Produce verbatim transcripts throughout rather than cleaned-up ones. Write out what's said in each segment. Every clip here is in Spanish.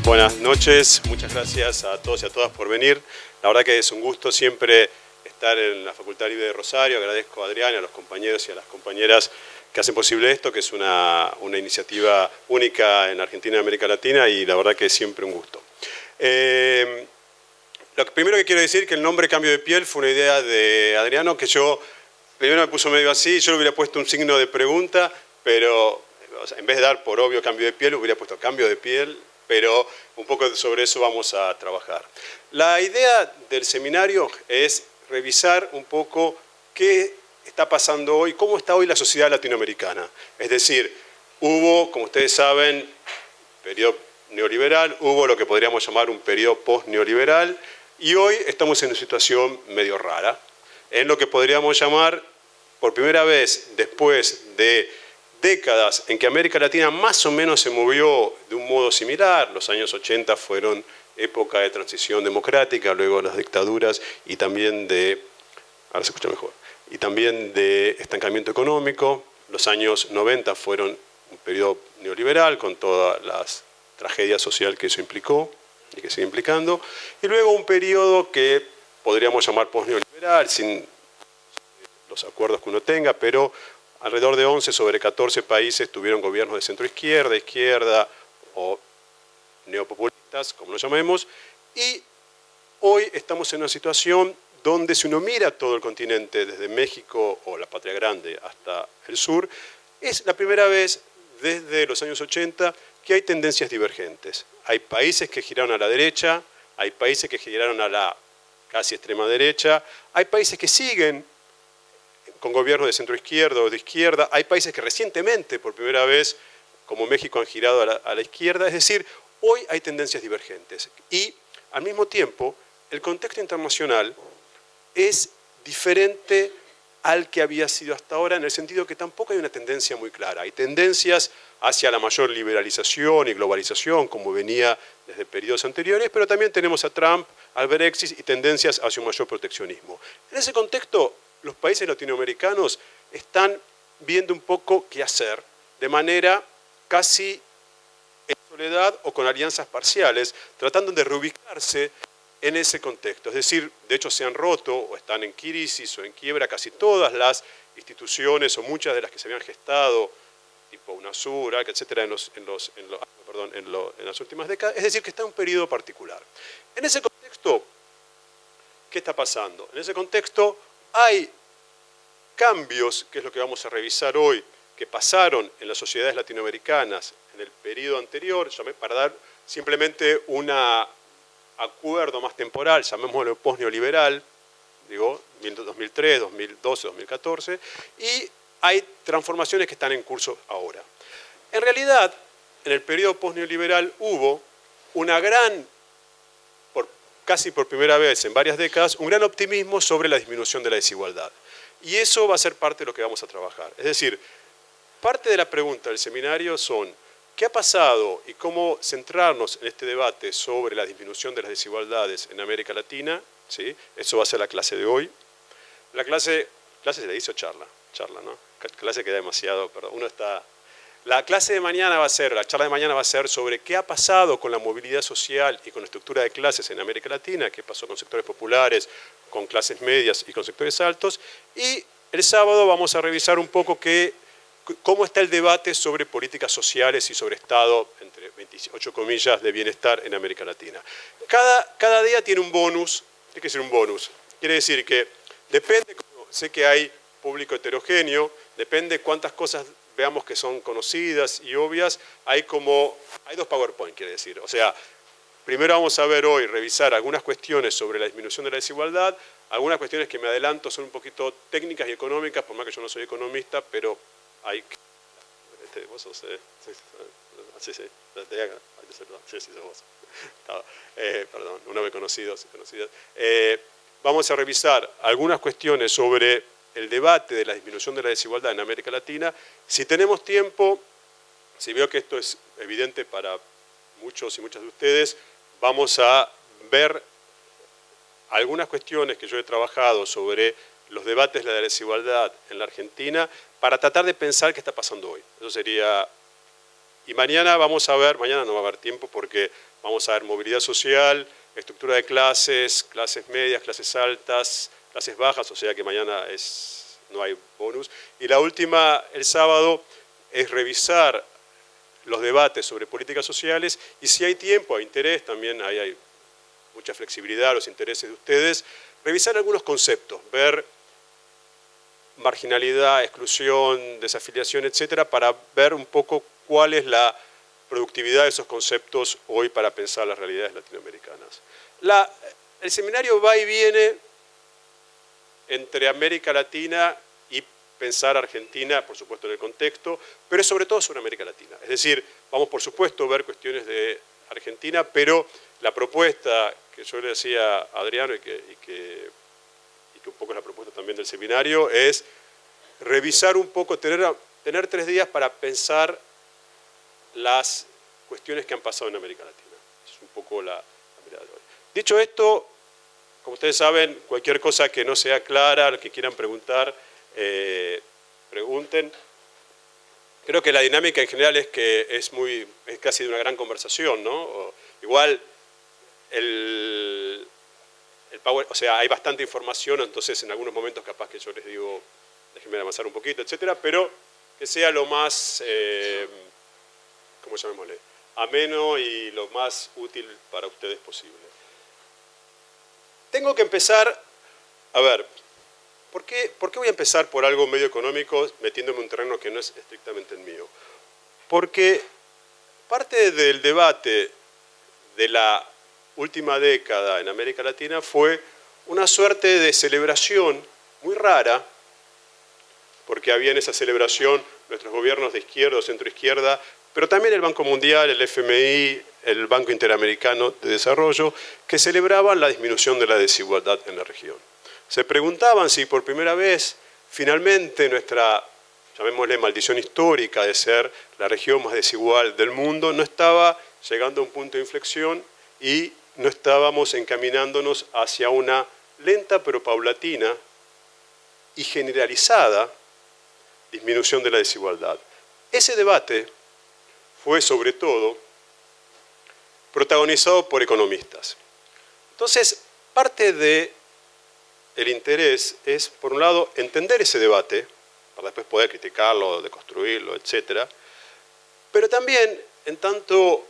Buenas noches, muchas gracias a todos y a todas por venir. La verdad que es un gusto siempre estar en la Facultad Libre de Rosario. Agradezco a Adrián, a los compañeros y a las compañeras que hacen posible esto, que es una, una iniciativa única en Argentina y América Latina, y la verdad que es siempre un gusto. Eh, lo que, primero que quiero decir que el nombre Cambio de Piel fue una idea de Adriano, que yo primero me puso medio así, yo le hubiera puesto un signo de pregunta, pero o sea, en vez de dar por obvio cambio de piel, hubiera puesto cambio de piel, pero un poco sobre eso vamos a trabajar. La idea del seminario es revisar un poco qué está pasando hoy, cómo está hoy la sociedad latinoamericana. Es decir, hubo, como ustedes saben, periodo neoliberal, hubo lo que podríamos llamar un periodo post-neoliberal, y hoy estamos en una situación medio rara, en lo que podríamos llamar, por primera vez después de décadas en que América Latina más o menos se movió de un modo similar. Los años ochenta fueron época de transición democrática, luego las dictaduras y también de, ahora se escucha mejor, y también de estancamiento económico. Los años noventa fueron un periodo neoliberal con toda la tragedia social que eso implicó y que sigue implicando. Y luego un periodo que podríamos llamar post-neoliberal, sin los acuerdos que uno tenga, pero alrededor de once sobre catorce países tuvieron gobiernos de centro-izquierda, izquierda o neopopulistas, como lo llamemos, y hoy estamos en una situación donde si uno mira todo el continente, desde México o la Patria Grande hasta el sur, es la primera vez desde los años ochenta que hay tendencias divergentes. Hay países que giraron a la derecha, hay países que giraron a la casi extrema derecha, hay países que siguen con gobiernos de centro-izquierda o de izquierda, hay países que recientemente, por primera vez, como México, han girado a la, a la izquierda. Es decir, hoy hay tendencias divergentes. Y, al mismo tiempo, el contexto internacional es diferente al que había sido hasta ahora, en el sentido que tampoco hay una tendencia muy clara. Hay tendencias hacia la mayor liberalización y globalización, como venía desde periodos anteriores, pero también tenemos a Trump, al Brexit y tendencias hacia un mayor proteccionismo. En ese contexto, los países latinoamericanos están viendo un poco qué hacer, de manera casi en soledad o con alianzas parciales, tratando de reubicarse en ese contexto. Es decir, de hecho se han roto o están en crisis o en quiebra casi todas las instituciones o muchas de las que se habían gestado, tipo UNASUR, etcétera, en, los, en, los, en, los, perdón, en, lo, en las últimas décadas. Es decir, que está en un periodo particular. En ese contexto, ¿qué está pasando? En ese contexto hay cambios, que es lo que vamos a revisar hoy, que pasaron en las sociedades latinoamericanas en el periodo anterior, para dar simplemente un acuerdo más temporal, llamémoslo post-neoliberal, digo, dos mil tres, dos mil doce, dos mil catorce, y hay transformaciones que están en curso ahora. En realidad, en el periodo post-neoliberal hubo una gran, por, casi por primera vez en varias décadas, un gran optimismo sobre la disminución de la desigualdad. Y eso va a ser parte de lo que vamos a trabajar. Es decir, parte de la pregunta del seminario son ¿qué ha pasado y cómo centrarnos en este debate sobre la disminución de las desigualdades en América Latina? ¿Sí? Eso va a ser la clase de hoy. La clase, clase se le dice charla, charla, ¿no? Clase queda demasiado, perdón, uno está... La clase de mañana va a ser, la charla de mañana va a ser sobre qué ha pasado con la movilidad social y con la estructura de clases en América Latina, qué pasó con sectores populares, con clases medias y con sectores altos. Y el sábado vamos a revisar un poco qué, cómo está el debate sobre políticas sociales y sobre Estado, entre veintiocho comillas, de bienestar en América Latina. Cada, cada día tiene un bonus, tiene que ser un bonus. Quiere decir que depende, sé que hay público heterogéneo, depende cuántas cosas veamos que son conocidas y obvias, hay como, hay dos PowerPoint, quiere decir. O sea, primero vamos a ver hoy, revisar algunas cuestiones sobre la disminución de la desigualdad, algunas cuestiones que me adelanto son un poquito técnicas y económicas, por más que yo no soy economista, pero hay que... Este, vos sos... Eh, sí, sí, sí, sí, sí, sos vos. No, eh, perdón, un nombre conocido, conocido. Eh, vamos a revisar algunas cuestiones sobre el debate de la disminución de la desigualdad en América Latina. Si tenemos tiempo, si veo que esto es evidente para muchos y muchas de ustedes, vamos a ver algunas cuestiones que yo he trabajado sobre los debates de la desigualdad en la Argentina para tratar de pensar qué está pasando hoy. Eso sería y mañana vamos a ver, mañana no va a haber tiempo porque vamos a ver movilidad social, estructura de clases, clases medias, clases altas, clases bajas, o sea que mañana es, no hay bonus. Y la última, el sábado, es revisar los debates sobre políticas sociales y si hay tiempo, hay interés, también ahí hay mucha flexibilidad, los intereses de ustedes, revisar algunos conceptos, ver marginalidad, exclusión, desafiliación, etcétera, para ver un poco cuál es la productividad de esos conceptos hoy para pensar las realidades latinoamericanas. La, el seminario va y viene entre América Latina y pensar Argentina, por supuesto en el contexto, pero sobre todo sobre América Latina. Es decir, vamos por supuesto a ver cuestiones de Argentina, pero la propuesta que yo le decía a Adriano y que, y que, y que un poco es la propuesta también del seminario, es revisar un poco, tener, tener tres días para pensar las cuestiones que han pasado en América Latina. Es un poco la, la mirada de hoy. Dicho esto, como ustedes saben, cualquier cosa que no sea clara, los que quieran preguntar, eh, pregunten. Creo que la dinámica en general es que es, muy, es casi de una gran conversación, ¿no? O, igual, el, el power, o sea, hay bastante información, entonces en algunos momentos capaz que yo les digo, déjenme avanzar un poquito, etcétera, pero que sea lo más, eh, ¿cómo llamémosle? Ameno y lo más útil para ustedes posible. Tengo que empezar, a ver, ¿por qué, ¿por qué voy a empezar por algo medio económico metiéndome en un terreno que no es estrictamente el mío? Porque parte del debate de la última década en América Latina fue una suerte de celebración muy rara, porque había en esa celebración nuestros gobiernos de izquierda o centroizquierda, pero también el Banco Mundial, el F M I, el Banco Interamericano de Desarrollo, que celebraban la disminución de la desigualdad en la región. Se preguntaban si por primera vez, finalmente, nuestra, llamémosle maldición histórica de ser la región más desigual del mundo, no estaba llegando a un punto de inflexión y no estábamos encaminándonos hacia una lenta pero paulatina y generalizada disminución de la desigualdad. Ese debate fue sobre todo protagonizado por economistas. Entonces, parte del interés es, por un lado, entender ese debate, para después poder criticarlo, deconstruirlo, etcétera, pero también, en tanto,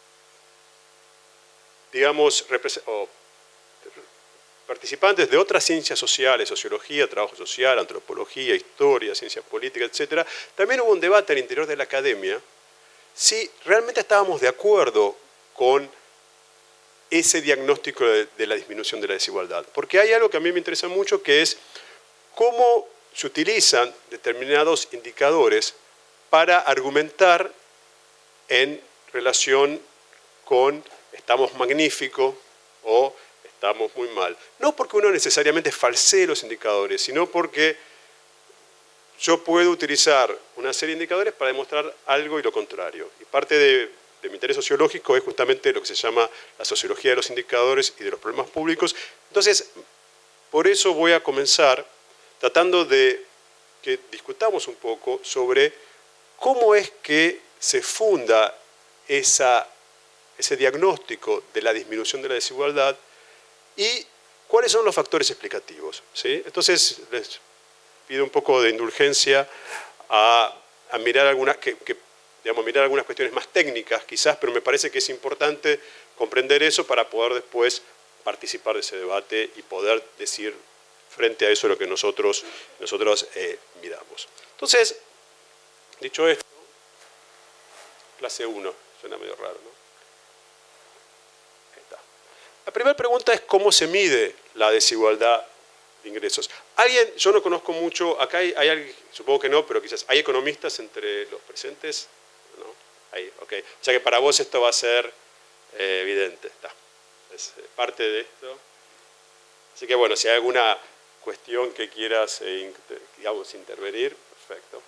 digamos, o, participantes de otras ciencias sociales, sociología, trabajo social, antropología, historia, ciencias políticas, etcétera, también hubo un debate al interior de la academia si realmente estábamos de acuerdo con ese diagnóstico de, de la disminución de la desigualdad. Porque hay algo que a mí me interesa mucho, que es cómo se utilizan determinados indicadores para argumentar en relación con estamos magníficos o estamos muy mal. No porque uno necesariamente falsee los indicadores, sino porque yo puedo utilizar una serie de indicadores para demostrar algo y lo contrario. Y parte de, de mi interés sociológico es justamente lo que se llama la sociología de los indicadores y de los problemas públicos. Entonces, por eso voy a comenzar tratando de que discutamos un poco sobre cómo es que se funda esa, ese diagnóstico de la disminución de la desigualdad y cuáles son los factores explicativos, ¿sí? Entonces, les pido un poco de indulgencia a, a mirar, algunas, que, que, digamos, mirar algunas cuestiones más técnicas quizás, pero me parece que es importante comprender eso para poder después participar de ese debate y poder decir frente a eso lo que nosotros, nosotros eh, miramos. Entonces, dicho esto, clase uno, suena medio raro, ¿no? Ahí está. La primera pregunta es cómo se mide la desigualdad de ingresos. Alguien, yo no conozco mucho, acá hay, hay alguien, supongo que no, pero quizás, ¿hay economistas entre los presentes? ¿No? Ahí, ok. O sea que para vos esto va a ser eh, evidente, está. Es parte de esto. Así que bueno, si hay alguna cuestión que quieras, eh, digamos, intervenir, perfecto.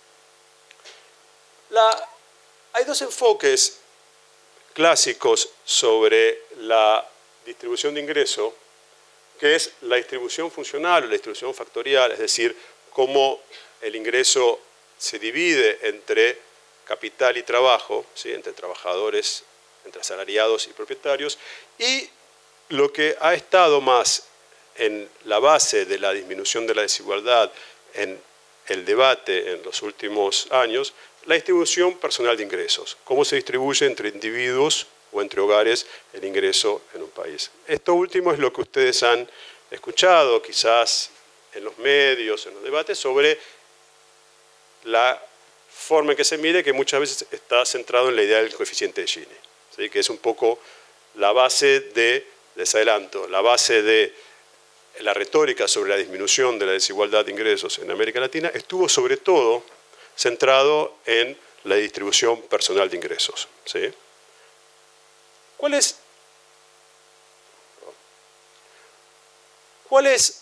La, hay dos enfoques clásicos sobre la distribución de ingreso, que es la distribución funcional o la distribución factorial, es decir, cómo el ingreso se divide entre capital y trabajo, ¿sí? Entre trabajadores, entre asalariados y propietarios, y lo que ha estado más en la base de la disminución de la desigualdad en el debate en los últimos años, la distribución personal de ingresos, cómo se distribuye entre individuos o entre hogares el ingreso en un país. Esto último es lo que ustedes han escuchado quizás en los medios, en los debates, sobre la forma en que se mide, que muchas veces está centrado en la idea del coeficiente de Gini, ¿sí? Que es un poco la base de, les adelanto, la base de la retórica sobre la disminución de la desigualdad de ingresos en América Latina estuvo sobre todo centrado en la distribución personal de ingresos, ¿sí? ¿Cuál es, cuál es,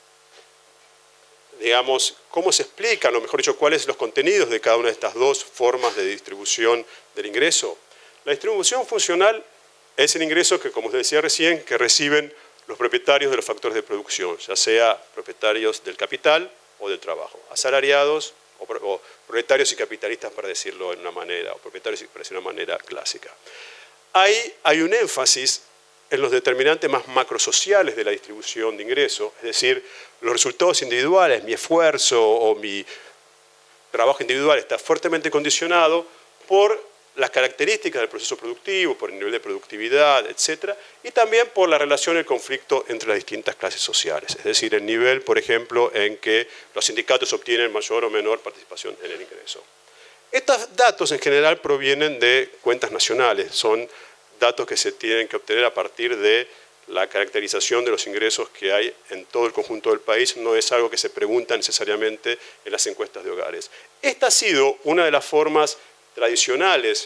digamos, cómo se explican, o mejor dicho, cuáles son los contenidos de cada una de estas dos formas de distribución del ingreso? La distribución funcional es el ingreso que, como os decía recién, que reciben los propietarios de los factores de producción, ya sea propietarios del capital o del trabajo, asalariados o, o propietarios y capitalistas, para decirlo de una manera, o propietarios para decirlo de una manera clásica. Ahí hay un énfasis en los determinantes más macrosociales de la distribución de ingresos, es decir, los resultados individuales, mi esfuerzo o mi trabajo individual está fuertemente condicionado por las características del proceso productivo, por el nivel de productividad, etcétera, y también por la relación y el conflicto entre las distintas clases sociales, es decir, el nivel, por ejemplo, en que los sindicatos obtienen mayor o menor participación en el ingreso. Estos datos en general provienen de cuentas nacionales, son datos que se tienen que obtener a partir de la caracterización de los ingresos que hay en todo el conjunto del país, no es algo que se pregunta necesariamente en las encuestas de hogares. Esta ha sido una de las formas tradicionales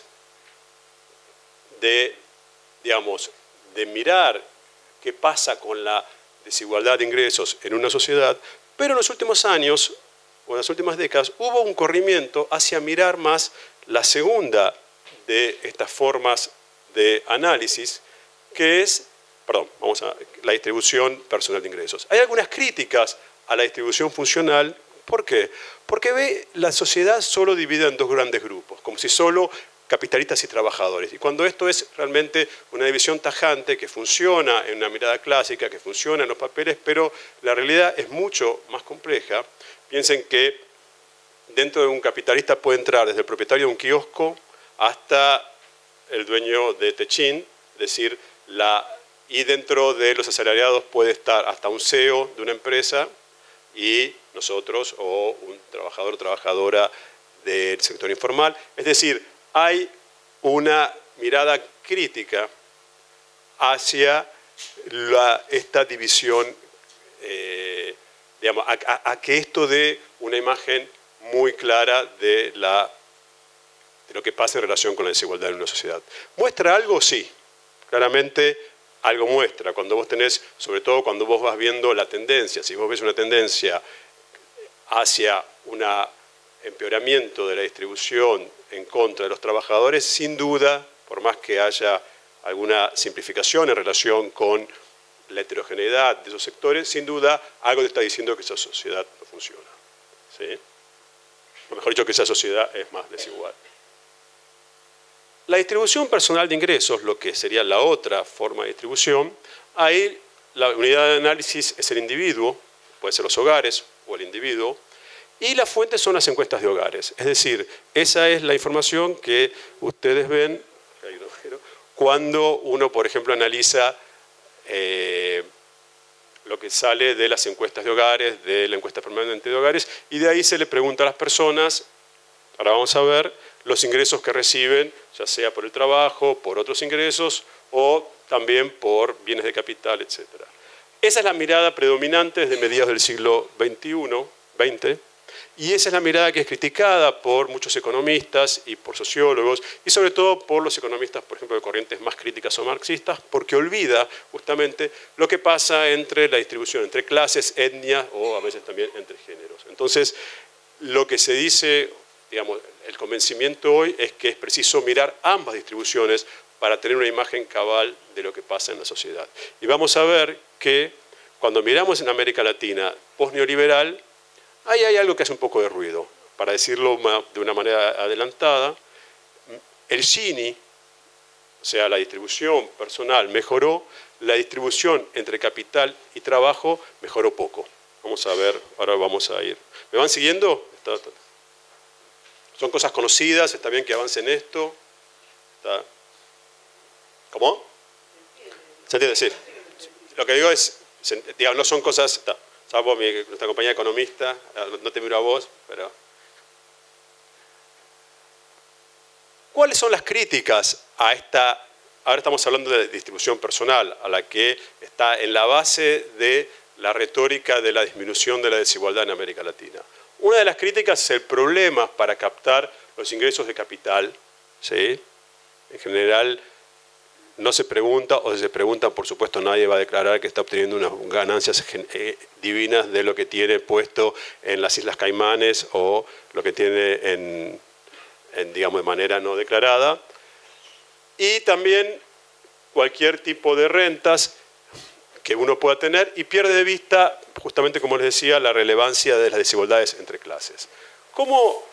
de, digamos, de mirar qué pasa con la desigualdad de ingresos en una sociedad, pero en los últimos años, o en las últimas décadas, hubo un corrimiento hacia mirar más la segunda de estas formas de análisis, que es, perdón, vamos a la distribución personal de ingresos. Hay algunas críticas a la distribución funcional. ¿Por qué? Porque ve la sociedad solo dividida en dos grandes grupos, como si solo capitalistas y trabajadores. Y cuando esto es realmente una división tajante que funciona en una mirada clásica, que funciona en los papeles, pero la realidad es mucho más compleja. Piensen que dentro de un capitalista puede entrar desde el propietario de un kiosco hasta el dueño de Techín, es decir, la, y dentro de los asalariados puede estar hasta un C E O de una empresa y nosotros, o un trabajador o trabajadora del sector informal. Es decir, hay una mirada crítica hacia la, esta división, eh, digamos, a, a, a que esto dé una imagen muy clara de, la, de lo que pasa en relación con la desigualdad en una sociedad. ¿Muestra algo? Sí, claramente algo muestra. Cuando vos tenés, sobre todo cuando vos vas viendo la tendencia, si vos ves una tendencia hacia un empeoramiento de la distribución en contra de los trabajadores, sin duda, por más que haya alguna simplificación en relación con la heterogeneidad de esos sectores, sin duda algo te está diciendo que esa sociedad no funciona, ¿sí? O mejor dicho, que esa sociedad es más desigual. La distribución personal de ingresos, lo que sería la otra forma de distribución, ahí la unidad de análisis es el individuo, puede ser los hogares o el individuo, y las fuentes son las encuestas de hogares. Es decir, esa es la información que ustedes ven cuando uno, por ejemplo, analiza eh, lo que sale de las encuestas de hogares, de la encuesta permanente de hogares, y de ahí se le pregunta a las personas, ahora vamos a ver, los ingresos que reciben, ya sea por el trabajo, por otros ingresos, o también por bienes de capital, etcétera. Esa es la mirada predominante desde mediados del siglo veintiuno, veinte, y esa es la mirada que es criticada por muchos economistas y por sociólogos, y sobre todo por los economistas, por ejemplo, de corrientes más críticas o marxistas, porque olvida justamente lo que pasa entre la distribución, entre clases, etnias o a veces también entre géneros. Entonces, lo que se dice, digamos, el convencimiento hoy es que es preciso mirar ambas distribuciones para tener una imagen cabal de lo que pasa en la sociedad. Y vamos a ver que cuando miramos en América Latina post-neoliberal, ahí hay algo que hace un poco de ruido. Para decirlo de una manera adelantada, el Gini, o sea, la distribución personal mejoró, la distribución entre capital y trabajo mejoró poco. Vamos a ver, ahora vamos a ir. ¿Me van siguiendo? Está, está. Son cosas conocidas, está bien que avancen esto. Está. ¿Cómo? ¿Se entiende? Sí. Lo que digo es, digamos, no son cosas, está, salvo mi, nuestra compañía economista, no te miro a vos, pero... ¿Cuáles son las críticas a esta, ahora estamos hablando de distribución personal, a la que está en la base de la retórica de la disminución de la desigualdad en América Latina? Una de las críticas es el problema para captar los ingresos de capital, ¿sí? En general no se pregunta, o si se pregunta, por supuesto nadie va a declarar que está obteniendo unas ganancias divinas de lo que tiene puesto en las Islas Caimanes o lo que tiene en, en digamos, de manera no declarada. Y también cualquier tipo de rentas que uno pueda tener y pierde de vista, justamente como les decía, la relevancia de las desigualdades entre clases. ¿Cómo?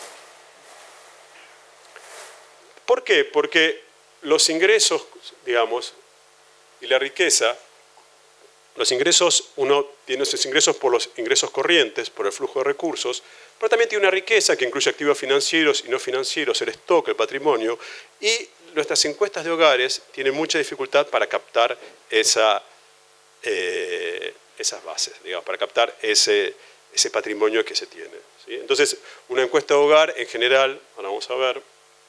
¿Por qué? Porque los ingresos, digamos, y la riqueza, los ingresos, uno tiene esos ingresos por los ingresos corrientes, por el flujo de recursos, pero también tiene una riqueza que incluye activos financieros y no financieros, el stock, el patrimonio, y nuestras encuestas de hogares tienen mucha dificultad para captar esa, eh, esas bases, digamos, para captar ese, ese patrimonio que se tiene, ¿sí? Entonces, una encuesta de hogar en general, ahora vamos a ver,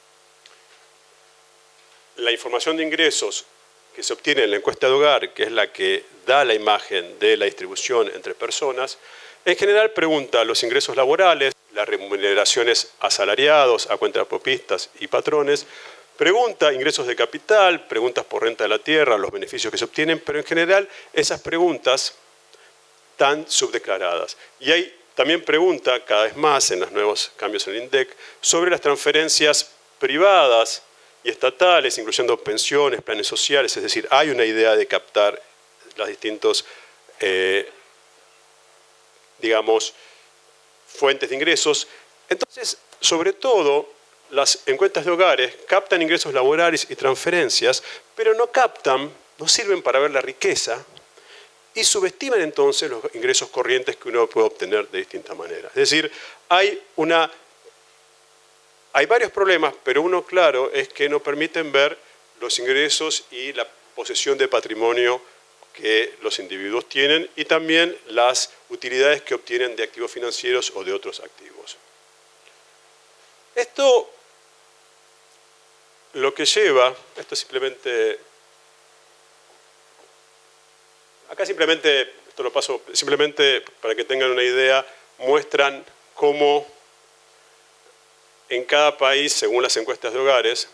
la información de ingresos que se obtiene en la encuesta de hogar, que es la que da la imagen de la distribución entre personas, en general pregunta los ingresos laborales, las remuneraciones a asalariados, a cuentapropistas y patrones, pregunta ingresos de capital, preguntas por renta de la tierra, los beneficios que se obtienen, pero en general esas preguntas están subdeclaradas. Y hay también pregunta, cada vez más en los nuevos cambios en el INDEC, sobre las transferencias privadas y estatales, incluyendo pensiones, planes sociales, es decir, hay una idea de captar las distintas, eh, digamos, fuentes de ingresos. Entonces, sobre todo, las encuestas de hogares captan ingresos laborales y transferencias, pero no captan, no sirven para ver la riqueza y subestiman entonces los ingresos corrientes que uno puede obtener de distintas maneras. Es decir, hay una... Hay varios problemas, pero uno claro es que no permiten ver los ingresos y la posesión de patrimonio que los individuos tienen y también las utilidades que obtienen de activos financieros o de otros activos. Esto lo que lleva, esto simplemente, acá simplemente, esto lo paso, simplemente para que tengan una idea, muestran cómo en cada país, según las encuestas de hogares,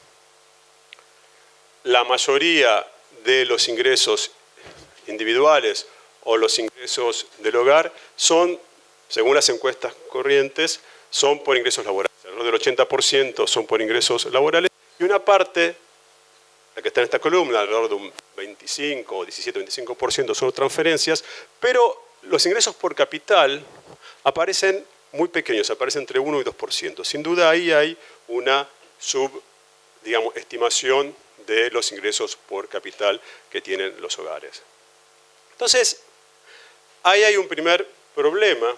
la mayoría de los ingresos individuales o los ingresos del hogar son, según las encuestas corrientes, son por ingresos laborales. Alrededor del ochenta por ciento son por ingresos laborales y una parte, la que está en esta columna, alrededor de un veinticinco o diecisiete o veinticinco por ciento son transferencias, pero los ingresos por capital aparecen muy pequeños, aparecen entre uno y dos por ciento. Sin duda ahí hay una sub, digamos, estimación de los ingresos por capital que tienen los hogares. Entonces, ahí hay un primer problema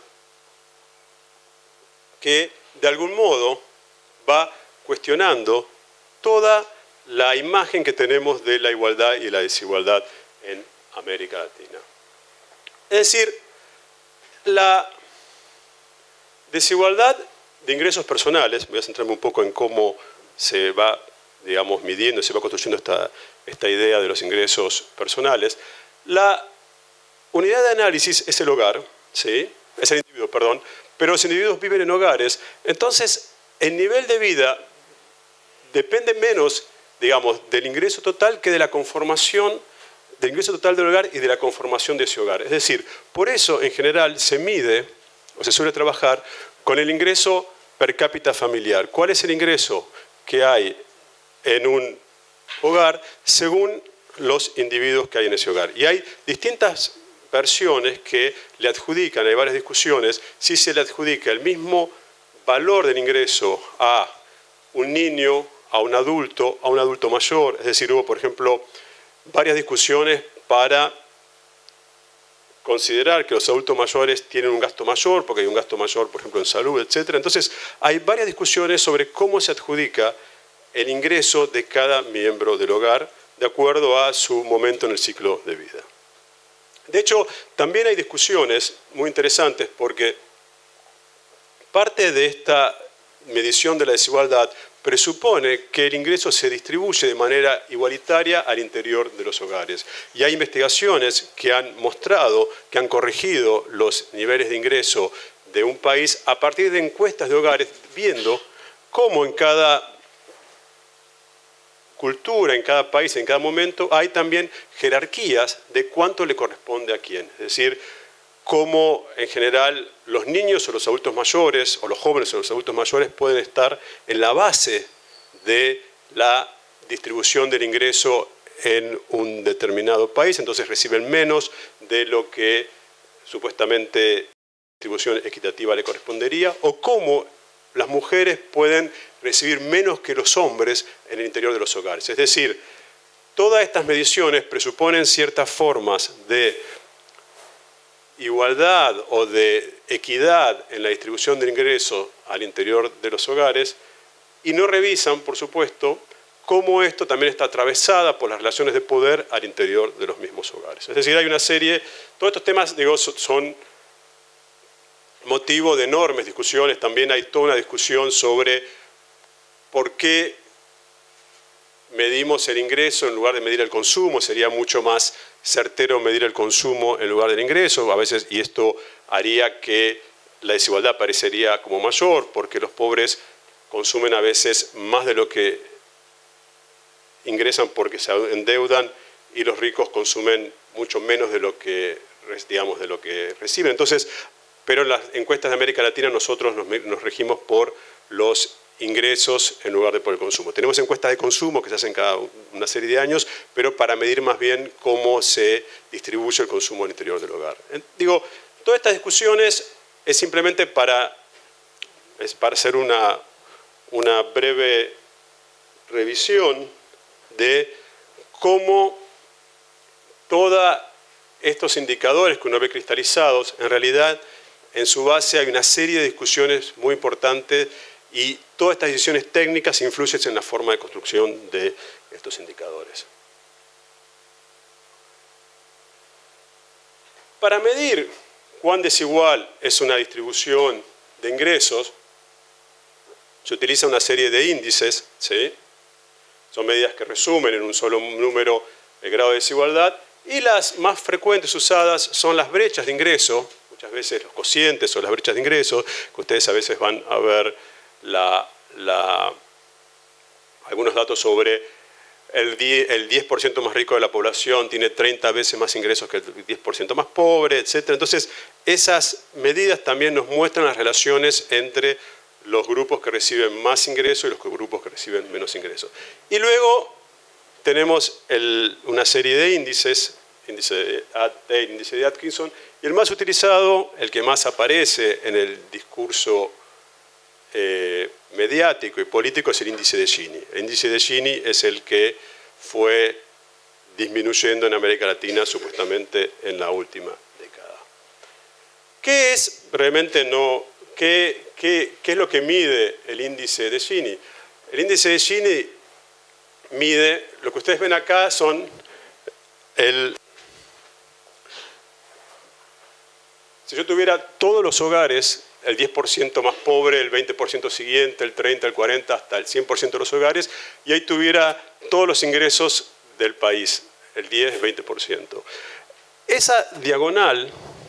que de algún modo va cuestionando toda la imagen que tenemos de la igualdad y la desigualdad en América Latina. Es decir, la desigualdad de ingresos personales, voy a centrarme un poco en cómo se va, digamos, midiendo, se va construyendo esta, esta idea de los ingresos personales. La unidad de análisis es el hogar, ¿sí? Es el individuo, perdón, pero los individuos viven en hogares, entonces el nivel de vida depende menos, digamos, del ingreso total que de la conformación, del ingreso total del hogar y de la conformación de ese hogar. Es decir, por eso en general se mide o se suele trabajar con el ingreso per cápita familiar. ¿Cuál es el ingreso que hay en un hogar según los individuos que hay en ese hogar? Y hay distintas versiones que le adjudican, hay varias discusiones, si se le adjudica el mismo valor del ingreso a un niño, a un adulto, a un adulto mayor. Es decir, hubo, por ejemplo, varias discusiones para considerar que los adultos mayores tienen un gasto mayor, porque hay un gasto mayor, por ejemplo, en salud, etcétera. Entonces, hay varias discusiones sobre cómo se adjudica el ingreso de cada miembro del hogar de acuerdo a su momento en el ciclo de vida. De hecho, también hay discusiones muy interesantes porque parte de esta medición de la desigualdad presupone que el ingreso se distribuye de manera igualitaria al interior de los hogares. Y hay investigaciones que han mostrado, que han corregido los niveles de ingreso de un país a partir de encuestas de hogares, viendo cómo en cada cultura, en cada país, en cada momento, hay también jerarquías de cuánto le corresponde a quién. Es decir, cómo en general los niños o los adultos mayores, o los jóvenes o los adultos mayores pueden estar en la base de la distribución del ingreso en un determinado país, entonces reciben menos de lo que supuestamente distribución equitativa le correspondería, o cómo las mujeres pueden recibir menos que los hombres en el interior de los hogares. Es decir, todas estas mediciones presuponen ciertas formas de igualdad o de equidad en la distribución del ingreso al interior de los hogares y no revisan, por supuesto, cómo esto también está atravesada por las relaciones de poder al interior de los mismos hogares. Es decir, hay una serie, todos estos temas, digo, son motivo de enormes discusiones. También hay toda una discusión sobre por qué medimos el ingreso en lugar de medir el consumo. Sería mucho más certero medir el consumo en lugar del ingreso, a veces, y esto haría que la desigualdad parecería como mayor, porque los pobres consumen a veces más de lo que ingresan porque se endeudan y los ricos consumen mucho menos de lo que, digamos, de lo que reciben. Entonces, pero en las encuestas de América Latina nosotros nos, nos regimos por los ingresos en lugar de por el consumo. Tenemos encuestas de consumo que se hacen cada una serie de años, pero para medir más bien cómo se distribuye el consumo al interior del hogar. Digo, todas estas discusiones es simplemente para, es para hacer una, una breve revisión de cómo todos estos indicadores que uno ve cristalizados, en realidad en su base hay una serie de discusiones muy importantes y todas estas decisiones técnicas influyen en la forma de construcción de estos indicadores. Para medir cuán desigual es una distribución de ingresos, se utiliza una serie de índices, ¿sí? Son medidas que resumen en un solo número el grado de desigualdad, y las más frecuentes usadas son las brechas de ingreso, muchas veces los cocientes o las brechas de ingreso, que ustedes a veces van a ver La, la, algunos datos sobre el diez por ciento más rico de la población tiene treinta veces más ingresos que el diez por ciento más pobre, etcétera. Entonces, esas medidas también nos muestran las relaciones entre los grupos que reciben más ingresos y los grupos que reciben menos ingresos. Y luego tenemos el, una serie de índices, índice de, índice de Atkinson, y el más utilizado, el que más aparece en el discurso Eh, mediático y político es el índice de Gini. El índice de Gini es el que fue disminuyendo en América Latina supuestamente en la última década. ¿Qué es realmente no, qué, qué, qué es lo que mide el índice de Gini? El índice de Gini mide, lo que ustedes ven acá son el... Si yo tuviera todos los hogares, el diez por ciento más pobre, el veinte por ciento siguiente, el treinta, el cuarenta, hasta el cien por ciento de los hogares, y ahí tuviera todos los ingresos del país, el diez, veinte por ciento. Esa diagonal,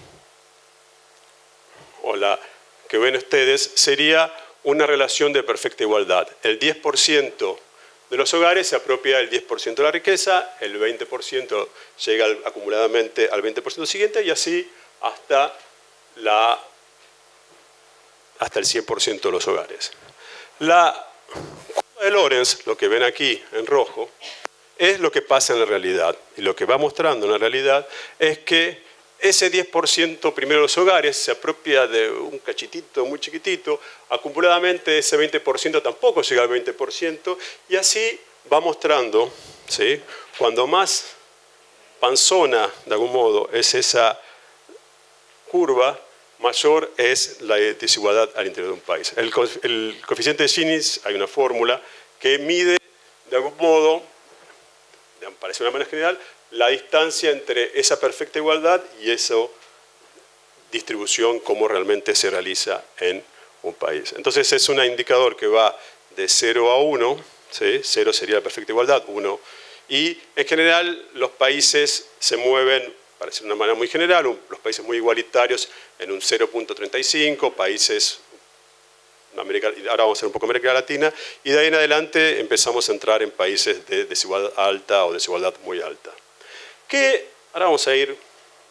o la que ven ustedes, sería una relación de perfecta igualdad. El diez por ciento de los hogares se apropia del diez por ciento de la riqueza, el veinte por ciento llega acumuladamente al veinte por ciento siguiente, y así hasta la... hasta el cien por ciento de los hogares. La curva de Lorenz, lo que ven aquí en rojo, es lo que pasa en la realidad. Y lo que va mostrando en la realidad es que ese diez por ciento primero de los hogares se apropia de un cachitito muy chiquitito, acumuladamente ese veinte por ciento tampoco llega al veinte por ciento, y así va mostrando, ¿sí?, cuando más panzona, de algún modo, es esa curva, mayor es la desigualdad al interior de un país. El, co el coeficiente de Gini, hay una fórmula que mide, de algún modo, parece de una manera general, la distancia entre esa perfecta igualdad y esa distribución, cómo realmente se realiza en un país. Entonces es un indicador que va de cero a uno, ¿sí? cero sería la perfecta igualdad, uno, y en general los países se mueven, parece de una manera muy general, un, los países muy igualitarios en un cero punto treinta y cinco, países, América, ahora vamos a hacer un poco América Latina, y de ahí en adelante empezamos a entrar en países de desigualdad alta o desigualdad muy alta. ¿Qué, ahora vamos a ir,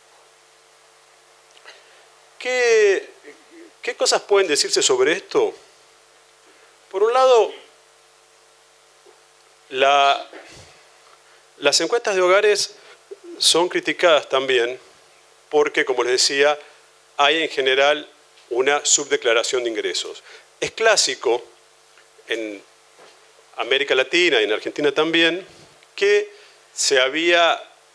¿qué, ¿qué cosas pueden decirse sobre esto? Por un lado, la, las encuestas de hogares son criticadas también porque, como les decía, hay en general una subdeclaración de ingresos. Es clásico en América Latina y en Argentina también que se había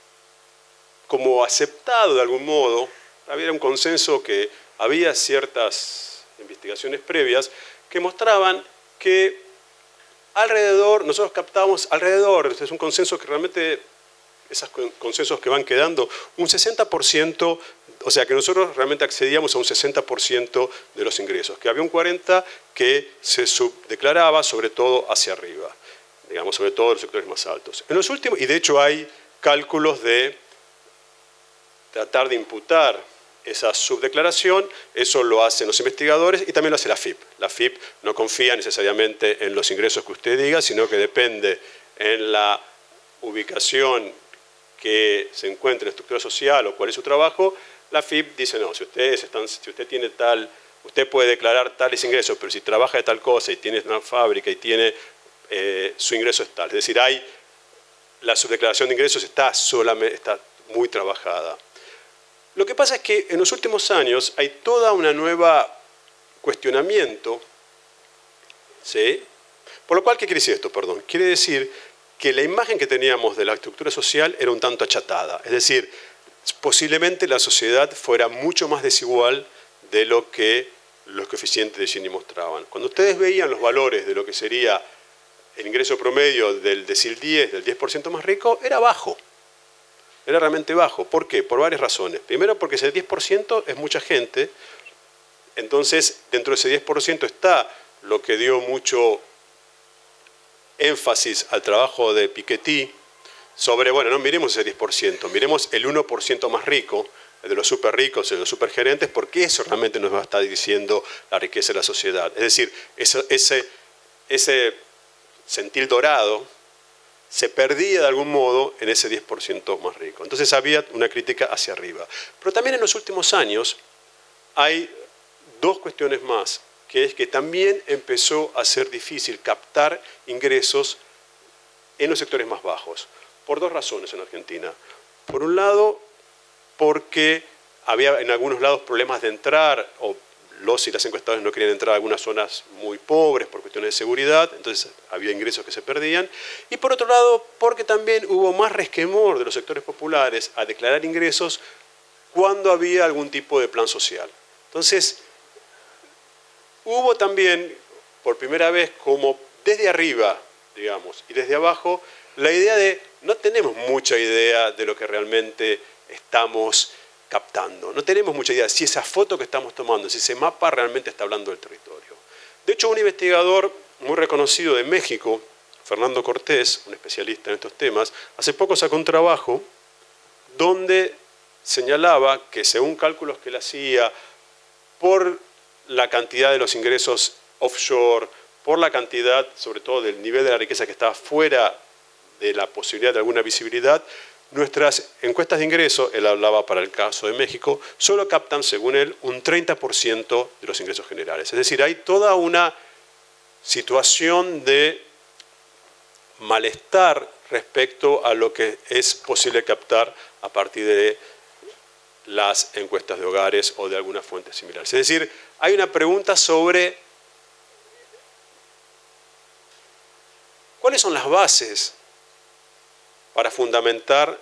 como aceptado de algún modo, había un consenso que había ciertas investigaciones previas que mostraban que alrededor, nosotros captábamos alrededor, es un consenso que realmente, esos consensos que van quedando, un sesenta por ciento, o sea que nosotros realmente accedíamos a un sesenta por ciento de los ingresos, que había un cuarenta por ciento que se subdeclaraba, sobre todo hacia arriba, digamos, sobre todo en los sectores más altos. En los últimos, y de hecho hay cálculos de tratar de imputar esa subdeclaración, eso lo hacen los investigadores y también lo hace la F I P. La F I P no confía necesariamente en los ingresos que usted diga, sino que depende en la ubicación que se encuentre en la estructura social o cuál es su trabajo. La F I P dice, no, si, ustedes están, si usted tiene tal, usted puede declarar tales ingresos, pero si trabaja de tal cosa y tiene una fábrica y tiene, eh, su ingreso es tal. Es decir, hay, la subdeclaración de ingresos está, solamente, está muy trabajada. Lo que pasa es que en los últimos años hay toda una nueva cuestionamiento, ¿sí? Por lo cual, ¿qué quiere decir esto? Perdón. Quiere decir que la imagen que teníamos de la estructura social era un tanto achatada. Es decir, posiblemente la sociedad fuera mucho más desigual de lo que los coeficientes de Gini mostraban. Cuando ustedes veían los valores de lo que sería el ingreso promedio del decil diez, del diez por ciento más rico, era bajo. Era realmente bajo. ¿Por qué? Por varias razones. Primero, porque ese diez por ciento es mucha gente. Entonces, dentro de ese diez por ciento está lo que dio mucho énfasis al trabajo de Piketty sobre, bueno, no miremos ese diez por ciento, miremos el uno por ciento más rico, el de los súper ricos, el de los súper gerentes, porque eso realmente nos va a estar diciendo la riqueza de la sociedad. Es decir, eso, ese, ese centil dorado se perdía de algún modo en ese diez por ciento más rico. Entonces había una crítica hacia arriba. Pero también en los últimos años hay dos cuestiones más, que es que también empezó a ser difícil captar ingresos en los sectores más bajos, por dos razones en Argentina. Por un lado, porque había en algunos lados problemas de entrar, o los y las encuestadoras no querían entrar a algunas zonas muy pobres por cuestiones de seguridad, entonces había ingresos que se perdían. Y por otro lado, porque también hubo más resquemor de los sectores populares a declarar ingresos cuando había algún tipo de plan social. Entonces, hubo también, por primera vez, como desde arriba, digamos, y desde abajo, la idea de no tenemos mucha idea de lo que realmente estamos captando. No tenemos mucha idea si esa foto que estamos tomando, si ese mapa realmente está hablando del territorio. De hecho, un investigador muy reconocido de México, Fernando Cortés, un especialista en estos temas, hace poco sacó un trabajo donde señalaba que según cálculos que él hacía, por la cantidad de los ingresos offshore, por la cantidad, sobre todo del nivel de la riqueza que estaba fuera de la posibilidad de alguna visibilidad, nuestras encuestas de ingreso, él hablaba para el caso de México, solo captan, según él, un treinta por ciento de los ingresos generales. Es decir, hay toda una situación de malestar respecto a lo que es posible captar a partir de las encuestas de hogares o de alguna fuente similar. Es decir, hay una pregunta sobre cuáles son las bases para fundamentar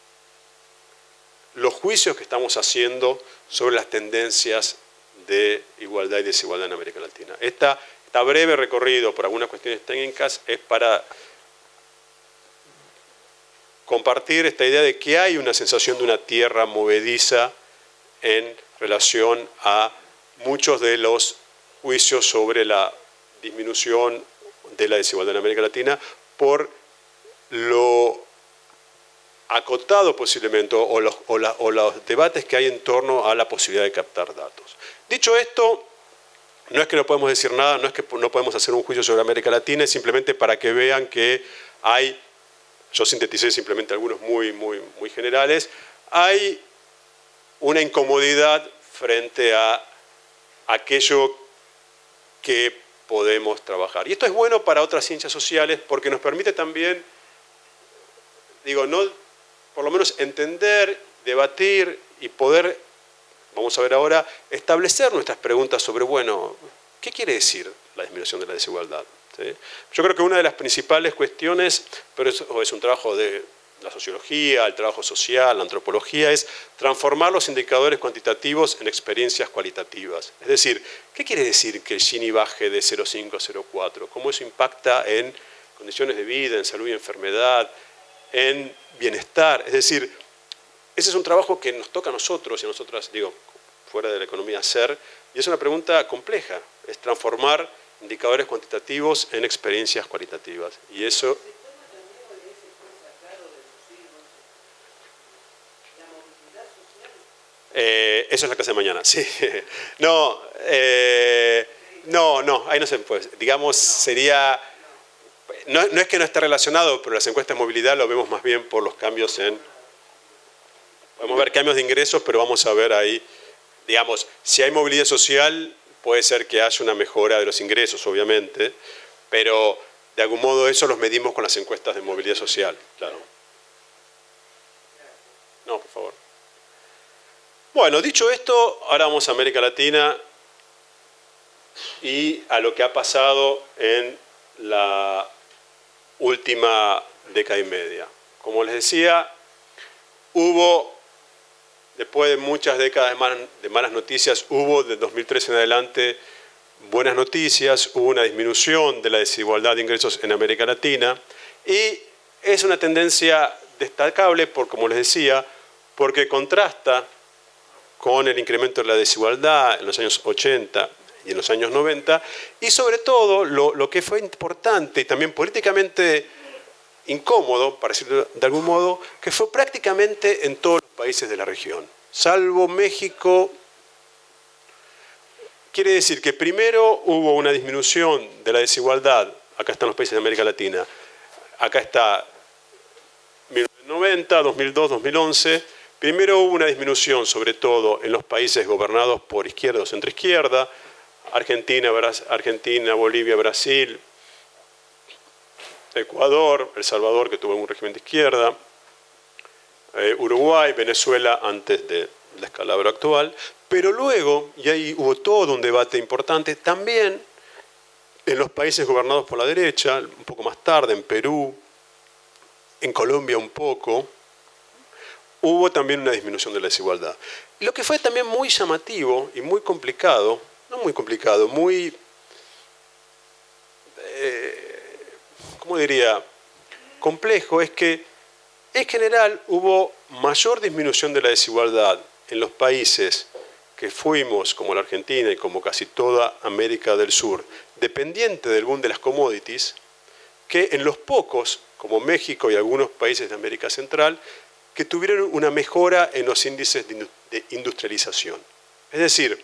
los juicios que estamos haciendo sobre las tendencias de igualdad y desigualdad en América Latina. Esta, esta breve recorrido por algunas cuestiones técnicas es para compartir esta idea de que hay una sensación de una tierra movediza en relación a muchos de los juicios sobre la disminución de la desigualdad en América Latina por lo acotado posiblemente o los, o, la, o los debates que hay en torno a la posibilidad de captar datos. Dicho esto, no es que no podemos decir nada, no es que no podemos hacer un juicio sobre América Latina, es simplemente para que vean que hay, yo sinteticé simplemente algunos muy, muy, muy generales, hay una incomodidad frente a aquello que podemos trabajar. Y esto es bueno para otras ciencias sociales porque nos permite también, digo, no, por lo menos entender, debatir y poder, vamos a ver ahora, establecer nuestras preguntas sobre, bueno, ¿qué quiere decir la disminución de la desigualdad? ¿Sí? Yo creo que una de las principales cuestiones, pero eso es un trabajo de la sociología, el trabajo social, la antropología, es transformar los indicadores cuantitativos en experiencias cualitativas. Es decir, ¿qué quiere decir que el Gini baje de cero coma cinco a cero coma cuatro? ¿Cómo eso impacta en condiciones de vida, en salud y enfermedad, en bienestar? Es decir, ese es un trabajo que nos toca a nosotros y a nosotras, digo, fuera de la economía, hacer, y es una pregunta compleja, es transformar indicadores cuantitativos en experiencias cualitativas. Y eso... Eh, eso es la clase de mañana, sí. No, eh, no, no, ahí no se puede. Digamos, sería... No, no es que no esté relacionado, pero las encuestas de movilidad lo vemos más bien por los cambios en... Podemos ver cambios de ingresos, pero vamos a ver ahí, digamos, si hay movilidad social, puede ser que haya una mejora de los ingresos, obviamente, pero de algún modo eso los medimos con las encuestas de movilidad social, claro. No, por favor. Bueno, dicho esto, ahora vamos a América Latina y a lo que ha pasado en la última década y media. Como les decía, hubo, después de muchas décadas de malas noticias, hubo de dos mil trece en adelante buenas noticias, hubo una disminución de la desigualdad de ingresos en América Latina y es una tendencia destacable, por, como les decía, porque contrasta con el incremento de la desigualdad en los años ochenta y en los años noventa, y sobre todo lo, lo que fue importante y también políticamente incómodo, para decirlo de algún modo, que fue prácticamente en todos los países de la región, salvo México. Quiere decir que primero hubo una disminución de la desigualdad, acá están los países de América Latina, acá está mil novecientos noventa, dos mil dos, dos mil once, primero hubo una disminución, sobre todo en los países gobernados por izquierda o centroizquierda, Argentina, Argentina, Bolivia, Brasil, Ecuador, El Salvador, que tuvo un régimen de izquierda, eh, Uruguay, Venezuela, antes del descalabro actual, pero luego, y ahí hubo todo un debate importante, también en los países gobernados por la derecha, un poco más tarde, en Perú, en Colombia un poco, hubo también una disminución de la desigualdad. Lo que fue también muy llamativo y muy complicado, no muy complicado, muy, eh, ¿cómo diría?, complejo, es que en general hubo mayor disminución de la desigualdad en los países que fuimos, como la Argentina y como casi toda América del Sur, dependiente del boom de las commodities, que en los pocos, como México y algunos países de América Central, que tuvieron una mejora en los índices de industrialización. Es decir,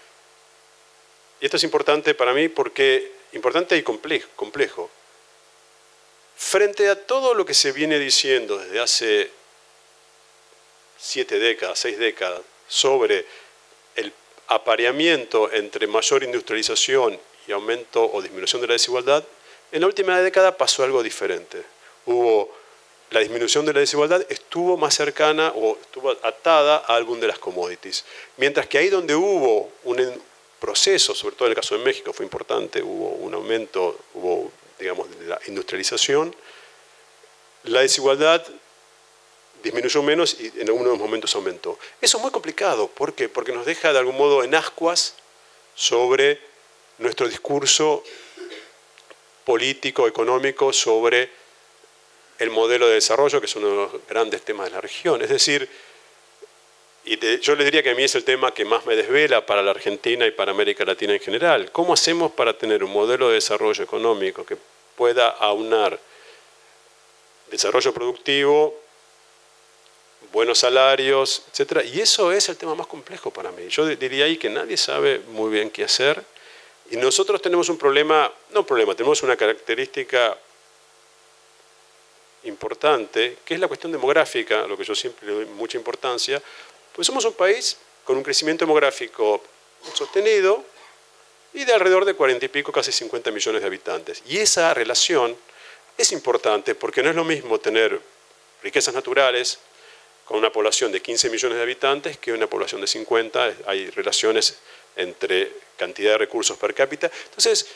y esto es importante para mí porque, importante y complejo, complejo, frente a todo lo que se viene diciendo desde hace siete décadas, seis décadas, sobre el apareamiento entre mayor industrialización y aumento o disminución de la desigualdad, en la última década pasó algo diferente. Hubo la disminución de la desigualdad estuvo más cercana o estuvo atada a algún de las commodities. Mientras que ahí donde hubo un proceso, sobre todo en el caso de México fue importante, hubo un aumento, hubo, digamos, de la industrialización, la desigualdad disminuyó menos y en algunos momentos aumentó. Eso es muy complicado. ¿Por qué? Porque nos deja de algún modo en ascuas sobre nuestro discurso político, económico, sobre el modelo de desarrollo, que es uno de los grandes temas de la región. Es decir, y te, yo les diría que a mí es el tema que más me desvela para la Argentina y para América Latina en general. ¿Cómo hacemos para tener un modelo de desarrollo económico que pueda aunar desarrollo productivo, buenos salarios, etcétera? Y eso es el tema más complejo para mí. Yo diría ahí que nadie sabe muy bien qué hacer. Y nosotros tenemos un problema, no un problema, tenemos una característica importante, que es la cuestión demográfica, a lo que yo siempre le doy mucha importancia, pues somos un país con un crecimiento demográfico sostenido y de alrededor de cuarenta y pico, casi cincuenta millones de habitantes. Y esa relación es importante porque no es lo mismo tener riquezas naturales con una población de quince millones de habitantes que una población de cincuenta, hay relaciones entre cantidad de recursos per cápita. Entonces,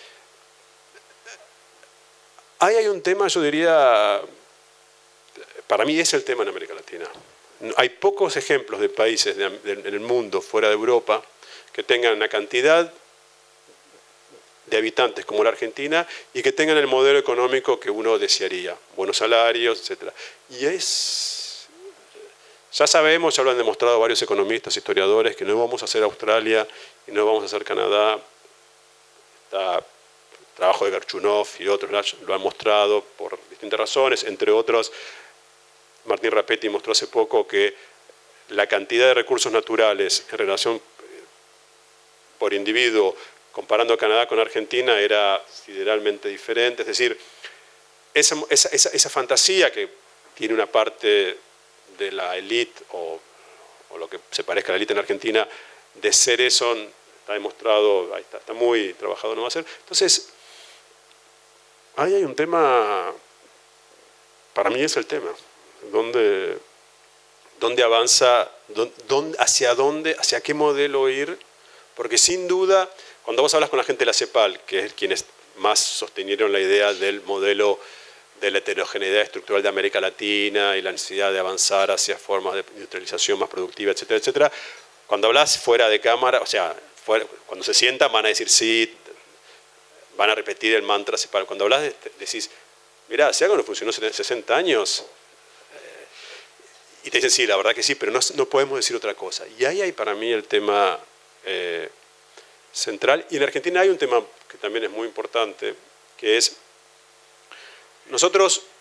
ahí hay un tema, yo diría, para mí es el tema en América Latina. Hay pocos ejemplos de países de, de, en el mundo, fuera de Europa, que tengan una cantidad de habitantes como la Argentina y que tengan el modelo económico que uno desearía, buenos salarios, etcétera. Y es... Ya sabemos, ya lo han demostrado varios economistas, historiadores, que no vamos a hacer Australia y no vamos a hacer Canadá. Está el trabajo de Garchunov y otros lo han mostrado por distintas razones, entre otros, Martín Rapetti mostró hace poco que la cantidad de recursos naturales en relación por individuo, comparando Canadá con Argentina, era sideralmente diferente. Es decir, esa, esa, esa, esa fantasía que tiene una parte de la élite o, o lo que se parezca a la élite en Argentina, de ser eso, está demostrado, ahí está, está muy trabajado, no va a ser. Entonces, ahí hay un tema, para mí es el tema, ¿dónde, dónde avanza, dónde, hacia dónde, hacia qué modelo ir? Porque sin duda, cuando vos hablas con la gente de la CEPAL, que es quienes más sostenieron la idea del modelo de la heterogeneidad estructural de América Latina y la necesidad de avanzar hacia formas de industrialización más productiva, etcétera, etcétera. Cuando hablas fuera de cámara, o sea, fuera, cuando se sientan van a decir sí, van a repetir el mantra CEPAL. Cuando hablas de, decís, mirá, si algo no funcionó hace sesenta años, eh, y te dicen sí, la verdad que sí, pero no, no podemos decir otra cosa. Y ahí hay para mí el tema eh, central. Y en Argentina hay un tema que también es muy importante, que es nosotros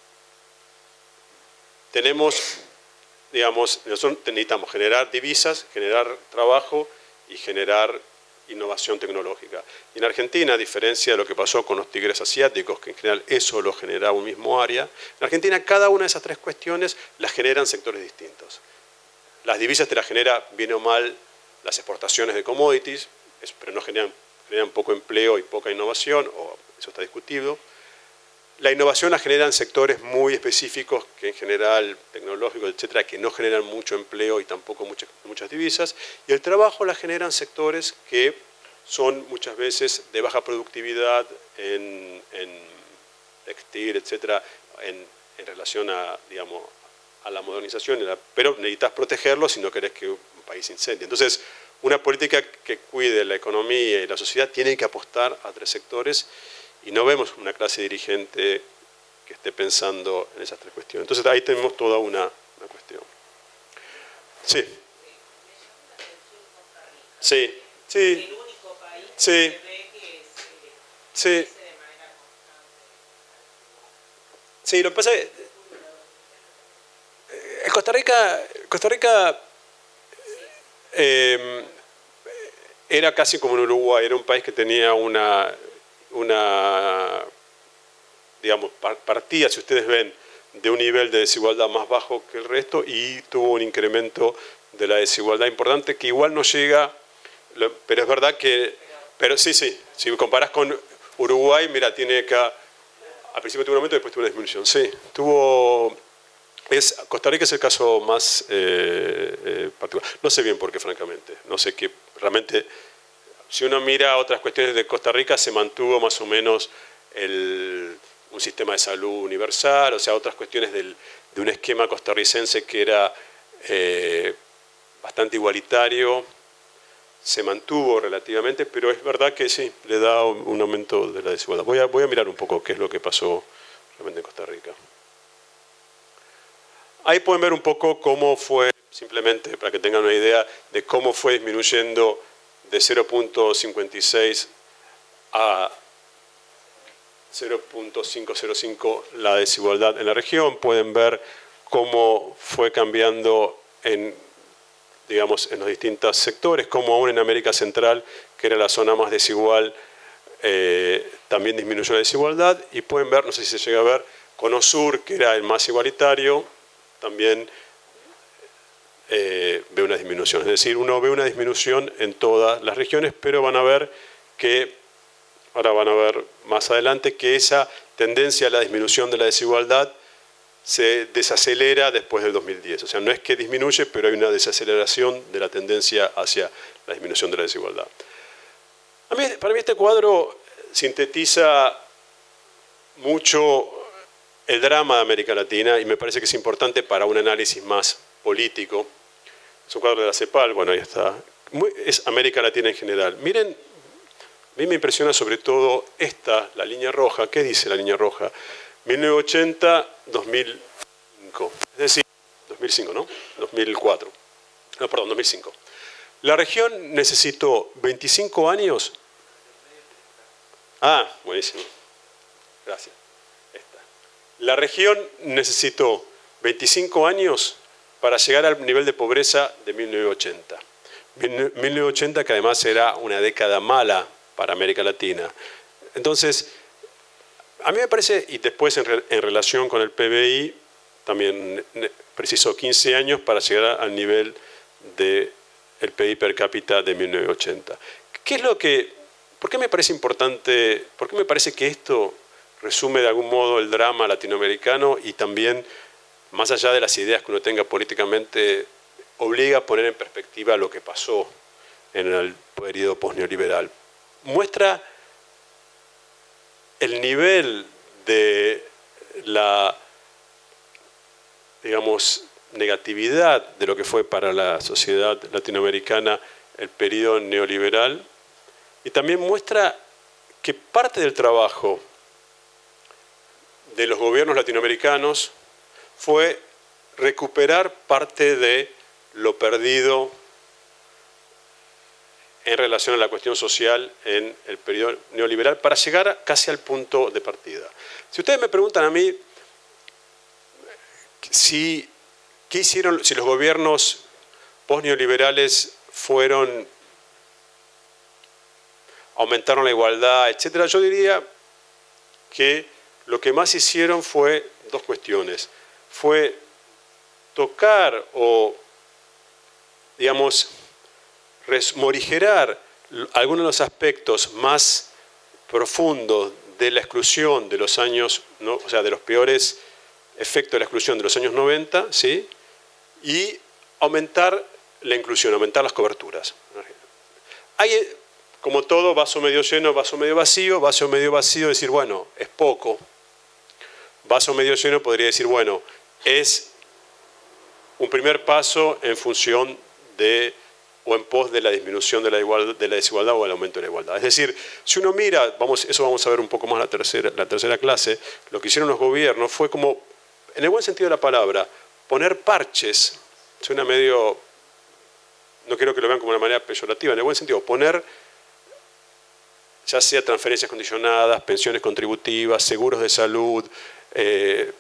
tenemos, digamos, nosotros necesitamos generar divisas, generar trabajo y generar innovación tecnológica. Y en Argentina, a diferencia de lo que pasó con los tigres asiáticos, que en general eso lo generaba un mismo área, en Argentina cada una de esas tres cuestiones las generan sectores distintos. Las divisas te las genera, bien o mal, las exportaciones de commodities, pero no generan, generan poco empleo y poca innovación, o eso está discutido. La innovación la generan sectores muy específicos, que en general, tecnológicos, etcétera, que no generan mucho empleo y tampoco muchas, muchas divisas. Y el trabajo la generan sectores que son muchas veces de baja productividad en, en textil, etcétera, en, en relación a, digamos, a la modernización, pero necesitas protegerlo si no querés que un país se incendie. Entonces, una política que cuide la economía y la sociedad tiene que apostar a tres sectores. Y no vemos una clase dirigente que esté pensando en esas tres cuestiones. Entonces ahí tenemos toda una, una cuestión. Sí. Sí, sí. El único país que sí. se ve que se sí. crece de manera constante. Sí, lo que pasa es que eh, Costa Rica, Costa Rica eh, era casi como en Uruguay, era un país que tenía una... una, digamos, partida, si ustedes ven, de un nivel de desigualdad más bajo que el resto y tuvo un incremento de la desigualdad importante que igual no llega, pero es verdad que, pero sí, sí, si comparas con Uruguay, mira, tiene acá Al principio tuvo un aumento y después tuvo una disminución. Sí, tuvo... Es, Costa Rica es el caso más eh, eh, particular. No sé bien por qué, francamente. No sé qué. Realmente, si uno mira otras cuestiones de Costa Rica, se mantuvo más o menos el, un sistema de salud universal, o sea, otras cuestiones del, de un esquema costarricense que era eh, bastante igualitario, se mantuvo relativamente, pero es verdad que sí, le da un, un aumento de la desigualdad. Voy a, voy a mirar un poco qué es lo que pasó realmente en Costa Rica. Ahí pueden ver un poco cómo fue, simplemente para que tengan una idea de cómo fue disminuyendo de cero punto cincuenta y seis a cero punto quinientos cinco la desigualdad en la región. Pueden ver cómo fue cambiando en, digamos, en los distintos sectores, cómo aún en América Central, que era la zona más desigual, eh, también disminuyó la desigualdad. Y pueden ver, no sé si se llega a ver, Cono Sur, que era el más igualitario, también eh, ve una disminución. Es decir, uno ve una disminución en todas las regiones, pero van a ver que, ahora van a ver más adelante, que esa tendencia a la disminución de la desigualdad se desacelera después del dos mil diez. O sea, no es que disminuye, pero hay una desaceleración de la tendencia hacia la disminución de la desigualdad. A mí, para mí este cuadro sintetiza mucho el drama de América Latina y me parece que es importante para un análisis más político. Es un cuadro de la CEPAL, bueno, ahí está. Muy, es América Latina en general. Miren, a mí me impresiona sobre todo esta, la línea roja. ¿Qué dice la línea roja? mil novecientos ochenta a dos mil cinco. Es decir, dos mil cinco, ¿no? dos mil cuatro. No, perdón, dos mil cinco. La región necesitó veinticinco años. Ah, buenísimo. Gracias. La región necesitó veinticinco años para llegar al nivel de pobreza de mil novecientos ochenta. mil novecientos ochenta, que además era una década mala para América Latina. Entonces, a mí me parece, y después en, re, en relación con el P B I, también precisó quince años para llegar al nivel del P I B per cápita de mil novecientos ochenta. ¿Qué es lo que, por qué me parece importante, por qué me parece que esto resume de algún modo el drama latinoamericano y también, más allá de las ideas que uno tenga políticamente, obliga a poner en perspectiva lo que pasó en el periodo posneoliberal? Muestra el nivel de la, digamos, negatividad de lo que fue para la sociedad latinoamericana el periodo neoliberal, y también muestra que parte del trabajo de los gobiernos latinoamericanos fue recuperar parte de lo perdido en relación a la cuestión social en el periodo neoliberal para llegar casi al punto de partida. Si ustedes me preguntan a mí si, ¿qué hicieron, si los gobiernos postneoliberales fueron, aumentaron la igualdad, etcétera, yo diría que lo que más hicieron fue dos cuestiones. Fue tocar o, digamos, morigerar algunos de los aspectos más profundos de la exclusión de los años, ¿no? O sea, de los peores efectos de la exclusión de los años noventa, ¿sí? Y aumentar la inclusión, aumentar las coberturas. Hay, como todo, vaso medio lleno, vaso medio vacío, vaso medio vacío, decir, bueno, es poco. Vaso medio lleno podría decir, bueno, es un primer paso en función de o en pos de la disminución de la, igualdad, de la desigualdad o el aumento de la igualdad. Es decir, si uno mira, vamos, eso vamos a ver un poco más en la tercera, la tercera clase, lo que hicieron los gobiernos fue como, en el buen sentido de la palabra, poner parches. Suena medio, no quiero que lo vean como una manera peyorativa, en el buen sentido, poner ya sea transferencias condicionadas, pensiones contributivas, seguros de salud, eh,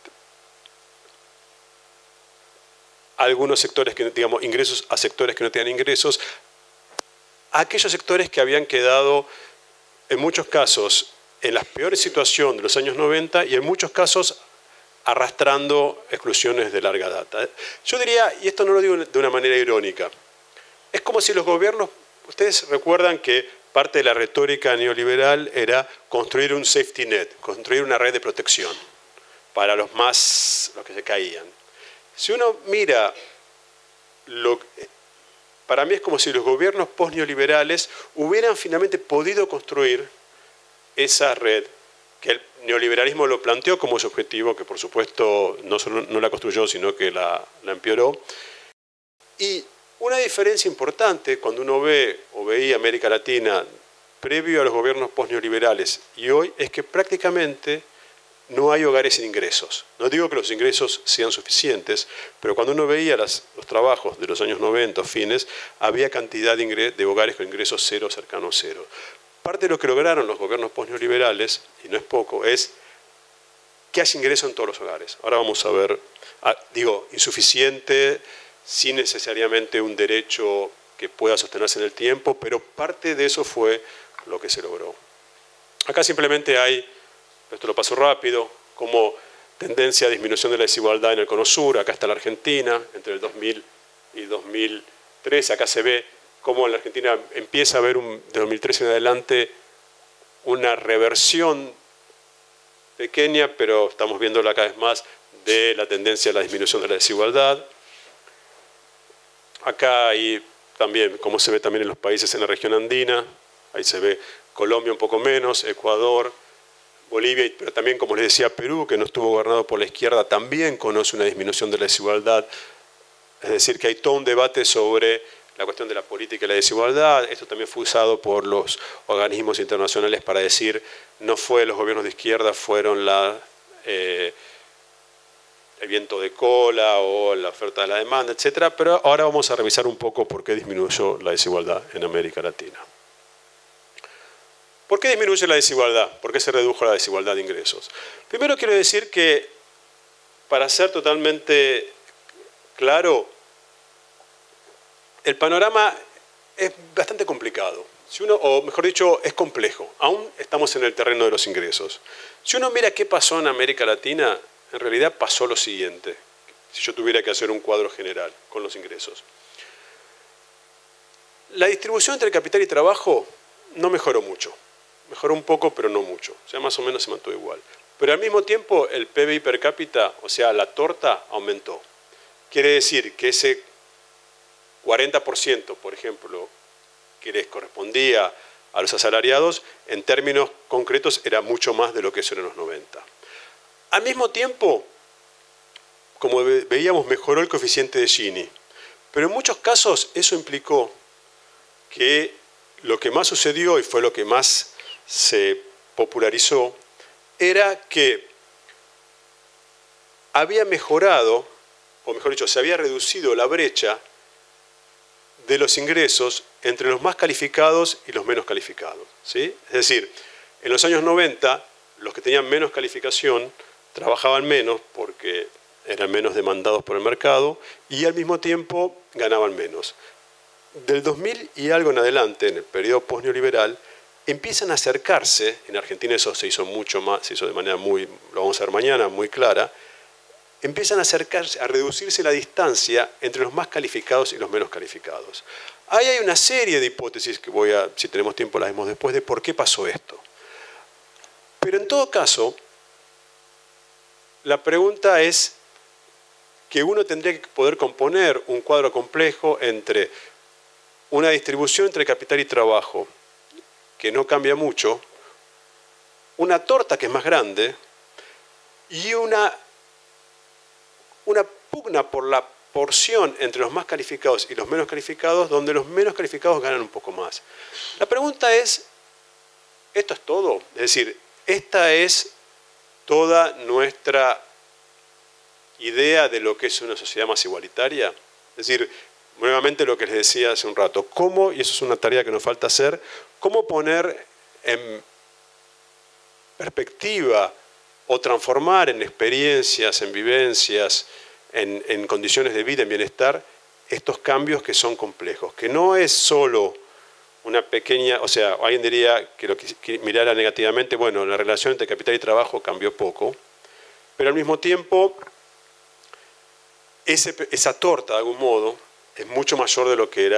algunos sectores que, digamos, ingresos a sectores que no tenían ingresos, a aquellos sectores que habían quedado, en muchos casos, en la peor situación de los años noventa y en muchos casos arrastrando exclusiones de larga data. Yo diría, y esto no lo digo de una manera irónica, es como si los gobiernos, ustedes recuerdan que parte de la retórica neoliberal era construir un safety net, construir una red de protección para los más, los que se caían. Si uno mira, lo, para mí es como si los gobiernos post-neoliberales hubieran finalmente podido construir esa red, que el neoliberalismo lo planteó como su objetivo, que por supuesto no solo no la construyó, sino que la, la empeoró. Y una diferencia importante cuando uno ve o veía América Latina previo a los gobiernos post-neoliberales y hoy es que prácticamente no hay hogares sin ingresos. No digo que los ingresos sean suficientes, pero cuando uno veía las, los trabajos de los años noventa, fines, había cantidad de, ingres, de hogares con ingresos cero, cercano a cero. Parte de lo que lograron los gobiernos post-neoliberales, y no es poco, es que haya ingreso en todos los hogares. Ahora vamos a ver, ah, digo, insuficiente, sin necesariamente un derecho que pueda sostenerse en el tiempo, pero parte de eso fue lo que se logró. Acá simplemente hay, esto lo paso rápido, como tendencia a disminución de la desigualdad en el Cono Sur. Acá está la Argentina, entre el dos mil y dos mil tres, acá se ve cómo en la Argentina empieza a haber, un, de dos mil trece en adelante, una reversión pequeña, pero estamos viéndola cada vez más, de la tendencia a la disminución de la desigualdad. Acá hay también, como se ve también en los países en la región andina, ahí se ve Colombia un poco menos, Ecuador, Bolivia, pero también, como les decía, Perú, que no estuvo gobernado por la izquierda, también conoce una disminución de la desigualdad. Es decir, que hay todo un debate sobre la cuestión de la política y la desigualdad. Esto también fue usado por los organismos internacionales para decir, no fue los gobiernos de izquierda, fueron la, eh, el viento de cola o la oferta de la demanda, etcétera. Pero ahora vamos a revisar un poco por qué disminuyó la desigualdad en América Latina. ¿Por qué disminuye la desigualdad? ¿Por qué se redujo la desigualdad de ingresos? Primero quiero decir que, para ser totalmente claro, el panorama es bastante complicado. Si uno, o mejor dicho, es complejo. Aún estamos en el terreno de los ingresos. Si uno mira qué pasó en América Latina, en realidad pasó lo siguiente, si yo tuviera que hacer un cuadro general con los ingresos. La distribución entre capital y trabajo no mejoró mucho. Mejoró un poco, pero no mucho. O sea, más o menos se mantuvo igual. Pero al mismo tiempo, el P B I per cápita, o sea, la torta, aumentó. Quiere decir que ese cuarenta por ciento, por ejemplo, que les correspondía a los asalariados, en términos concretos era mucho más de lo que eso era en los noventa. Al mismo tiempo, como veíamos, mejoró el coeficiente de Gini. Pero en muchos casos eso implicó que lo que más sucedió, y fue lo que más se popularizó, era que había mejorado, o mejor dicho, se había reducido la brecha de los ingresos entre los más calificados y los menos calificados, ¿sí? Es decir, en los años noventa, los que tenían menos calificación trabajaban menos porque eran menos demandados por el mercado y al mismo tiempo ganaban menos. Del dos mil y algo en adelante, en el periodo post-neoliberal, empiezan a acercarse, en Argentina eso se hizo mucho más, se hizo de manera muy, lo vamos a ver mañana, muy clara, empiezan a acercarse, a reducirse la distancia entre los más calificados y los menos calificados. Ahí hay una serie de hipótesis que voy a, si tenemos tiempo las vemos después, de por qué pasó esto. Pero en todo caso, la pregunta es que uno tendría que poder componer un cuadro complejo entre una distribución entre capital y trabajo que no cambia mucho, una torta que es más grande y una, una pugna por la porción entre los más calificados y los menos calificados, donde los menos calificados ganan un poco más. La pregunta es, ¿esto es todo? Es decir, esta es toda nuestra idea de lo que es una sociedad más igualitaria. Es decir, nuevamente lo que les decía hace un rato, cómo, y eso es una tarea que nos falta hacer, cómo poner en perspectiva o transformar en experiencias, en vivencias, en, en condiciones de vida, en bienestar, estos cambios que son complejos, que no es solo una pequeña, o sea, alguien diría que lo que, que mirara negativamente, bueno, la relación entre capital y trabajo cambió poco, pero al mismo tiempo ese, esa torta, de algún modo, es mucho mayor de lo que era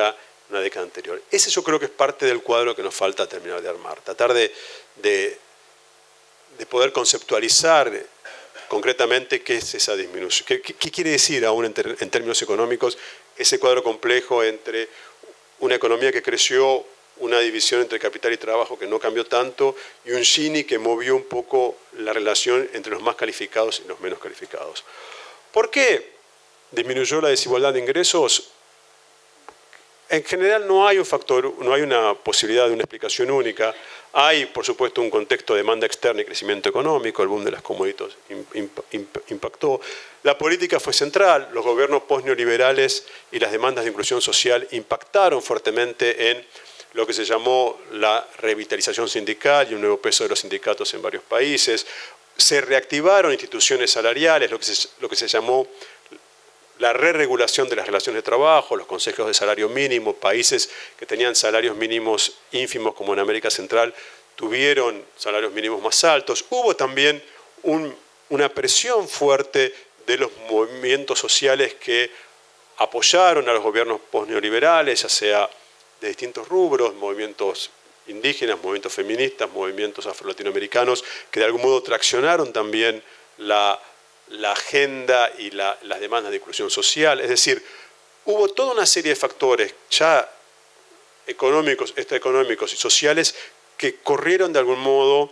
una década anterior. Ese yo creo que es parte del cuadro que nos falta terminar de armar. Tratar de, de, de poder conceptualizar concretamente qué es esa disminución. ¿Qué, qué, qué quiere decir aún en, ter, en términos económicos ese cuadro complejo entre una economía que creció, una división entre capital y trabajo que no cambió tanto y un Gini que movió un poco la relación entre los más calificados y los menos calificados? ¿Por qué disminuyó la desigualdad de ingresos? En general no hay un factor, no hay una posibilidad de una explicación única. Hay, por supuesto, un contexto de demanda externa y crecimiento económico, el boom de las commodities impactó. La política fue central, los gobiernos post-neoliberales y las demandas de inclusión social impactaron fuertemente en lo que se llamó la revitalización sindical y un nuevo peso de los sindicatos en varios países. Se reactivaron instituciones salariales, lo que se, lo que se llamó la re-regulación de las relaciones de trabajo, los consejos de salario mínimo. Países que tenían salarios mínimos ínfimos como en América Central tuvieron salarios mínimos más altos. Hubo también un, una presión fuerte de los movimientos sociales que apoyaron a los gobiernos postneoliberales, ya sea de distintos rubros, movimientos indígenas, movimientos feministas, movimientos afro-latinoamericanos, que de algún modo traccionaron también la la agenda y la, las demandas de inclusión social. Es decir, hubo toda una serie de factores ya económicos, extraeconómicos y sociales que corrieron de algún modo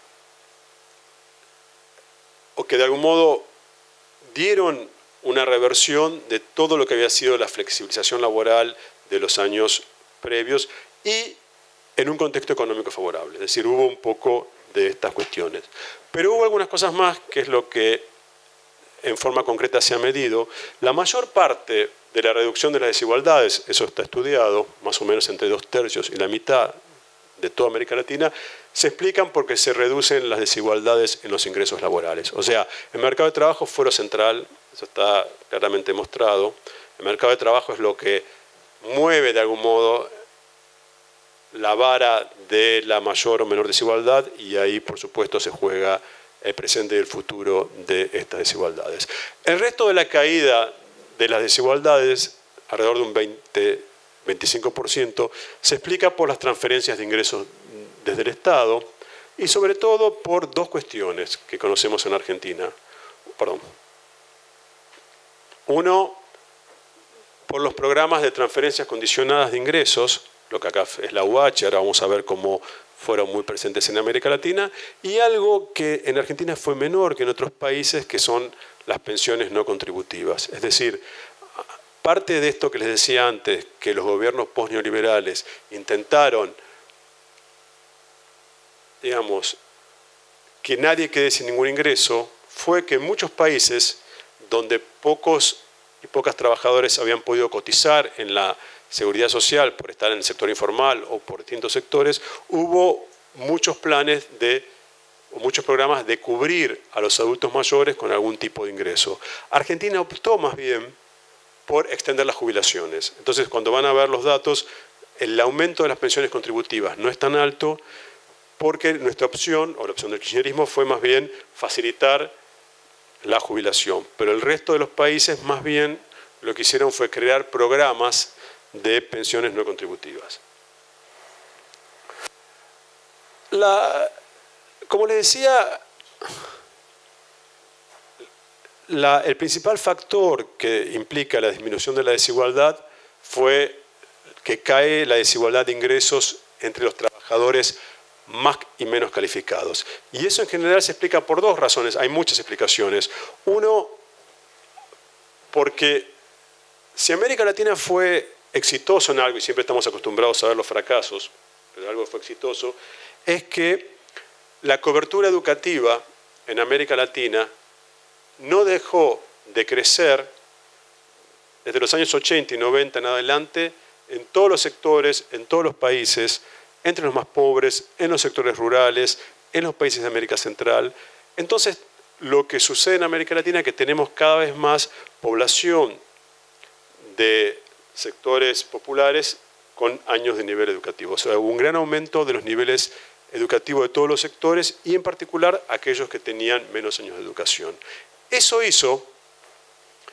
o que de algún modo dieron una reversión de todo lo que había sido la flexibilización laboral de los años previos y en un contexto económico favorable. Es decir, hubo un poco de estas cuestiones. Pero hubo algunas cosas más, que es lo que en forma concreta se ha medido. La mayor parte de la reducción de las desigualdades, eso está estudiado, más o menos entre dos tercios y la mitad de toda América Latina, se explican porque se reducen las desigualdades en los ingresos laborales. O sea, el mercado de trabajo fue lo central, eso está claramente mostrado. El mercado de trabajo es lo que mueve de algún modo la vara de la mayor o menor desigualdad y ahí, por supuesto, se juega el presente y el futuro de estas desigualdades. El resto de la caída de las desigualdades, alrededor de un veinte a veinticinco por ciento, se explica por las transferencias de ingresos desde el Estado y sobre todo por dos cuestiones que conocemos en Argentina. Perdón. Uno, por los programas de transferencias condicionadas de ingresos, lo que acá es la U H, ahora vamos a ver cómo fueron muy presentes en América Latina, y algo que en Argentina fue menor que en otros países, que son las pensiones no contributivas. Es decir, parte de esto que les decía antes, que los gobiernos postneoliberales intentaron, digamos, que nadie quede sin ningún ingreso, fue que en muchos países donde pocos y pocas trabajadores habían podido cotizar en la seguridad social por estar en el sector informal o por distintos sectores, hubo muchos planes de, o muchos programas de cubrir a los adultos mayores con algún tipo de ingreso. Argentina optó más bien por extender las jubilaciones. Entonces, cuando van a ver los datos, el aumento de las pensiones contributivas no es tan alto porque nuestra opción, o la opción del kirchnerismo, fue más bien facilitar la jubilación. Pero el resto de los países más bien lo que hicieron fue crear programas de pensiones no contributivas. La, como les decía, la, el principal factor que implica la disminución de la desigualdad fue que cae la desigualdad de ingresos entre los trabajadores más y menos calificados. Y eso en general se explica por dos razones, hay muchas explicaciones. Uno, porque si América Latina fue exitoso en algo, y siempre estamos acostumbrados a ver los fracasos, pero algo fue exitoso, es que la cobertura educativa en América Latina no dejó de crecer desde los años ochenta y noventa en adelante en todos los sectores, en todos los países, entre los más pobres, en los sectores rurales, en los países de América Central. Entonces, lo que sucede en América Latina es que tenemos cada vez más población de sectores populares con años de nivel educativo. O sea, hubo un gran aumento de los niveles educativos de todos los sectores y en particular aquellos que tenían menos años de educación. Eso hizo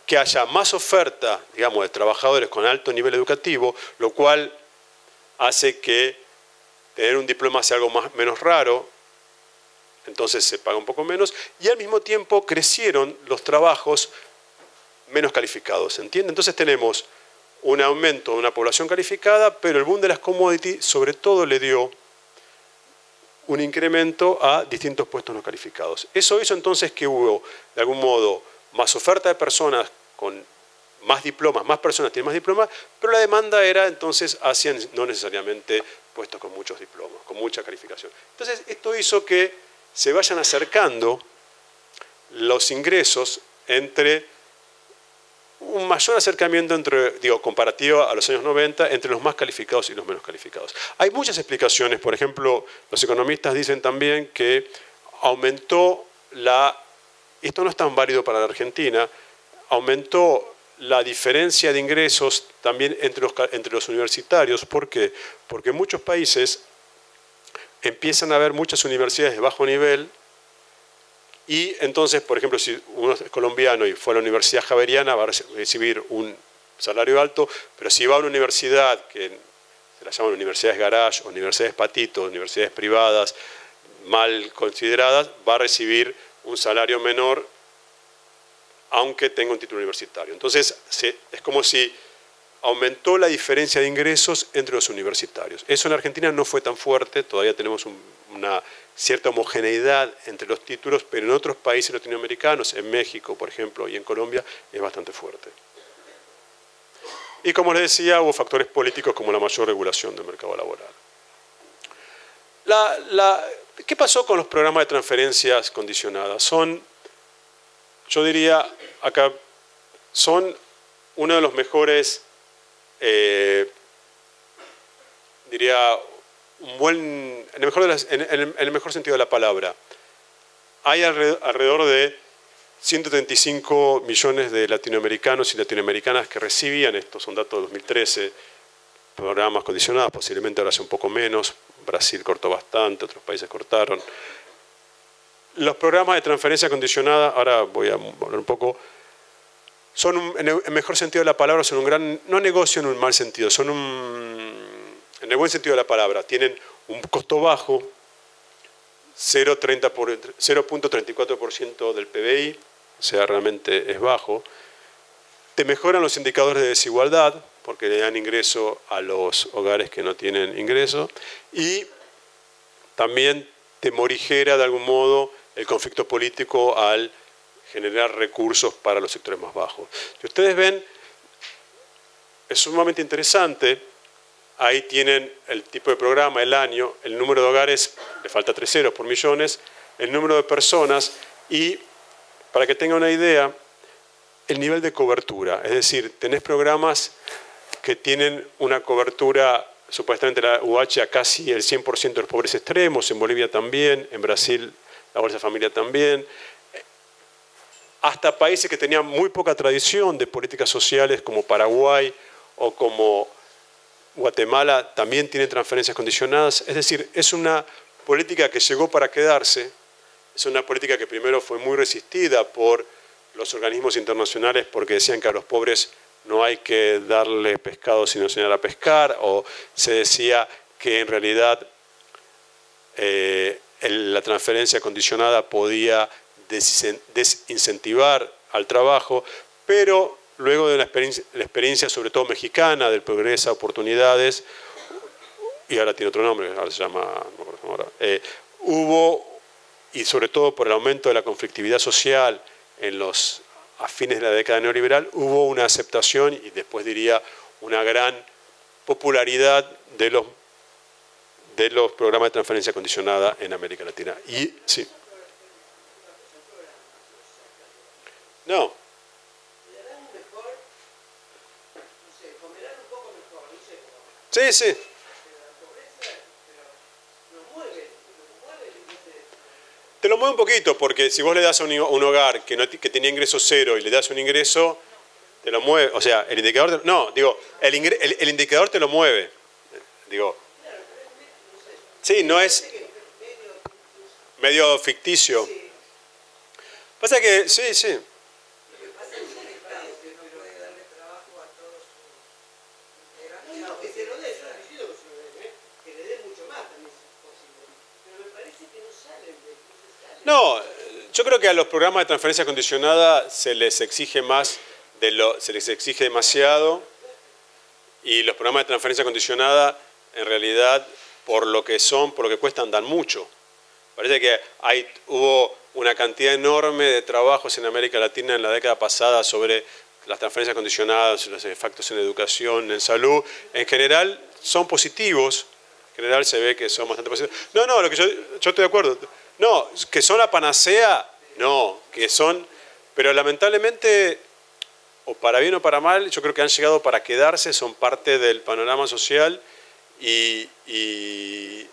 que haya más oferta, digamos, de trabajadores con alto nivel educativo, lo cual hace que tener un diploma sea algo más, menos raro, entonces se paga un poco menos, y al mismo tiempo crecieron los trabajos menos calificados, ¿entiende? Entonces tenemos un aumento de una población calificada, pero el boom de las commodities sobre todo le dio un incremento a distintos puestos no calificados. Eso hizo entonces que hubo, de algún modo, más oferta de personas con más diplomas, más personas tienen más diplomas, pero la demanda era entonces hacia no necesariamente puestos con muchos diplomas, con mucha calificación. Entonces esto hizo que se vayan acercando los ingresos entre un mayor acercamiento entre, digo, comparativo a los años noventa entre los más calificados y los menos calificados. Hay muchas explicaciones, por ejemplo, los economistas dicen también que aumentó la, esto no es tan válido para la Argentina, aumentó la diferencia de ingresos también entre los, entre los universitarios. ¿Por qué? Porque en muchos países empiezan a haber muchas universidades de bajo nivel y entonces, por ejemplo, si uno es colombiano y fue a la Universidad Javeriana va a recibir un salario alto, pero si va a una universidad que se la llaman universidades garage, universidades patito, universidades privadas mal consideradas, va a recibir un salario menor aunque tenga un título universitario. Entonces, es como si aumentó la diferencia de ingresos entre los universitarios. Eso en Argentina no fue tan fuerte, todavía tenemos un, una cierta homogeneidad entre los títulos, pero en otros países latinoamericanos, en México, por ejemplo, y en Colombia, es bastante fuerte. Y como les decía, hubo factores políticos como la mayor regulación del mercado laboral. La, la, ¿Qué pasó con los programas de transferencias condicionadas? Son, yo diría, acá, son uno de los mejores, eh, diría, un buen, en el, mejor de las, en, el, en el mejor sentido de la palabra. Hay alrededor, alrededor de ciento treinta y cinco millones de latinoamericanos y latinoamericanas que recibían, estos son datos de dos mil trece, programas condicionados, posiblemente ahora sea un poco menos, Brasil cortó bastante, otros países cortaron. Los programas de transferencia condicionada, ahora voy a hablar un poco, son, un, en el mejor sentido de la palabra, son un gran, no negocio en un mal sentido, son un, en el buen sentido de la palabra, tienen un costo bajo, cero punto treinta y cuatro por ciento del P B I, o sea, realmente es bajo. Te mejoran los indicadores de desigualdad, porque le dan ingreso a los hogares que no tienen ingreso, y también te morigera de algún modo el conflicto político al generar recursos para los sectores más bajos. Si ustedes ven, es sumamente interesante, ahí tienen el tipo de programa, el año, el número de hogares, le falta tres ceros por millones, el número de personas y, para que tengan una idea, el nivel de cobertura. Es decir, tenés programas que tienen una cobertura, supuestamente la U H, a casi el cien por ciento de los pobres extremos, en Bolivia también, en Brasil la Bolsa Familia también, hasta países que tenían muy poca tradición de políticas sociales como Paraguay o como Guatemala también tienen transferencias condicionadas. Es decir, es una política que llegó para quedarse, es una política que primero fue muy resistida por los organismos internacionales porque decían que a los pobres no hay que darle pescado sino enseñar a pescar, o se decía que en realidad eh, el, la transferencia condicionada podía desincentivar al trabajo, pero luego de la experiencia, la experiencia sobre todo mexicana del Progresa Oportunidades, y ahora tiene otro nombre, ahora se llama, no me acuerdo ahora, eh, hubo, y sobre todo por el aumento de la conflictividad social en los, a fines de la década neoliberal, hubo una aceptación y después diría una gran popularidad de los, de los programas de transferencia condicionada en América Latina. Y sí. No. Sí, sí. Te lo mueve un poquito, porque si vos le das a un, un hogar que, no, que tenía ingreso cero y le das un ingreso, te lo mueve. O sea, el indicador... Te, no, digo, el, ingre, el, el indicador te lo mueve. Digo. Sí, no es medio ficticio. Pasa que, sí, sí. No, yo creo que a los programas de transferencia condicionada se les exige más, de lo, se les exige demasiado, y los programas de transferencia condicionada en realidad por lo que son, por lo que cuestan, dan mucho. Parece que hay, hubo una cantidad enorme de trabajos en América Latina en la década pasada sobre las transferencias condicionadas, los efectos en educación, en salud. En general son positivos, en general se ve que son bastante positivos. No, no, lo que yo, yo estoy de acuerdo. No, que son la panacea, no, que son, pero lamentablemente, o para bien o para mal, yo creo que han llegado para quedarse, son parte del panorama social y, y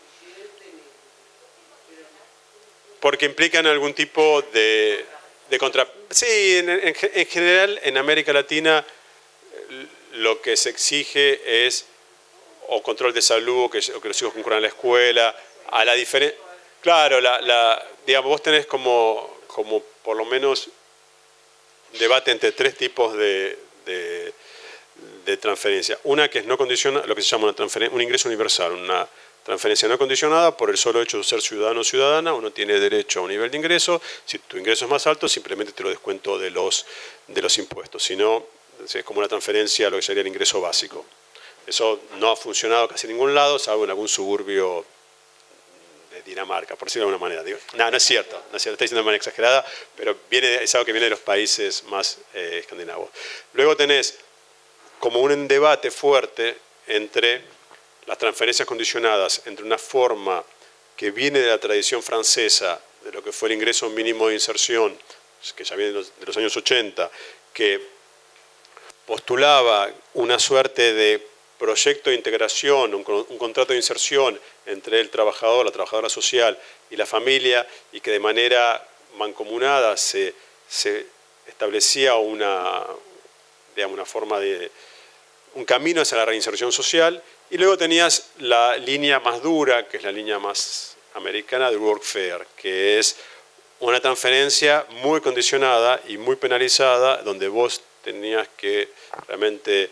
porque implican algún tipo de, de contra... Sí, en, en, en general en América Latina lo que se exige es o control de salud, o que, o que los hijos concurran a la escuela, a la diferencia... Claro, la, la, digamos, vos tenés como, como por lo menos debate entre tres tipos de, de, de transferencia. Una que es no condicionada, lo que se llama una transferencia, un ingreso universal, una transferencia no condicionada por el solo hecho de ser ciudadano o ciudadana. Uno tiene derecho a un nivel de ingreso. Si tu ingreso es más alto, simplemente te lo descuento de los, de los impuestos. Si no, es como una transferencia a lo que sería el ingreso básico. Eso no ha funcionado casi en ningún lado, salvo en algún suburbio de Dinamarca, por decirlo de alguna manera. Digo, no, no es cierto, no es cierto, estoy diciendo de manera exagerada, pero viene, es algo que viene de los países más eh, escandinavos. Luego tenés como un debate fuerte entre las transferencias condicionadas, entre una forma que viene de la tradición francesa, de lo que fue el ingreso mínimo de inserción, que ya viene de los, de los años ochenta, que postulaba una suerte de proyecto de integración, un, un contrato de inserción entre el trabajador, la trabajadora social y la familia, y que de manera mancomunada se, se establecía una, digamos, una forma de, un camino hacia la reinserción social. Y luego tenías la línea más dura, que es la línea más americana del workfare, que es una transferencia muy condicionada y muy penalizada, donde vos tenías que realmente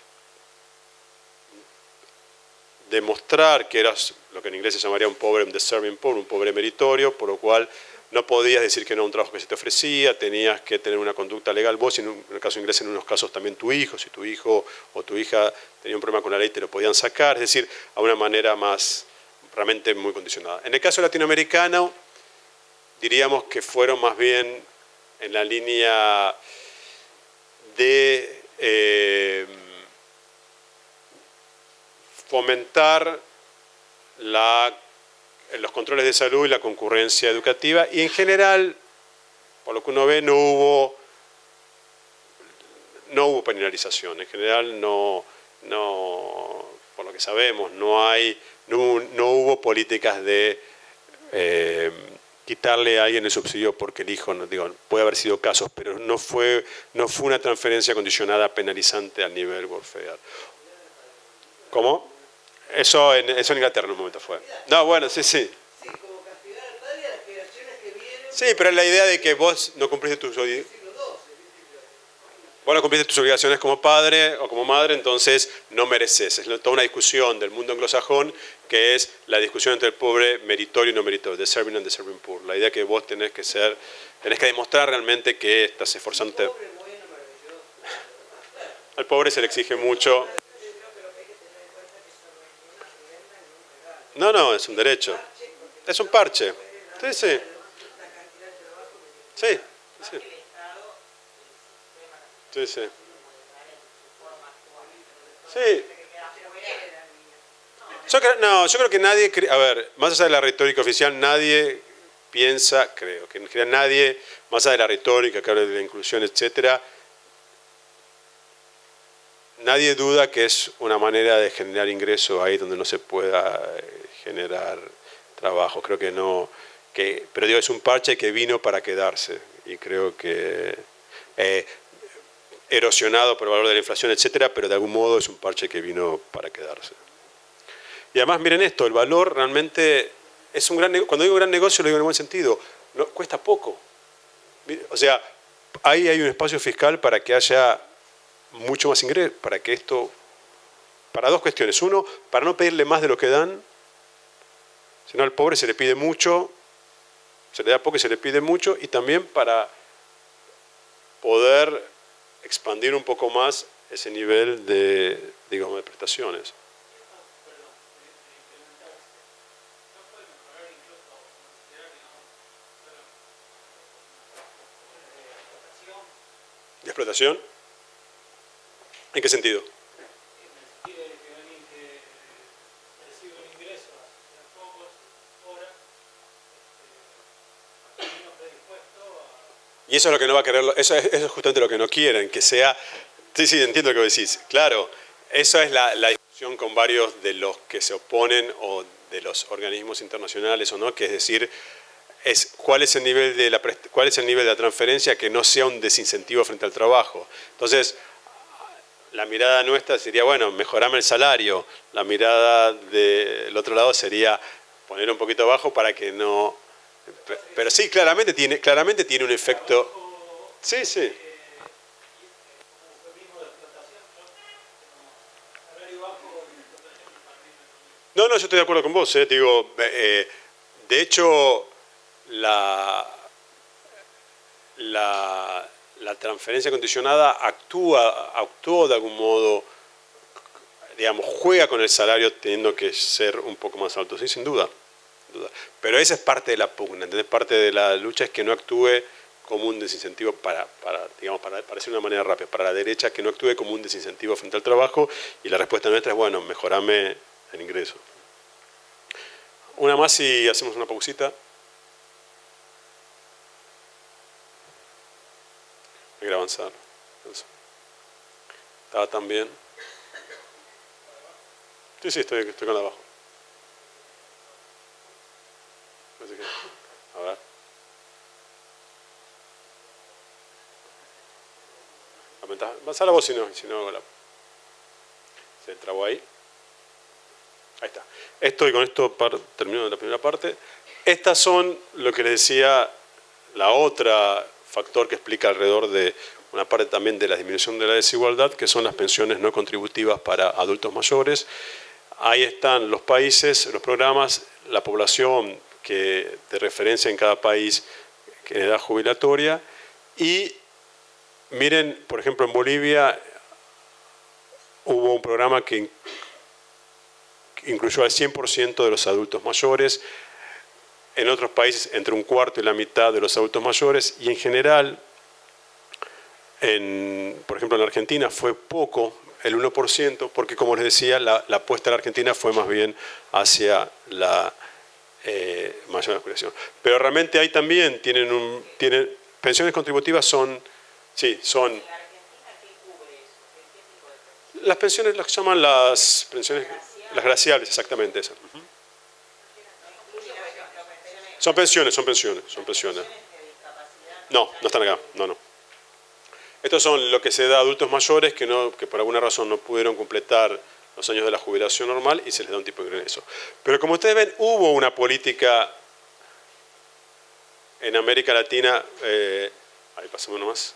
demostrar que eras lo que en inglés se llamaría un pobre, un deserving poor, un pobre meritorio, por lo cual no podías decir que no a un trabajo que se te ofrecía, tenías que tener una conducta legal vos, y en el caso inglés en unos casos también tu hijo, si tu hijo o tu hija tenía un problema con la ley te lo podían sacar, es decir, a una manera más, realmente muy condicionada. En el caso latinoamericano, diríamos que fueron más bien en la línea de eh, fomentar la, los controles de salud y la concurrencia educativa, y en general, por lo que uno ve, no hubo, no hubo penalización. En general, no, no, por lo que sabemos, no, hay, no, no hubo políticas de eh, quitarle a alguien el subsidio porque el hijo, no, digo, puede haber sido casos, pero no fue, no fue una transferencia condicionada penalizante al nivel welfare. ¿Cómo? Eso en, eso en Inglaterra en un momento fue. No, bueno, sí, sí. Sí, como castigar al padre y a las generaciones que vienen. Sí, pero es la idea de que vos no cumpliste tus obligaciones. Vos no cumpliste tus obligaciones como padre o como madre, entonces no mereces. Es toda una discusión del mundo anglosajón, que es la discusión entre el pobre meritorio y no meritorio, deserving and deserving poor. La idea que vos tenés que ser, tenés que demostrar realmente que estás esforzándote. Al pobre se le exige mucho. No, no, es un derecho. Es un parche. Sí, sí. Sí, sí. Sí, sí. Sí. Yo creo, no, yo creo que nadie, a ver, más allá de la retórica oficial, nadie piensa, creo, que en general nadie, más allá de la retórica, que habla de la inclusión, etcétera, nadie duda que es una manera de generar ingresos ahí donde no se pueda generar trabajo. Creo que no, que, pero digo, es un parche que vino para quedarse, y creo que eh, erosionado por el valor de la inflación, etcétera, pero de algún modo es un parche que vino para quedarse. Y además, miren esto, el valor realmente es un gran negocio. Cuando digo gran negocio lo digo en el buen sentido, no, cuesta poco. O sea, ahí hay un espacio fiscal para que haya mucho más ingreso, para que esto, para dos cuestiones. Uno, para no pedirle más de lo que dan, si no al pobre se le pide mucho se le da poco y se le pide mucho, y también para poder expandir un poco más ese nivel de, digamos, de prestaciones. ¿De explotación? ¿En qué sentido? Y eso es lo que no va a querer, eso es, eso es justamente lo que no quieren, que sea... Sí, sí, entiendo lo que decís. Claro, eso es la, la discusión con varios de los que se oponen o de los organismos internacionales o no, que es decir, es cuál es el nivel de la, cuál es el nivel de la transferencia que no sea un desincentivo frente al trabajo. Entonces, la mirada nuestra sería, bueno, mejorame el salario. La mirada del otro lado sería poner un poquito abajo para que no... Pero sí, claramente tiene, claramente tiene un efecto... Sí, sí. No, no, yo estoy de acuerdo con vos. Eh. Digo, eh, de hecho, la, la, la transferencia condicionada actúa, actuó de algún modo, digamos, juega con el salario teniendo que ser un poco más alto. Sí, sin duda. Pero esa es parte de la pugna, ¿entendés? Parte de la lucha es que no actúe como un desincentivo para, para digamos, para, para decir de una manera rápida, para la derecha, que no actúe como un desincentivo frente al trabajo, y la respuesta nuestra es, bueno, mejorame el ingreso. Una más y hacemos una pausita. Hay que avanzar. ¿Estaba tan bien? Sí, sí, estoy, estoy con la abajo. Así que, a ver. Avanzá la voz si no, si no hago la... Se trabó ahí. Ahí está. Esto y con esto termino la primera parte. Estas son lo que les decía, la otra factor que explica alrededor de una parte también de la disminución de la desigualdad, que son las pensiones no contributivas para adultos mayores. Ahí están los países, los programas, la población que de referencia en cada país en edad jubilatoria. Y miren, por ejemplo, en Bolivia hubo un programa que incluyó al cien por ciento de los adultos mayores, en otros países entre un cuarto y la mitad de los adultos mayores, y en general, en, por ejemplo en Argentina fue poco, el uno por ciento, porque como les decía, la, la apuesta de la Argentina fue más bien hacia la eh, mayor jubilación. Pero realmente ahí también tienen, un, tienen pensiones contributivas son, sí, son... ¿En la Argentina qué cubre eso? ¿Qué, qué tipo de pensiones? Las pensiones las llaman las pensiones... Las graciables, exactamente esas. Uh-huh. Son pensiones, son pensiones, son pensiones. No, no están acá, no, no. Estos son lo que se da a adultos mayores que, no, que por alguna razón no pudieron completar los años de la jubilación normal y se les da un tipo de ingreso. Pero como ustedes ven, hubo una política en América Latina, eh, ahí pasamos nomás.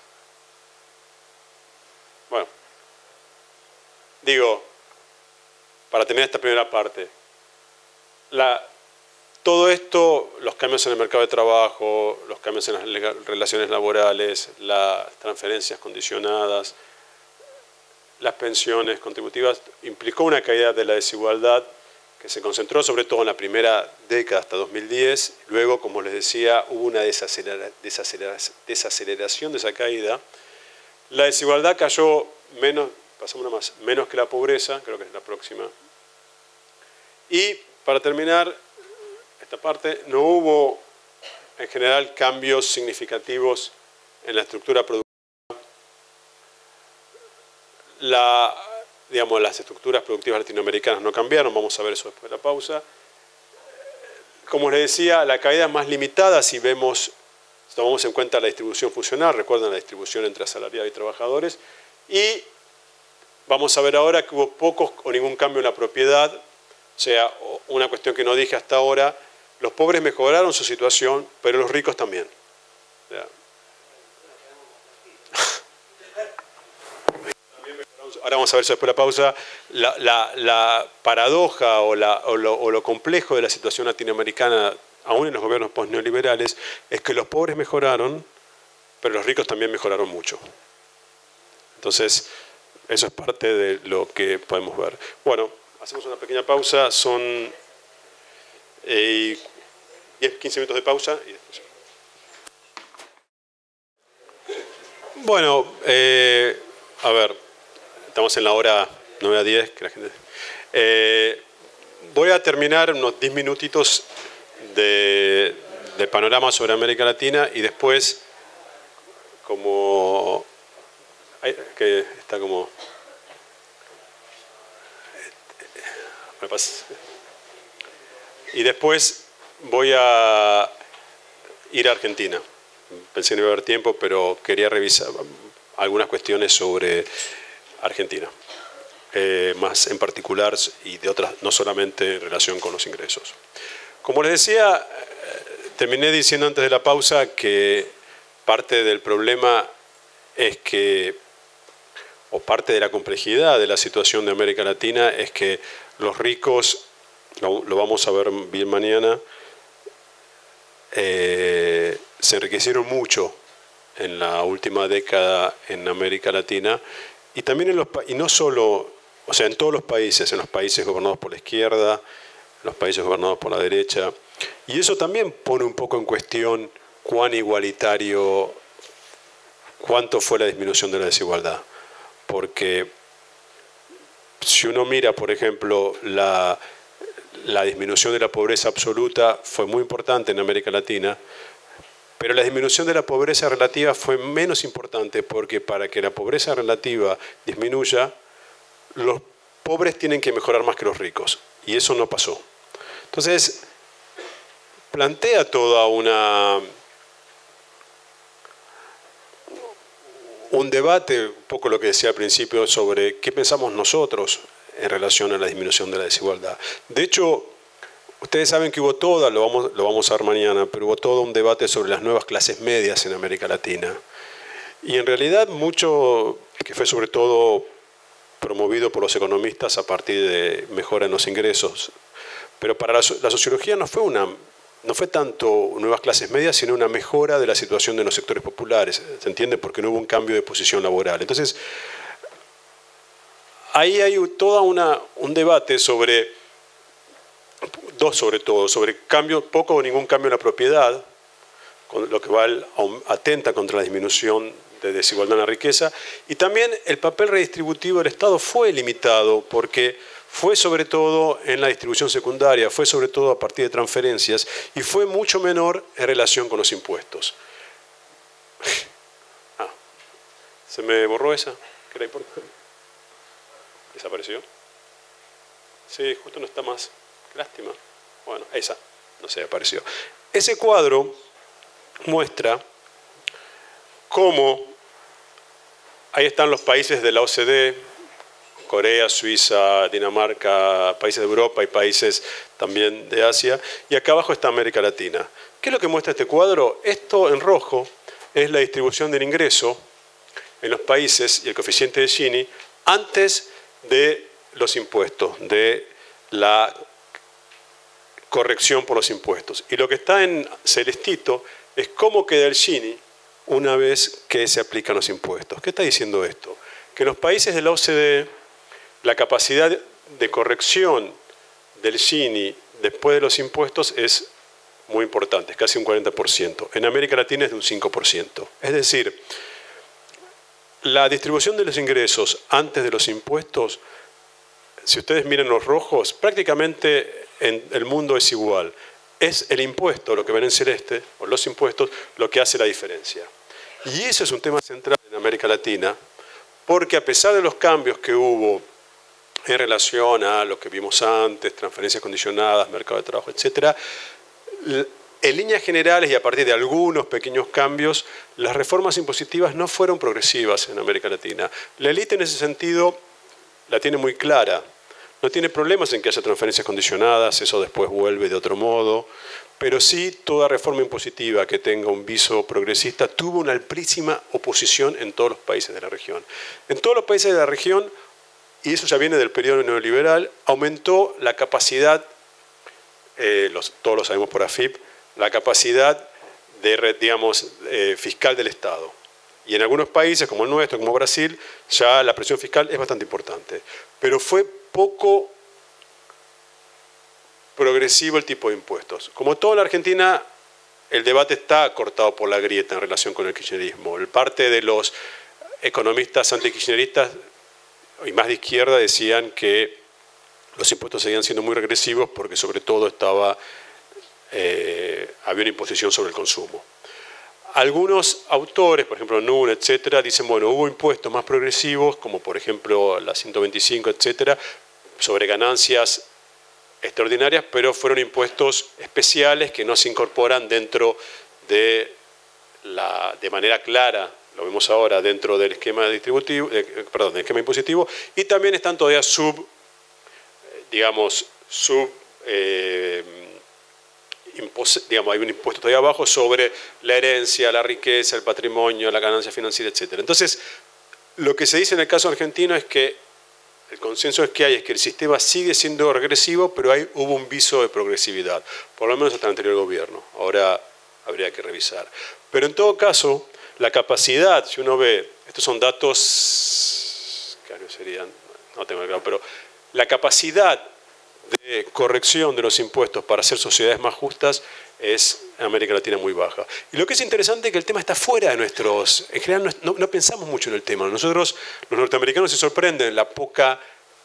Bueno, digo, para terminar esta primera parte, la, todo esto, los cambios en el mercado de trabajo, los cambios en las legal, relaciones laborales, las transferencias condicionadas, las pensiones contributivas, implicó una caída de la desigualdad que se concentró sobre todo en la primera década hasta dos mil diez. Luego, como les decía, hubo una desacelera, desacelera, desaceleración de esa caída. La desigualdad cayó menos, pasamos una más, menos que la pobreza, creo que es la próxima. Y para terminar esta parte, no hubo en general cambios significativos en la estructura productiva. La, digamos, las estructuras productivas latinoamericanas no cambiaron, vamos a ver eso después de la pausa. Como les decía, la caída es más limitada si vemos, si tomamos en cuenta la distribución funcional, recuerden la distribución entre asalariados y trabajadores, y vamos a ver ahora que hubo pocos o ningún cambio en la propiedad. O sea, una cuestión que no dije hasta ahora, los pobres mejoraron su situación, pero los ricos también. Ahora vamos a ver eso después de la pausa. La, la, la paradoja o, la, o, lo, o lo complejo de la situación latinoamericana aún en los gobiernos post-neoliberales, es que los pobres mejoraron, pero los ricos también mejoraron mucho. Entonces, eso es parte de lo que podemos ver. Bueno, hacemos una pequeña pausa, son eh, diez a quince minutos de pausa. Y después... Bueno, eh, a ver, estamos en la hora nueve a diez, que la gente... Eh, voy a terminar unos diez minutitos de, de panorama sobre América Latina y después, como... que está como... Me pasa. Y después voy a ir a Argentina. Pensé que no iba a haber tiempo, pero quería revisar algunas cuestiones sobre Argentina. Eh, más en particular y de otras, no solamente en relación con los ingresos. Como les decía, terminé diciendo antes de la pausa que parte del problema es que, o parte de la complejidad de la situación de América Latina es que los ricos, lo, lo vamos a ver bien mañana, eh, se enriquecieron mucho en la última década en América Latina y también en los y no solo, o sea, en todos los países, en los países gobernados por la izquierda, en los países gobernados por la derecha, y eso también pone un poco en cuestión cuán igualitario, cuánto fue la disminución de la desigualdad, porque si uno mira, por ejemplo, la, la disminución de la pobreza absoluta fue muy importante en América Latina, pero la disminución de la pobreza relativa fue menos importante porque para que la pobreza relativa disminuya, los pobres tienen que mejorar más que los ricos, y eso no pasó. Entonces, plantea toda una... un debate, un poco lo que decía al principio, sobre qué pensamos nosotros en relación a la disminución de la desigualdad. De hecho, ustedes saben que hubo toda, lo vamos, lo vamos a ver mañana, pero hubo todo un debate sobre las nuevas clases medias en América Latina. Y en realidad mucho, que fue sobre todo promovido por los economistas a partir de mejora en los ingresos. Pero para la, la sociología no fue una... no fue tanto nuevas clases medias, sino una mejora de la situación de los sectores populares. ¿Se entiende? Porque no hubo un cambio de posición laboral. Entonces, ahí hay toda una, un debate sobre, dos sobre todo, sobre cambio, poco o ningún cambio en la propiedad, con lo que va al, atenta contra la disminución de desigualdad en la riqueza, y también el papel redistributivo del Estado fue limitado, porque fue sobre todo en la distribución secundaria, fue sobre todo a partir de transferencias y fue mucho menor en relación con los impuestos. Ah, ¿se me borró esa? ¿Qué era importante? ¿Desapareció? Sí, justo no está más. Qué lástima. Bueno, esa, no sé, apareció. Ese cuadro muestra cómo ahí están los países de la O C D, Corea, Suiza, Dinamarca, países de Europa y países también de Asia. Y acá abajo está América Latina. ¿Qué es lo que muestra este cuadro? Esto en rojo es la distribución del ingreso en los países y el coeficiente de Gini antes de los impuestos, de la corrección por los impuestos. Y lo que está en celestito es cómo queda el Gini una vez que se aplican los impuestos. ¿Qué está diciendo esto? Que en los países de la O C D la capacidad de corrección del Gini después de los impuestos es muy importante, es casi un cuarenta por ciento. En América Latina es de un cinco por ciento. Es decir, la distribución de los ingresos antes de los impuestos, si ustedes miran los rojos, prácticamente en el mundo es igual. Es el impuesto, lo que ven en celeste, o los impuestos, lo que hace la diferencia. Y eso es un tema central en América Latina, porque a pesar de los cambios que hubo en relación a lo que vimos antes, transferencias condicionadas, mercado de trabajo, etcétera, en líneas generales y a partir de algunos pequeños cambios, las reformas impositivas no fueron progresivas en América Latina. La élite en ese sentido la tiene muy clara. No tiene problemas en que haya transferencias condicionadas, eso después vuelve de otro modo, pero sí toda reforma impositiva que tenga un viso progresista tuvo una amplísima oposición en todos los países de la región. En todos los países de la región, y eso ya viene del periodo neoliberal, aumentó la capacidad, eh, los, todos lo sabemos por A F I P, la capacidad de, digamos, eh, fiscal del Estado. Y en algunos países, como el nuestro, como Brasil, ya la presión fiscal es bastante importante. Pero fue poco progresivo el tipo de impuestos. Como todo en la Argentina, el debate está cortado por la grieta en relación con el kirchnerismo. El parte de los economistas antikirchneristas y más de izquierda decían que los impuestos seguían siendo muy regresivos porque sobre todo estaba, eh, había una imposición sobre el consumo. Algunos autores, por ejemplo Nun, etcétera, dicen, bueno, hubo impuestos más progresivos, como por ejemplo la ciento veinticinco, etcétera, sobre ganancias extraordinarias, pero fueron impuestos especiales que no se incorporan dentro de, la, de manera clara, lo vemos ahora, dentro del esquema distributivo, eh, perdón, del esquema impositivo, y también están todavía sub, digamos, sub, eh, impos, digamos, hay un impuesto todavía abajo sobre la herencia, la riqueza, el patrimonio, la ganancia financiera, etcétera. Entonces, lo que se dice en el caso argentino es que el consenso es que hay es que el sistema sigue siendo regresivo, pero hay, hubo un viso de progresividad, por lo menos hasta el anterior gobierno. Ahora habría que revisar. Pero en todo caso, la capacidad, si uno ve, estos son datos, ¿qué años serían? No tengo el grado, pero la capacidad de corrección de los impuestos para hacer sociedades más justas es en América Latina muy baja. Y lo que es interesante es que el tema está fuera de nuestros... En general no, no pensamos mucho en el tema. Nosotros, los norteamericanos, se sorprenden la poca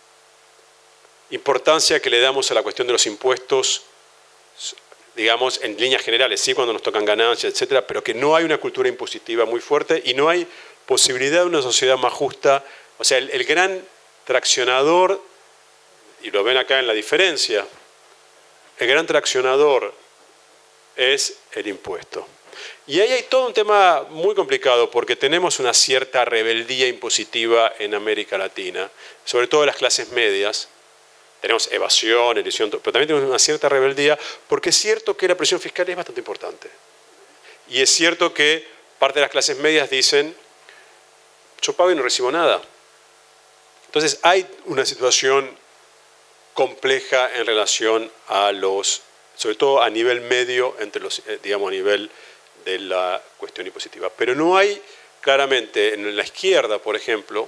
importancia que le damos a la cuestión de los impuestos, digamos, en líneas generales, sí, cuando nos tocan ganancias, etcétera, pero que no hay una cultura impositiva muy fuerte y no hay posibilidad de una sociedad más justa. O sea, el, el gran traccionador, y lo ven acá en la diferencia, el gran traccionador es el impuesto. Y ahí hay todo un tema muy complicado porque tenemos una cierta rebeldía impositiva en América Latina, sobre todo en las clases medias. Tenemos evasión, elusión, pero también tenemos una cierta rebeldía porque es cierto que la presión fiscal es bastante importante. Y es cierto que parte de las clases medias dicen, yo pago y no recibo nada. Entonces hay una situación compleja en relación a los, sobre todo a nivel medio, entre los, digamos, a nivel de la cuestión impositiva. Pero no hay claramente en la izquierda, por ejemplo,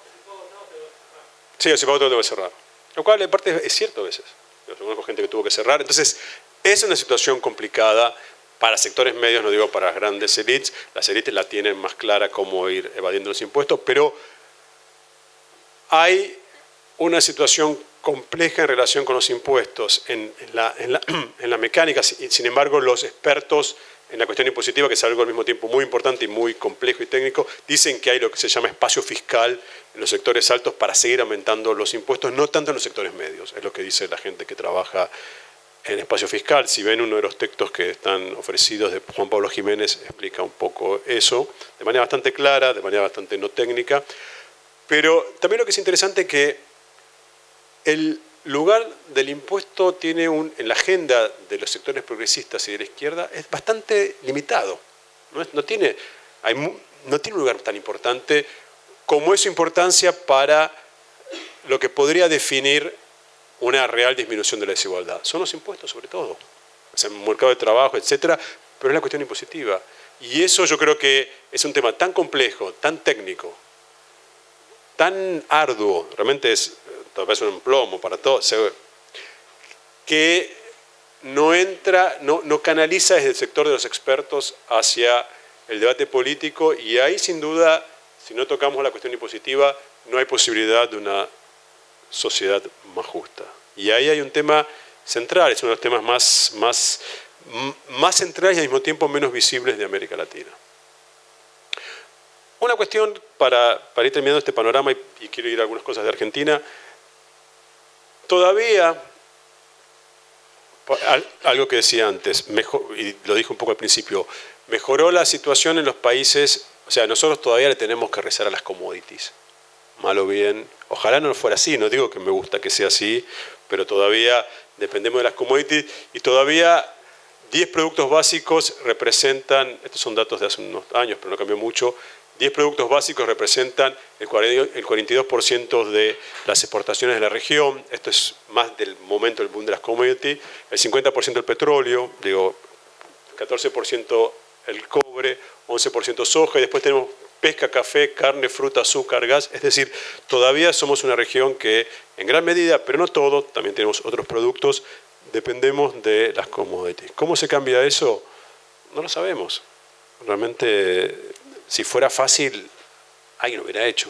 sí, el Cipago tengo que cerrar. Lo cual, en parte, es cierto a veces. Yo conozco gente que tuvo que cerrar. Entonces, es una situación complicada para sectores medios, no digo para las grandes élites. Las élites la tienen más clara cómo ir evadiendo los impuestos, pero hay una situación compleja en relación con los impuestos en, en, la, en, la, en la mecánica. Sin embargo, los expertos en la cuestión impositiva, que es algo al mismo tiempo muy importante y muy complejo y técnico, dicen que hay lo que se llama espacio fiscal en los sectores altos para seguir aumentando los impuestos, no tanto en los sectores medios, es lo que dice la gente que trabaja en espacio fiscal. Si ven uno de los textos que están ofrecidos de Juan Pablo Jiménez, explica un poco eso, de manera bastante clara, de manera bastante no técnica, pero también lo que es interesante es que el lugar del impuesto tiene un, en la agenda de los sectores progresistas y de la izquierda es bastante limitado. No, es, no, tiene, hay, no tiene un lugar tan importante como es su importancia para lo que podría definir una real disminución de la desigualdad. Son los impuestos sobre todo, o sea, el mercado de trabajo, etcétera, pero es la cuestión impositiva. Y eso yo creo que es un tema tan complejo, tan técnico, tan arduo, realmente es tal vez un plomo para todos, que no entra, no, no canaliza desde el sector de los expertos hacia el debate político, y ahí sin duda, si no tocamos la cuestión impositiva, no hay posibilidad de una sociedad más justa. Y ahí hay un tema central, es uno de los temas más, más, más centrales y al mismo tiempo menos visibles de América Latina. Una cuestión para, para ir terminando este panorama, y, y quiero ir a algunas cosas de Argentina. Todavía, algo que decía antes, mejor, y lo dije un poco al principio, mejoró la situación en los países, o sea, nosotros todavía le tenemos que rezar a las commodities, mal o bien. Ojalá no fuera así, no digo que me gusta que sea así, pero todavía dependemos de las commodities y todavía diez productos básicos representan, estos son datos de hace unos años, pero no cambió mucho, diez productos básicos representan el cuarenta y dos por ciento de las exportaciones de la región. Esto es más del momento del boom de las commodities. El cincuenta por ciento del petróleo, digo, catorce por ciento el cobre, once por ciento soja, y después tenemos pesca, café, carne, fruta, azúcar, gas. Es decir, todavía somos una región que en gran medida, pero no todo, también tenemos otros productos, dependemos de las commodities. ¿Cómo se cambia eso? No lo sabemos. Realmente, si fuera fácil, alguien lo hubiera hecho.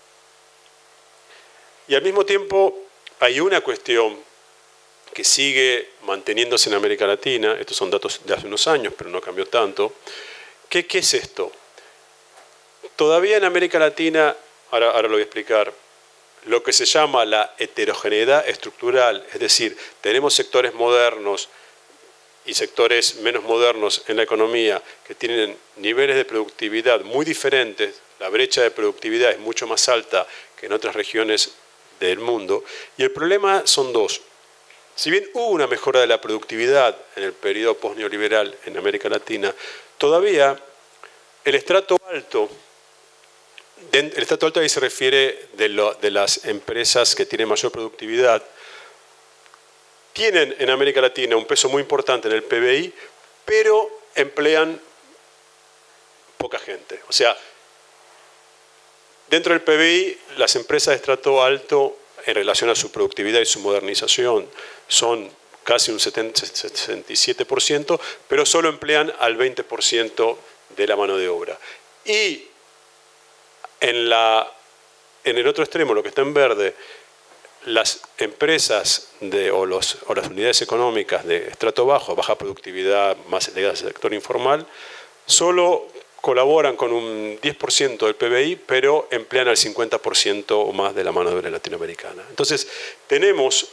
Y al mismo tiempo, hay una cuestión que sigue manteniéndose en América Latina, estos son datos de hace unos años, pero no cambió tanto. ¿Qué, qué es esto? Todavía en América Latina, ahora, ahora lo voy a explicar, lo que se llama la heterogeneidad estructural, es decir, tenemos sectores modernos y sectores menos modernos en la economía que tienen niveles de productividad muy diferentes, la brecha de productividad es mucho más alta que en otras regiones del mundo, y el problema son dos. Si bien hubo una mejora de la productividad en el periodo postneoliberal en América Latina, todavía el estrato alto, el estrato alto ahí se refiere de, lo, de las empresas que tienen mayor productividad, tienen en América Latina un peso muy importante en el P B I, pero emplean poca gente. O sea, dentro del P B I, las empresas de estrato alto en relación a su productividad y su modernización son casi un setenta, sesenta y siete por ciento, pero solo emplean al veinte por ciento de la mano de obra. Y en, la, en el otro extremo, lo que está en verde, las empresas de, o, los, o las unidades económicas de estrato bajo, baja productividad, más ligadas al sector informal, solo colaboran con un diez por ciento del P B I, pero emplean al cincuenta por ciento o más de la mano de obra latinoamericana. Entonces, tenemos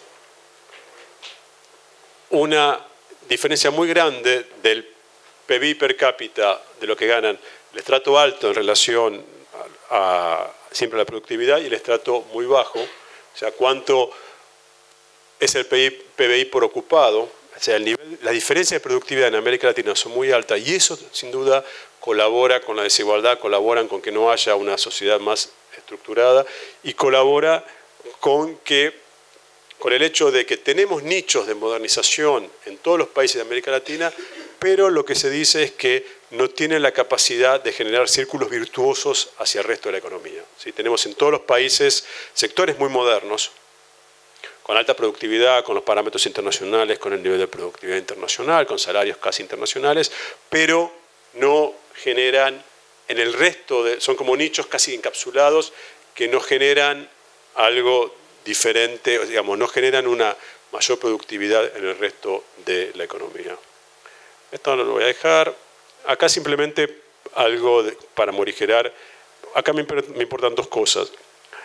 una diferencia muy grande del P B I per cápita, de lo que ganan el estrato alto en relación a, a siempre a la productividad, y el estrato muy bajo, o sea, cuánto es el P B I por ocupado. O sea, el nivel, la diferencia de productividad en América Latina son muy altas, y eso sin duda colabora con la desigualdad, colaboran con que no haya una sociedad más estructurada, y colabora con, que, con el hecho de que tenemos nichos de modernización en todos los países de América Latina, pero lo que se dice es que no tienen la capacidad de generar círculos virtuosos hacia el resto de la economía. ¿Sí? Tenemos en todos los países sectores muy modernos, con alta productividad, con los parámetros internacionales, con el nivel de productividad internacional, con salarios casi internacionales, pero no generan en el resto, de, son como nichos casi encapsulados que no generan algo diferente, digamos, no generan una mayor productividad en el resto de la economía. Esto no lo voy a dejar. Acá simplemente algo de, para morigerar. Acá me, me importan dos cosas.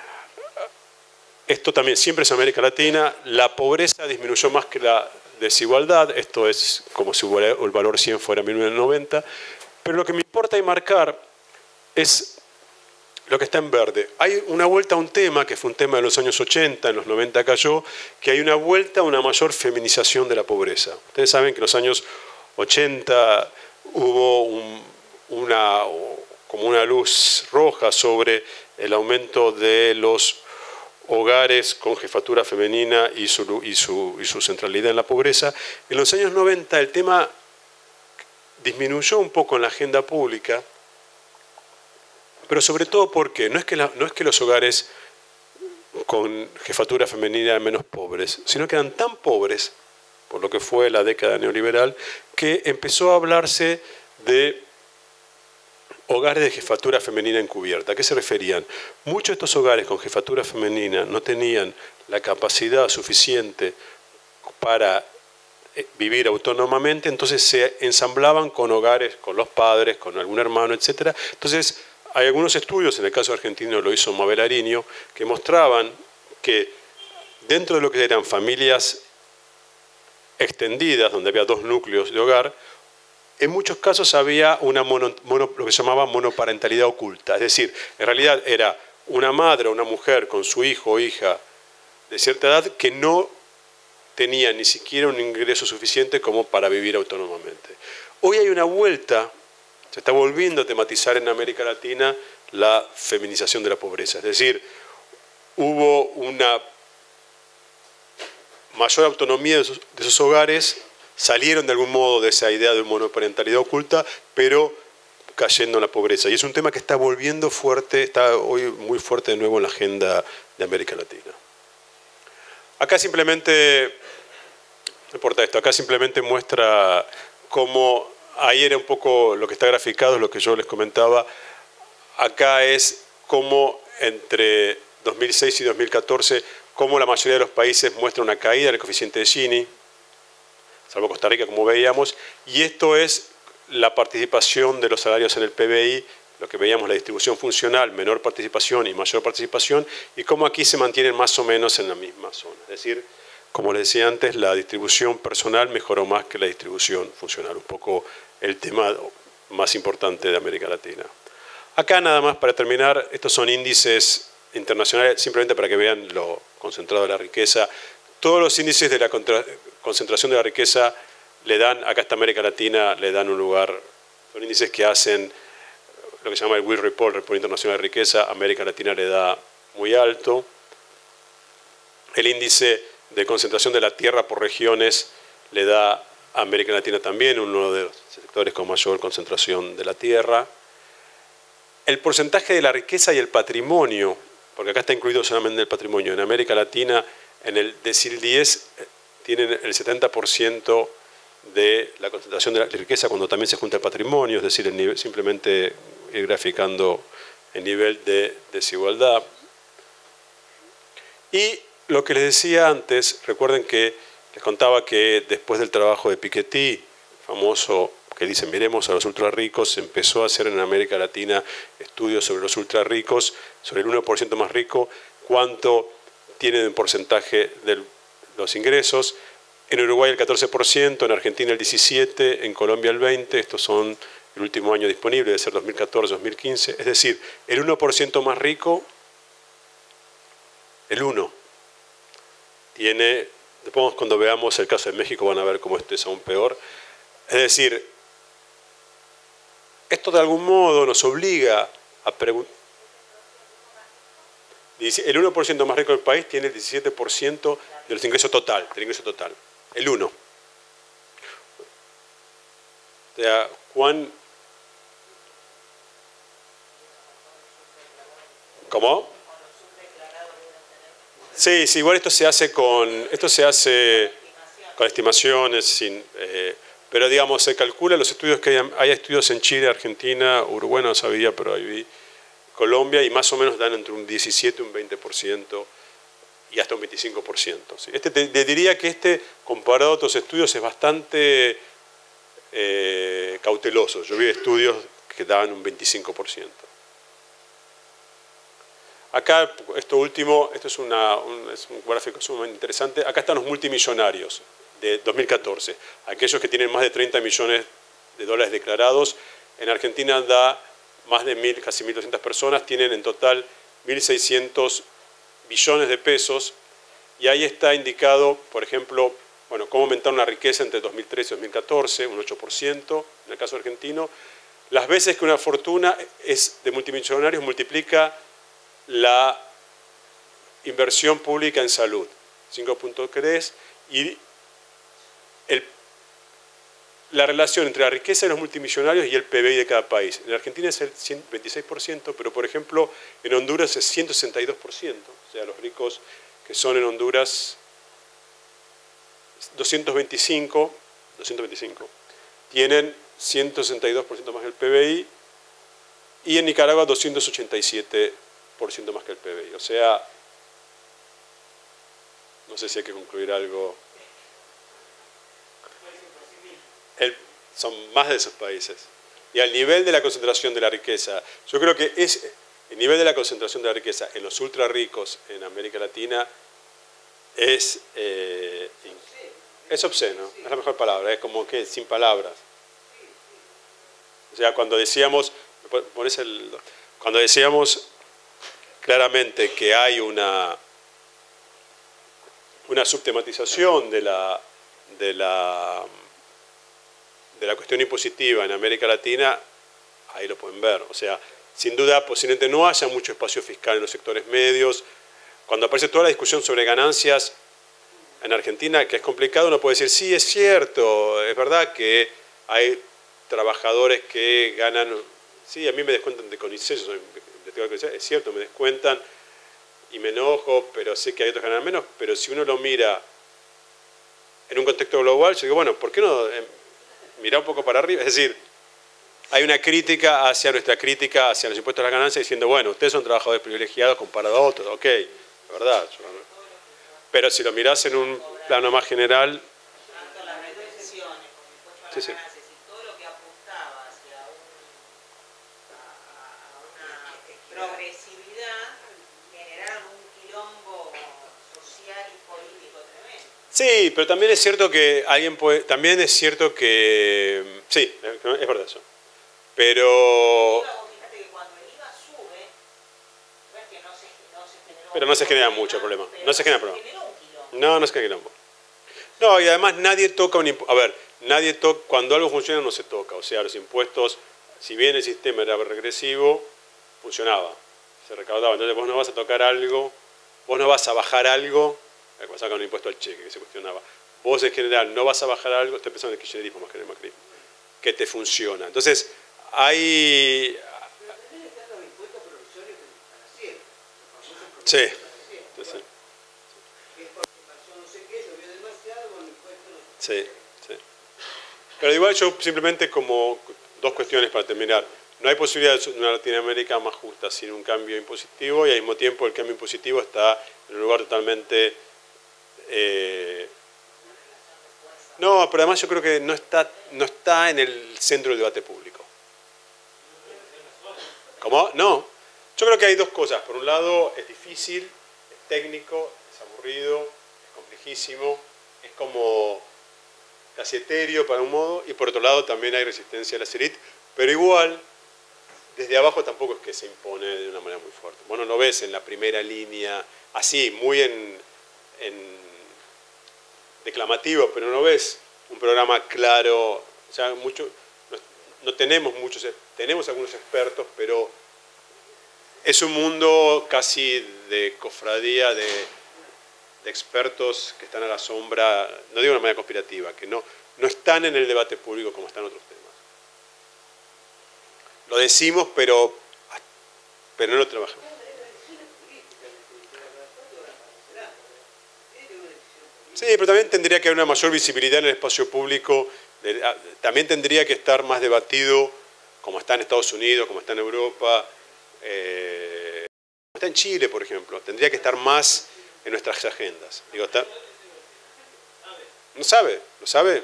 Esto también siempre es América Latina. La pobreza disminuyó más que la desigualdad. Esto es como si el valor cien fuera mil novecientos noventa. Pero lo que me importa y marcar es lo que está en verde. Hay una vuelta a un tema, que fue un tema de los años ochenta, en los noventa cayó, que hay una vuelta a una mayor feminización de la pobreza. Ustedes saben que en los años ochenta hubo un, una, como una luz roja sobre el aumento de los hogares con jefatura femenina y su, y, su, y su centralidad en la pobreza. En los años noventa el tema disminuyó un poco en la agenda pública, pero sobre todo porque no es que, la, no es que los hogares con jefatura femenina eran menos pobres, sino que eran tan pobres, por lo que fue la década neoliberal, que empezó a hablarse de hogares de jefatura femenina encubierta. ¿A qué se referían? Muchos de estos hogares con jefatura femenina no tenían la capacidad suficiente para vivir autónomamente, entonces se ensamblaban con hogares, con los padres, con algún hermano, etcétera. Entonces, hay algunos estudios, en el caso argentino lo hizo Mabel Ariño, que mostraban que dentro de lo que eran familias extendidas, donde había dos núcleos de hogar, en muchos casos había una mono, mono, lo que se llamaba monoparentalidad oculta. Es decir, en realidad era una madre o una mujer con su hijo o hija de cierta edad que no tenía ni siquiera un ingreso suficiente como para vivir autónomamente. Hoy hay una vuelta, se está volviendo a tematizar en América Latina la feminización de la pobreza. Es decir, hubo una mayor autonomía de esos, de esos hogares salieron de algún modo de esa idea de monoparentalidad oculta, pero cayendo en la pobreza. Y es un tema que está volviendo fuerte, está hoy muy fuerte de nuevo en la agenda de América Latina. Acá simplemente, no importa esto, acá simplemente muestra cómo, ahí era un poco lo que está graficado, es lo que yo les comentaba. Acá es cómo entre dos mil seis y dos mil catorce, cómo la mayoría de los países muestra una caída del coeficiente de Gini, salvo Costa Rica, como veíamos, y esto es la participación de los salarios en el P B I, lo que veíamos, la distribución funcional, menor participación y mayor participación, y cómo aquí se mantienen más o menos en la misma zona. Es decir, como les decía antes, la distribución personal mejoró más que la distribución funcional, un poco el tema más importante de América Latina. Acá nada más para terminar, estos son índices internacionales, simplemente para que vean lo concentrado de la riqueza. Todos los índices de la concentración de la riqueza le dan, acá está América Latina, le dan un lugar, son índices que hacen lo que se llama el Will Report, Report Internacional de Riqueza, América Latina le da muy alto. El índice de concentración de la tierra por regiones le da a América Latina también, uno de los sectores con mayor concentración de la tierra. El porcentaje de la riqueza y el patrimonio, porque acá está incluido solamente el patrimonio, en América Latina, en el decil diez, tienen el setenta por ciento de la concentración de la riqueza cuando también se junta el patrimonio, es decir, el nivel, simplemente ir graficando el nivel de desigualdad. Y lo que les decía antes, recuerden que les contaba que después del trabajo de Piketty, famoso, que dice miremos a los ultra ricos, se empezó a hacer en América Latina estudios sobre los ultra ricos, sobre el uno por ciento más rico, cuánto tienen en porcentaje de los ingresos. En Uruguay el catorce por ciento, en Argentina el diecisiete por ciento, en Colombia el veinte por ciento, estos son el último año disponible, debe ser dos mil catorce dos mil quince, es decir, el uno por ciento más rico, el uno, tiene, después cuando veamos el caso de México van a ver cómo esto es aún peor, es decir, esto de algún modo nos obliga a preguntar, el uno por ciento más rico del país tiene el diecisiete por ciento de los ingresos total, del ingreso total, el uno. O sea, Juan, ¿cómo? Sí, sí, igual esto se hace con, esto se hace con estimaciones, sin, eh, pero digamos, se calcula los estudios que hay, hay estudios en Chile, Argentina, Uruguay no sabía, pero ahí vi, Colombia, y más o menos dan entre un diecisiete, un veinte por ciento y hasta un veinticinco por ciento. ¿Sí? Este, te, te diría que este, comparado a otros estudios, es bastante eh, cauteloso. Yo vi estudios que daban un veinticinco por ciento. Acá, esto último, esto es, una, un, es un gráfico sumamente interesante. Acá están los multimillonarios de dos mil catorce. Aquellos que tienen más de treinta millones de dólares declarados. En Argentina da más de mil, casi mil doscientas personas, tienen en total mil seiscientos billones de pesos. Y ahí está indicado, por ejemplo, bueno, cómo aumentaron la riqueza entre dos mil trece y dos mil catorce, un ocho por ciento en el caso argentino. Las veces que una fortuna es de multimillonarios multiplica la inversión pública en salud, cinco punto tres, y el, la relación entre la riqueza de los multimillonarios y el P B I de cada país. En Argentina es el ciento veintiséis por ciento, pero por ejemplo en Honduras es ciento sesenta y dos por ciento, o sea, los ricos que son en Honduras doscientos veinticinco, doscientos veinticinco, tienen ciento sesenta y dos por ciento más que el P B I, y en Nicaragua doscientos ochenta y siete por ciento más que el P B I. O sea, no sé si hay que concluir algo. El, son más de esos países. Y al nivel de la concentración de la riqueza, yo creo que es el nivel de la concentración de la riqueza en los ultra ricos en América Latina es, eh, es obsceno, es la mejor palabra, es como que sin palabras. O sea, cuando decíamos, pones el, cuando decíamos claramente que hay una, una subtematización de la, de, la, de la cuestión impositiva en América Latina, ahí lo pueden ver. O sea, sin duda posiblemente no haya mucho espacio fiscal en los sectores medios. Cuando aparece toda la discusión sobre ganancias, en Argentina, que es complicado, uno puede decir, sí, es cierto, es verdad que hay trabajadores que ganan, sí, a mí me descuentan de CONICET, yo soy investigador de CONICET, es cierto, me descuentan y me enojo, pero sé que hay otros que ganan menos, pero si uno lo mira en un contexto global, yo digo, bueno, ¿por qué no eh, mirar un poco para arriba? Es decir, hay una crítica hacia nuestra crítica, hacia los impuestos a las ganancias, diciendo, bueno, ustedes son trabajadores privilegiados comparado a otros, ok, es verdad. Yo no- pero si lo mirás en un plano más general, Tanto las retenciones como impuestos a sí, las sí. ganancias y todo lo que apuntaba hacia un, a, a una progresividad generaron un quilombo social y político tremendo. Sí, pero también es cierto que alguien puede, también es cierto que, sí, es verdad eso. Pero, Iba, vos fíjate que cuando el IVA sube, no es que no se, no se generó pero no se genera problema, mucho problema. pero No se genera se problema. generó un quilombo. No, no se genera quilombo. No, y además nadie toca un impuesto. A ver, nadie toca, cuando algo funciona no se toca. O sea, los impuestos, si bien el sistema era regresivo, funcionaba, se recaudaba. Entonces vos no vas a tocar algo, vos no vas a bajar algo, como sacan un impuesto al cheque que se cuestionaba. Vos en general no vas a bajar algo, estoy pensando en el kirchnerismo más que en el macrismo, que te funciona. Entonces, hay... Pero también están los impuestos provisorios que para siempre. Los famosos Sí, provisorios para siempre. sí, Que es porque pasó no sé qué, llovió demasiado, bueno, impuestos no sé sí, sí. Pero igual yo simplemente como dos cuestiones para terminar. No hay posibilidad de una Latinoamérica más justa sin un cambio impositivo y al mismo tiempo el cambio impositivo está en un lugar totalmente... Eh, no, pero además yo creo que no está, no está en el centro del debate público. ¿Cómo? No. Yo creo que hay dos cosas. Por un lado, es difícil, es técnico, es aburrido, es complejísimo, es como casi etéreo para un modo, y por otro lado también hay resistencia a la élite, pero igual, desde abajo tampoco es que se impone de una manera muy fuerte. Bueno, lo ves en la primera línea, así, muy en, en declamativo, pero no ves un programa claro, o sea, mucho, no, no tenemos muchos, tenemos algunos expertos, pero es un mundo casi de cofradía, de, de expertos que están a la sombra, no digo de una manera conspirativa, que no, no están en el debate público como están otros temas. Lo decimos, pero, pero no lo trabajamos. Sí, pero también tendría que haber una mayor visibilidad en el espacio público, también tendría que estar más debatido, como está en Estados Unidos, como está en Europa, eh, como está en Chile, por ejemplo. Tendría que estar más en nuestras agendas. Digo, está... ¿No sabe? ¿Lo sabe?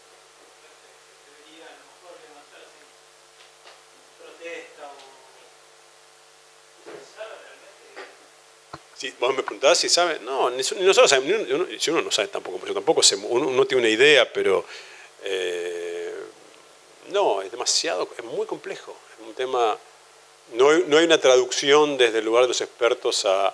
Si vos me preguntás si sabe, no, ni nosotros sabemos, ni uno, si uno no sabe tampoco, yo tampoco sé, uno, uno tiene una idea, pero eh, no, es demasiado, es muy complejo, es un tema, no hay, no hay una traducción desde el lugar de los expertos a,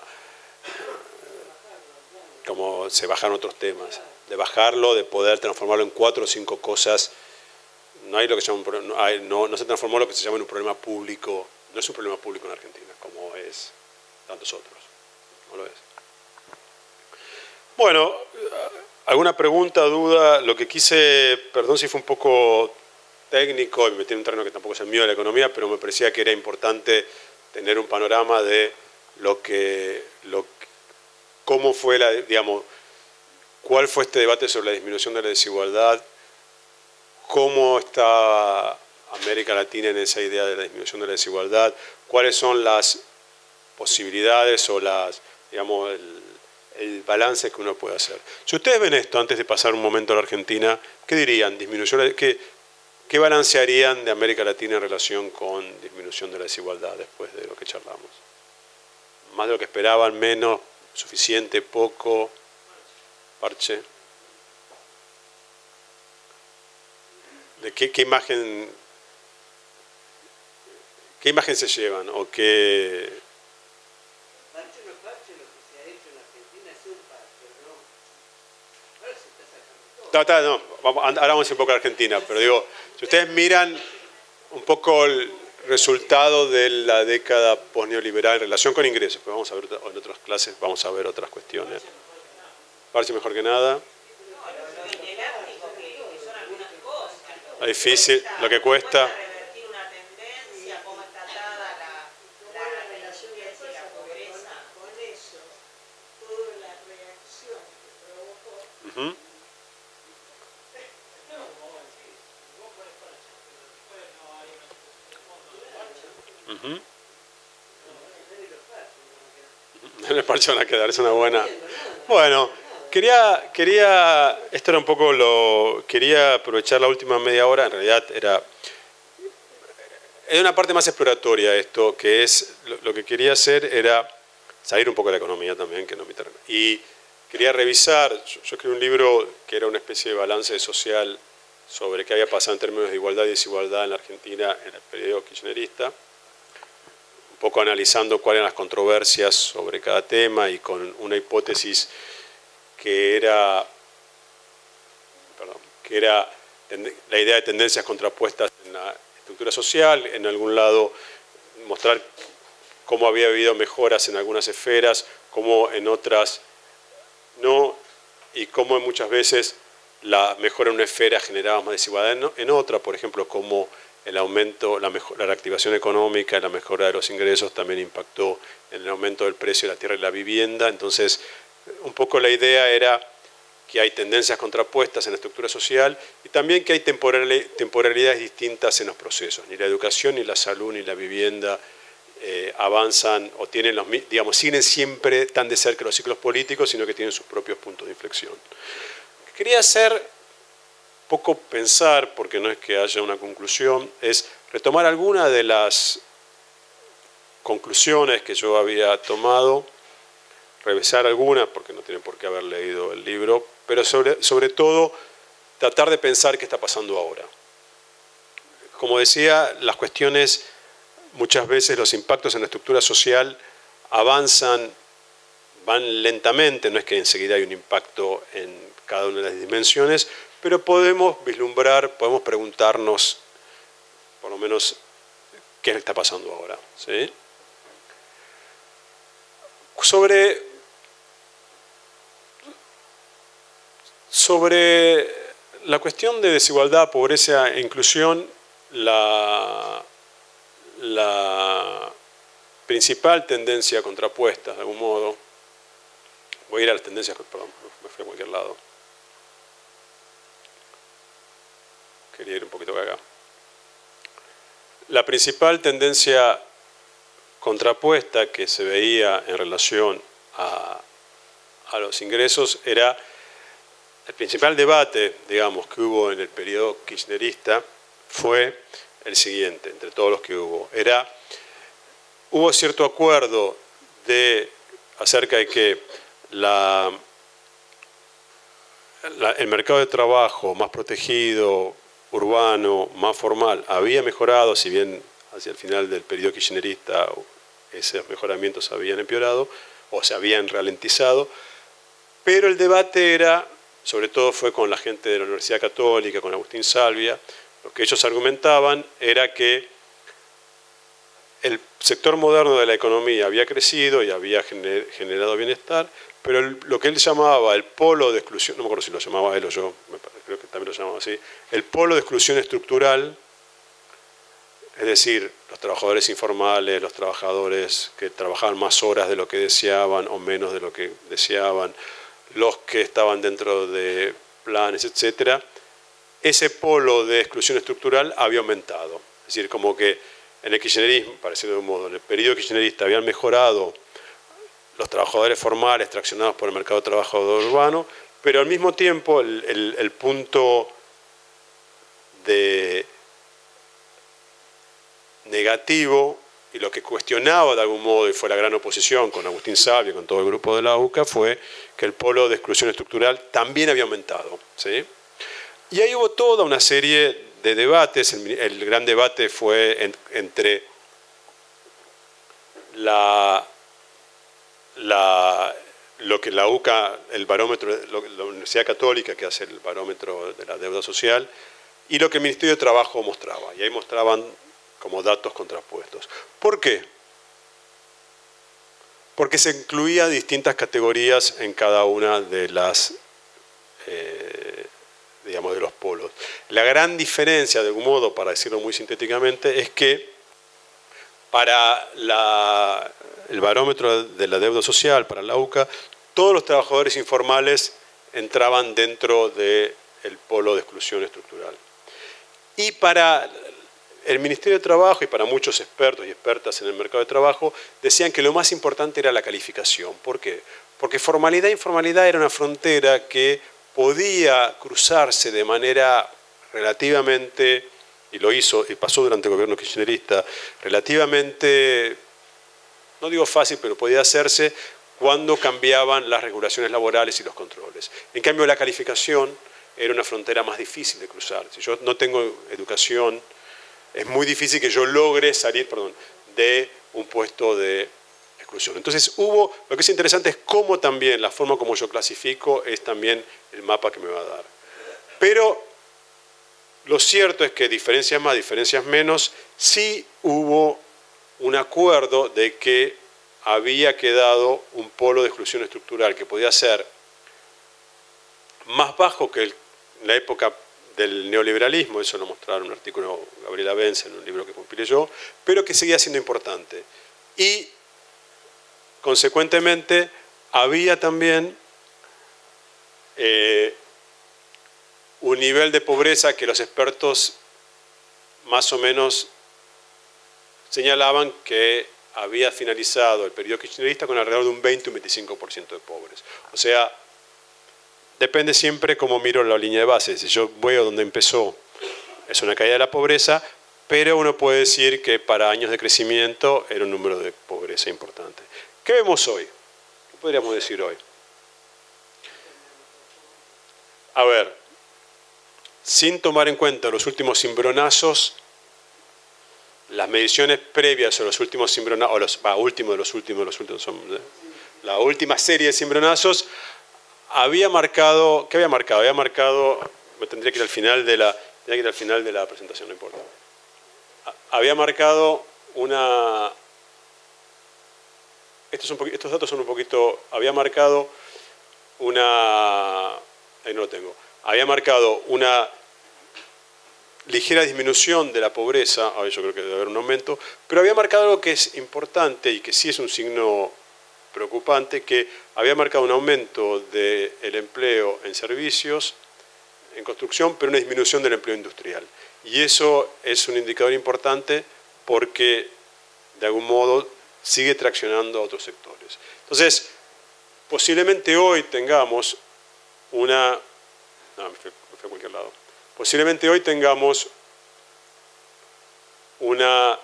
como se bajan otros temas, de bajarlo, de poder transformarlo en cuatro o cinco cosas, no hay lo que se llama, no, hay, no, no se transformó lo que se llama en un problema público, no es un problema público en Argentina, como es tantos otros. ¿No lo es? Bueno, ¿alguna pregunta, duda? Lo que quise, perdón si fue un poco técnico y me metí en un terreno que tampoco es el mío de la economía, pero me parecía que era importante tener un panorama de lo que, lo, cómo fue la, digamos, cuál fue este debate sobre la disminución de la desigualdad, cómo está América Latina en esa idea de la disminución de la desigualdad, cuáles son las posibilidades o las, digamos, el, el balance que uno puede hacer. Si ustedes ven esto antes de pasar un momento a la Argentina, ¿qué dirían? ¿Disminuyó la, qué, ¿Qué balancearían de América Latina en relación con disminución de la desigualdad después de lo que charlamos? ¿Más de lo que esperaban? ¿Menos? ¿Suficiente? ¿Poco? ¿Parche? ¿De qué, qué imagen qué imagen se llevan? ¿O qué...? Parche no es parche, lo que se ha hecho en Argentina es un parche, ¿no? Ahora se está sacando todo. No, está, no, vamos, ahora vamos un poco a Argentina, pero digo, si ustedes miran un poco el resultado de la década postneoliberal en relación con ingresos, pues vamos a ver en otras clases, vamos a ver otras cuestiones. Parche mejor que nada. No, lo, lo inelástico que, que son algunas cosas. Lo difícil, lo que cuesta. Revertir una tendencia, cómo está atada la, la relación y la pobreza. Con eso, toda la reacción que provocó. Uh-huh. Uh-huh. En el parche van a quedar, es una buena. Bueno, quería, quería, esto era un poco lo, quería aprovechar la última media hora, en realidad era, era una parte más exploratoria esto, que es, lo, lo que quería hacer era salir un poco de la economía también, que no mi terreno. Y quería revisar, yo, yo escribí un libro que era una especie de balance social sobre qué había pasado en términos de igualdad y desigualdad en la Argentina en el periodo kirchnerista, un poco analizando cuáles eran las controversias sobre cada tema y con una hipótesis que era, perdón, que era la idea de tendencias contrapuestas en la estructura social, en algún lado mostrar cómo había habido mejoras en algunas esferas, cómo en otras no, y cómo muchas veces la mejora en una esfera generaba más desigualdad en, en otra, por ejemplo, cómo el aumento, la, mejor, la reactivación económica, la mejora de los ingresos también impactó en el aumento del precio de la tierra y la vivienda. Entonces, un poco la idea era que hay tendencias contrapuestas en la estructura social y también que hay temporalidades distintas en los procesos. Ni la educación, ni la salud, ni la vivienda eh, avanzan o tienen los, digamos, siguen siempre tan de cerca los ciclos políticos, sino que tienen sus propios puntos de inflexión. Quería hacer poco pensar, porque no es que haya una conclusión, es retomar algunas de las conclusiones que yo había tomado, revisar algunas, porque no tienen por qué haber leído el libro, pero sobre, sobre todo tratar de pensar qué está pasando ahora. Como decía, las cuestiones, muchas veces los impactos en la estructura social avanzan, van lentamente, no es que enseguida hay un impacto en cada una de las dimensiones, pero podemos vislumbrar, podemos preguntarnos, por lo menos, qué está pasando ahora, ¿sí? Sobre, sobre la cuestión de desigualdad, pobreza e inclusión, la, la principal tendencia contrapuesta, de algún modo, voy a ir a las tendencias, perdón, me fui a cualquier lado. Quería ir un poquito acá. La principal tendencia contrapuesta que se veía en relación a, a los ingresos era el principal debate, digamos, que hubo en el periodo kirchnerista fue el siguiente, entre todos los que hubo. Era, hubo cierto acuerdo de, acerca de que la, la, el mercado de trabajo más protegido, urbano, más formal, había mejorado, si bien hacia el final del periodo kirchnerista esos mejoramientos habían empeorado o se habían ralentizado, pero el debate era, sobre todo fue con la gente de la Universidad Católica, con Agustín Salvia, lo que ellos argumentaban era que el sector moderno de la economía había crecido y había gener, generado bienestar, pero el, lo que él llamaba el polo de exclusión, no me acuerdo si lo llamaba él o yo, creo que también lo llamaba así, el polo de exclusión estructural, es decir, los trabajadores informales, los trabajadores que trabajaban más horas de lo que deseaban o menos de lo que deseaban, los que estaban dentro de planes, etcétera, ese polo de exclusión estructural había aumentado. Es decir, como que en el kirchnerismo, para decirlo de un modo, en el periodo kirchnerista habían mejorado los trabajadores formales traccionados por el mercado de trabajo urbano, pero al mismo tiempo el, el, el punto de negativo y lo que cuestionaba de algún modo, y fue la gran oposición con Agustín Salvia, con todo el grupo de la U C A, fue que el polo de exclusión estructural también había aumentado, ¿sí? Y ahí hubo toda una serie de debates. El, el gran debate fue en, entre la, la, lo que la U C A, el barómetro, lo, la Universidad Católica, que hace el barómetro de la deuda social, y lo que el Ministerio de Trabajo mostraba. Y ahí mostraban como datos contrapuestos. ¿Por qué? porque se incluía distintas categorías en cada una de las, eh, digamos, de los polos. La gran diferencia, de algún modo, para decirlo muy sintéticamente, es que para la, el barómetro de la deuda social, para la U C A, todos los trabajadores informales entraban dentro del polo de exclusión estructural. Y para el Ministerio de Trabajo y para muchos expertos y expertas en el mercado de trabajo decían que lo más importante era la calificación. ¿Por qué? Porque formalidad e informalidad era una frontera que podía cruzarse de manera relativamente, y lo hizo y pasó durante el gobierno kirchnerista, relativamente, no digo fácil, pero podía hacerse cuando cambiaban las regulaciones laborales y los controles. En cambio, la calificación era una frontera más difícil de cruzar. Si yo no tengo educación, es muy difícil que yo logre salir, perdón, de un puesto de exclusión. Entonces hubo, lo que es interesante es cómo también, la forma como yo clasifico es también el mapa que me va a dar. Pero lo cierto es que diferencias más, diferencias menos, sí hubo un acuerdo de que había quedado un polo de exclusión estructural que podía ser más bajo que el, la época del neoliberalismo, eso lo mostraron en un artículo de Gabriela Benz en un libro que compilé yo, pero que seguía siendo importante. Y, consecuentemente, había también eh, un nivel de pobreza que los expertos más o menos señalaban que había finalizado el periodo kirchnerista con alrededor de un veinte o un veinticinco por ciento de pobres. O sea, depende siempre cómo miro la línea de base. Si yo veo donde empezó, es una caída de la pobreza, pero uno puede decir que para años de crecimiento era un número de pobreza importante. ¿Qué vemos hoy? ¿Qué podríamos decir hoy? A ver, sin tomar en cuenta los últimos cimbronazos, las mediciones previas a los últimos cimbronazos, o los va, últimos de los últimos, los últimos son, ¿eh? La última serie de cimbronazos, había marcado, ¿qué había marcado? Había marcado, me tendría que ir al final de la, tendría que ir al final de la presentación, no importa. Había marcado una, estos, son, estos datos son un poquito, había marcado una, ahí no lo tengo, había marcado una ligera disminución de la pobreza, ahora yo creo que debe haber un aumento, pero había marcado algo que es importante y que sí es un signo preocupante, que había marcado un aumento del empleo en servicios, en construcción, pero una disminución del empleo industrial. Y eso es un indicador importante porque, de algún modo, sigue traccionando a otros sectores. Entonces, posiblemente hoy tengamos una... No, me fui, me fui a cualquier lado. Posiblemente hoy tengamos una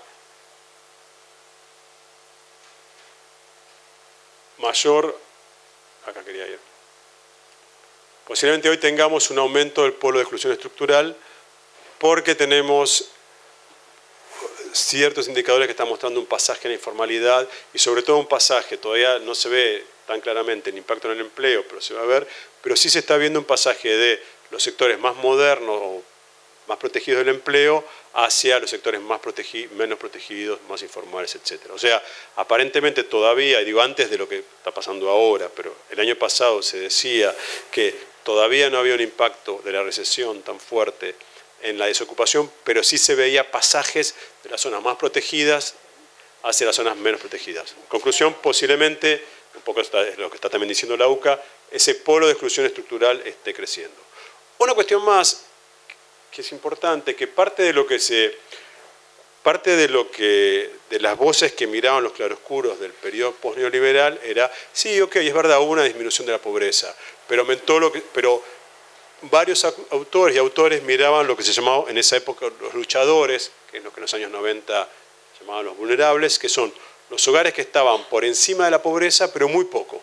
mayor, acá quería ir, posiblemente hoy tengamos un aumento del polo de exclusión estructural porque tenemos ciertos indicadores que están mostrando un pasaje en la informalidad y sobre todo un pasaje, todavía no se ve tan claramente el impacto en el empleo, pero se va a ver, pero sí se está viendo un pasaje de los sectores más modernos o más protegidos del empleo hacia los sectores más protegidos, menos protegidos, más informales, etcétera. O sea, aparentemente todavía, y digo antes de lo que está pasando ahora, pero el año pasado se decía que todavía no había un impacto de la recesión tan fuerte en la desocupación, pero sí se veía pasajes de las zonas más protegidas hacia las zonas menos protegidas. En conclusión, posiblemente, un poco es lo que está también diciendo la U C A, ese polo de exclusión estructural esté creciendo. Una cuestión más que es importante, que parte de lo que se, parte de lo que, de las voces que miraban los claroscuros del periodo postneoliberal era, sí, ok, es verdad, hubo una disminución de la pobreza, pero aumentó lo que, pero varios autores y autores miraban lo que se llamaba en esa época los luchadores, que es lo que en los años noventa llamaban los vulnerables, que son los hogares que estaban por encima de la pobreza, pero muy poco.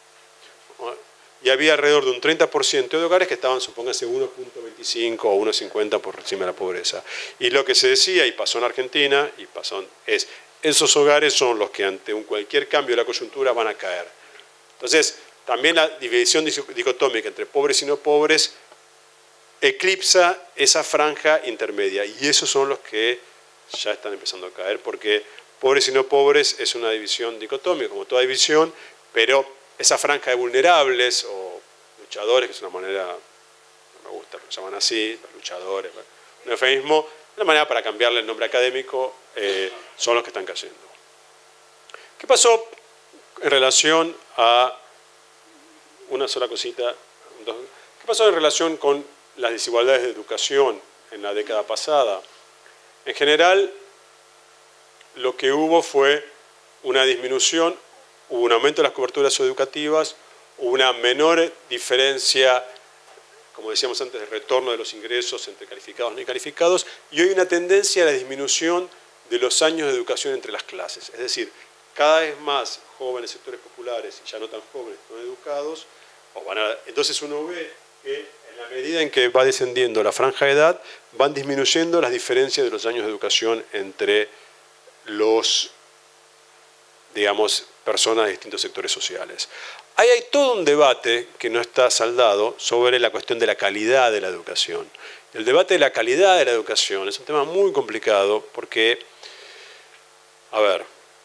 Y había alrededor de un treinta por ciento de hogares que estaban, supóngase, uno punto veinticinco o uno punto cincuenta por encima de la pobreza. Y lo que se decía, y pasó en Argentina, y pasó, es, esos hogares son los que ante un cualquier cambio de la coyuntura van a caer. Entonces, también la división dicotómica entre pobres y no pobres eclipsa esa franja intermedia. Y esos son los que ya están empezando a caer, porque pobres y no pobres es una división dicotómica, como toda división, pero esa franja de vulnerables o luchadores, que es una manera, no me gusta, pero llaman así, los luchadores, un eufemismo, una manera para cambiarle el nombre académico, eh, son los que están cayendo. ¿Qué pasó en relación a una sola cosita? ¿Qué pasó en relación con las desigualdades de educación en la década pasada? En general, lo que hubo fue una disminución, hubo un aumento de las coberturas educativas, hubo una menor diferencia, como decíamos antes, de retorno de los ingresos entre calificados y no calificados, y hoy hay una tendencia a la disminución de los años de educación entre las clases. Es decir, cada vez más jóvenes sectores populares, y ya no tan jóvenes, no educados, o van a, entonces uno ve que en la medida en que va descendiendo la franja de edad, van disminuyendo las diferencias de los años de educación entre los, digamos, personas de distintos sectores sociales. Ahí hay todo un debate que no está saldado sobre la cuestión de la calidad de la educación. El debate de la calidad de la educación es un tema muy complicado porque, a ver,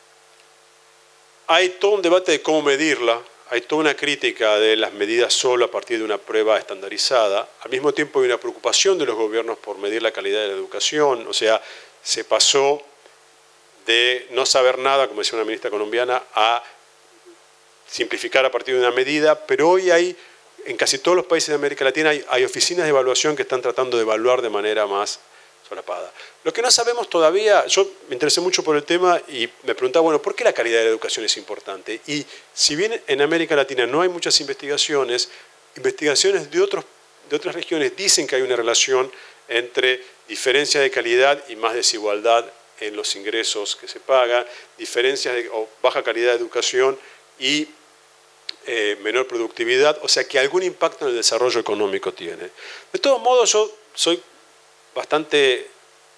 hay todo un debate de cómo medirla, hay toda una crítica de las medidas solo a partir de una prueba estandarizada. Al mismo tiempo hay una preocupación de los gobiernos por medir la calidad de la educación, o sea, se pasó de no saber nada, como decía una ministra colombiana, a simplificar a partir de una medida, pero hoy hay, en casi todos los países de América Latina, hay, hay oficinas de evaluación que están tratando de evaluar de manera más solapada. Lo que no sabemos todavía, yo me interesé mucho por el tema y me preguntaba, bueno, ¿por qué la calidad de la educación es importante? Y si bien en América Latina no hay muchas investigaciones, investigaciones de, otros, de otras regiones dicen que hay una relación entre diferencia de calidad y más desigualdad en los ingresos que se pagan, diferencias de o baja calidad de educación y eh, menor productividad, o sea que algún impacto en el desarrollo económico tiene. De todos modos, yo soy bastante,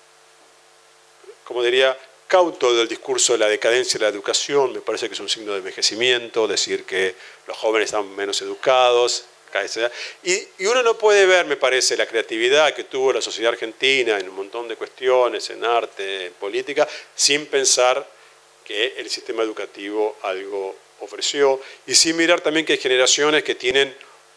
como diría, cauto del discurso de la decadencia de la educación. Me parece que es un signo de envejecimiento, decir que los jóvenes están menos educados. Y, y uno no puede ver, me parece, la creatividad que tuvo la sociedad argentina en un montón de cuestiones, en arte, en política, sin pensar que el sistema educativo algo ofreció, y sin mirar también que hay generaciones que tienen,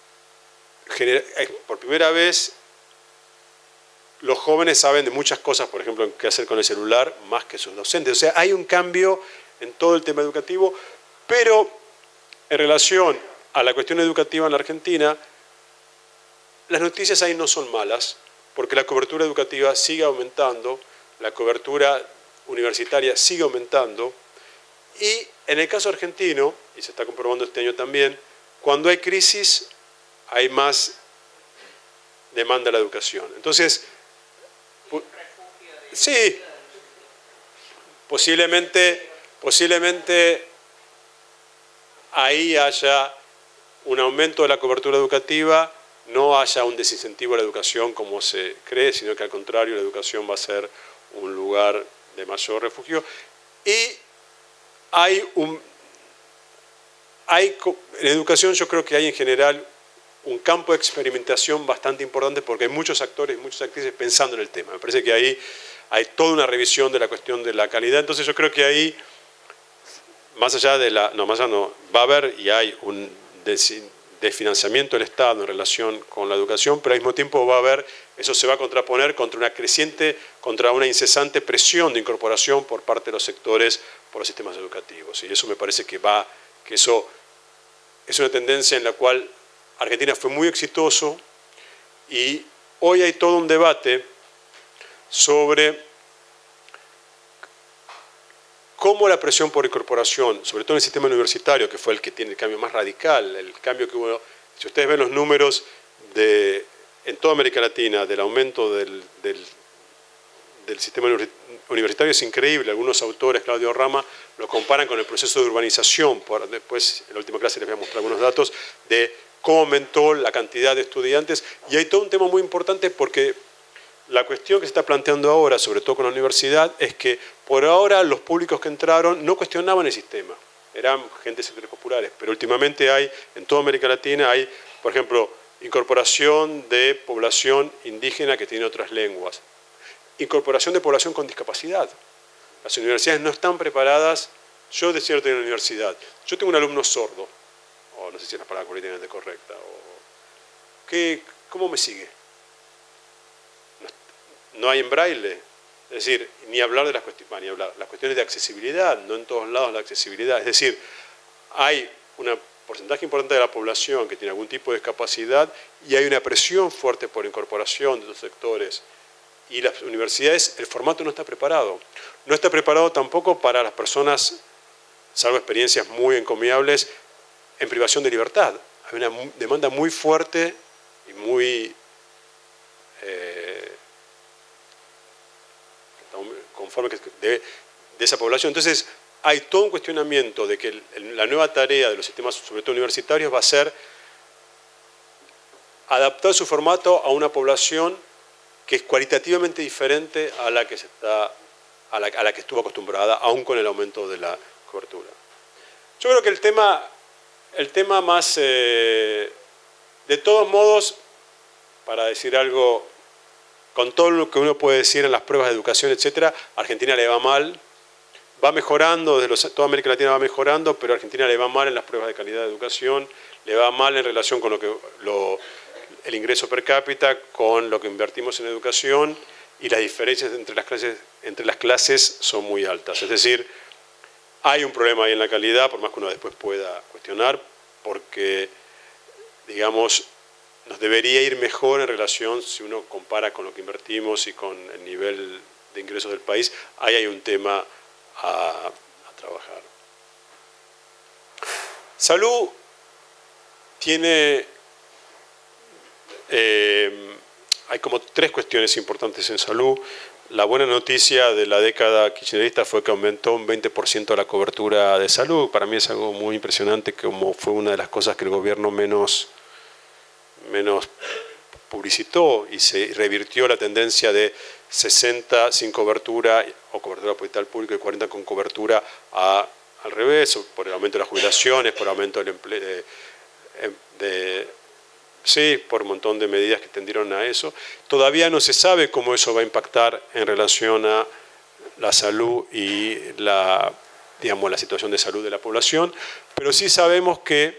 por primera vez, los jóvenes saben de muchas cosas, por ejemplo, qué hacer con el celular, más que sus docentes. O sea, hay un cambio en todo el tema educativo, pero en relación a la cuestión educativa en la Argentina, las noticias ahí no son malas, porque la cobertura educativa sigue aumentando, la cobertura universitaria sigue aumentando, y en el caso argentino, y se está comprobando este año también, cuando hay crisis hay más demanda a la educación. Entonces, sí, posiblemente, posiblemente ahí haya un aumento de la cobertura educativa, no haya un desincentivo a la educación como se cree, sino que al contrario la educación va a ser un lugar de mayor refugio. Y hay un, hay, en educación yo creo que hay en general un campo de experimentación bastante importante porque hay muchos actores y muchas actrices pensando en el tema. Me parece que ahí hay toda una revisión de la cuestión de la calidad. Entonces yo creo que ahí, más allá de la, no, más allá no, va a haber y hay un desfinanciamiento del Estado en relación con la educación, pero al mismo tiempo va a haber, eso se va a contraponer contra una creciente, contra una incesante presión de incorporación por parte de los sectores por los sistemas educativos. Y eso me parece que va, que eso es una tendencia en la cual Argentina fue muy exitoso y hoy hay todo un debate sobre cómo la presión por incorporación, sobre todo en el sistema universitario, que fue el que tiene el cambio más radical, el cambio que hubo, si ustedes ven los números de, en toda América Latina del aumento del, del, del sistema universitario es increíble. Algunos autores, Claudio Rama, lo comparan con el proceso de urbanización. Por, después, en la última clase les voy a mostrar algunos datos de cómo aumentó la cantidad de estudiantes. Y hay todo un tema muy importante porque la cuestión que se está planteando ahora, sobre todo con la universidad, es que por ahora los públicos que entraron no cuestionaban el sistema, eran gente de sectores populares, pero últimamente hay, en toda América Latina, hay, por ejemplo, incorporación de población indígena que tiene otras lenguas, incorporación de población con discapacidad. las universidades no están preparadas. Yo decía en la universidad, yo tengo un alumno sordo, o no sé si es la palabra políticamente correcta, o, ¿qué, ¿cómo me sigue? No, no hay en braille, es decir, ni hablar de las cuestiones, ni hablar, las cuestiones de accesibilidad, no en todos lados la accesibilidad, es decir, hay un porcentaje importante de la población que tiene algún tipo de discapacidad y hay una presión fuerte por incorporación de los sectores. Y las universidades, el formato no está preparado. No está preparado tampoco para las personas, salvo experiencias muy encomiables, en privación de libertad. Hay una demanda muy fuerte y muy eh, conforme de, de esa población. Entonces, hay todo un cuestionamiento de que el, la nueva tarea de los sistemas, sobre todo universitarios, va a ser adaptar su formato a una población que es cualitativamente diferente a la que, se está, a la, a la que estuvo acostumbrada, aún con el aumento de la cobertura. Yo creo que el tema, el tema más, eh, de todos modos, para decir algo, con todo lo que uno puede decir en las pruebas de educación, etcétera, a Argentina le va mal, va mejorando, desde los, toda América Latina va mejorando, pero a Argentina le va mal en las pruebas de calidad de educación, le va mal en relación con lo que, lo, el ingreso per cápita, con lo que invertimos en educación, y las diferencias entre las clases, entre las clases son muy altas. Es decir, hay un problema ahí en la calidad, por más que uno después pueda cuestionar, porque, digamos, nos debería ir mejor en relación, si uno compara con lo que invertimos y con el nivel de ingresos del país, ahí hay un tema a, a trabajar. Salud tiene, eh, hay como tres cuestiones importantes en salud. La buena noticia de la década kirchnerista fue que aumentó un veinte por ciento la cobertura de salud. Para mí es algo muy impresionante, como fue una de las cosas que el gobierno menos, menos publicitó, y se revirtió la tendencia de sesenta sin cobertura o cobertura por hospital público y cuarenta con cobertura a, al revés, por el aumento de las jubilaciones, por el aumento del empleo, de, de, sí, por un montón de medidas que tendieron a eso. Todavía no se sabe cómo eso va a impactar en relación a la salud y la, digamos, la situación de salud de la población, pero sí sabemos que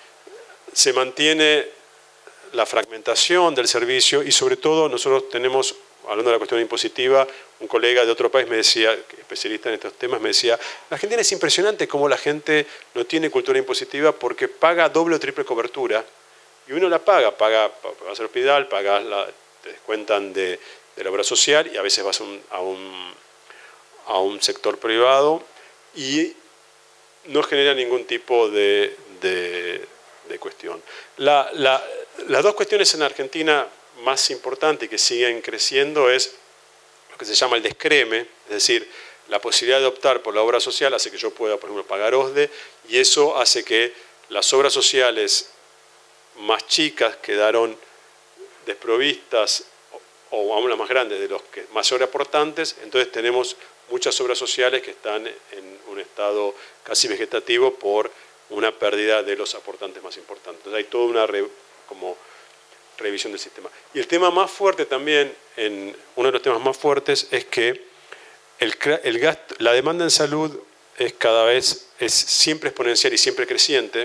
se mantiene la fragmentación del servicio y sobre todo nosotros tenemos, hablando de la cuestión impositiva, un colega de otro país me decía, especialista en estos temas, me decía, la Argentina es impresionante cómo la gente no tiene cultura impositiva porque paga doble o triple cobertura y uno la paga, paga, vas al hospital, pagas la, te descuentan de, de la obra social y a veces vas a un, a un, a un sector privado y no genera ningún tipo de, de, de cuestión. La, la, las dos cuestiones en Argentina más importantes y que siguen creciendo es lo que se llama el descreme, es decir, la posibilidad de optar por la obra social hace que yo pueda, por ejemplo, pagar O S D E y eso hace que las obras sociales más chicas quedaron desprovistas o aún las más grandes de los que más sobreaportantes, entonces tenemos muchas obras sociales que están en un estado casi vegetativo por una pérdida de los aportantes más importantes. Entonces hay toda una re, como revisión del sistema. Y el tema más fuerte también, en, uno de los temas más fuertes es que el, el gasto, la demanda en salud es cada vez, es siempre exponencial y siempre creciente.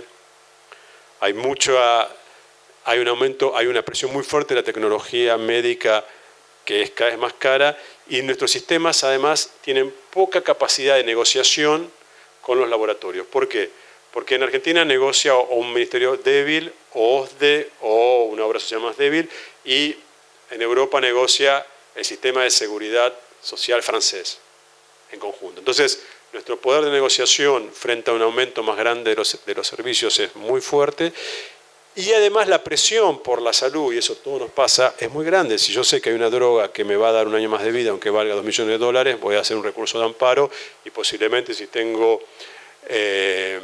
Hay mucho, hay un aumento, hay una presión muy fuerte de la tecnología médica que es cada vez más cara y nuestros sistemas además tienen poca capacidad de negociación con los laboratorios. ¿Por qué? Porque en Argentina negocia o un ministerio débil, o O S D E, o una obra social más débil, y en Europa negocia el sistema de seguridad social francés en conjunto. Entonces, nuestro poder de negociación frente a un aumento más grande de los, de los servicios es muy fuerte, y además la presión por la salud, y eso todo nos pasa, es muy grande. Si yo sé que hay una droga que me va a dar un año más de vida, aunque valga dos millones de dólares, voy a hacer un recurso de amparo, y posiblemente si tengo... Eh,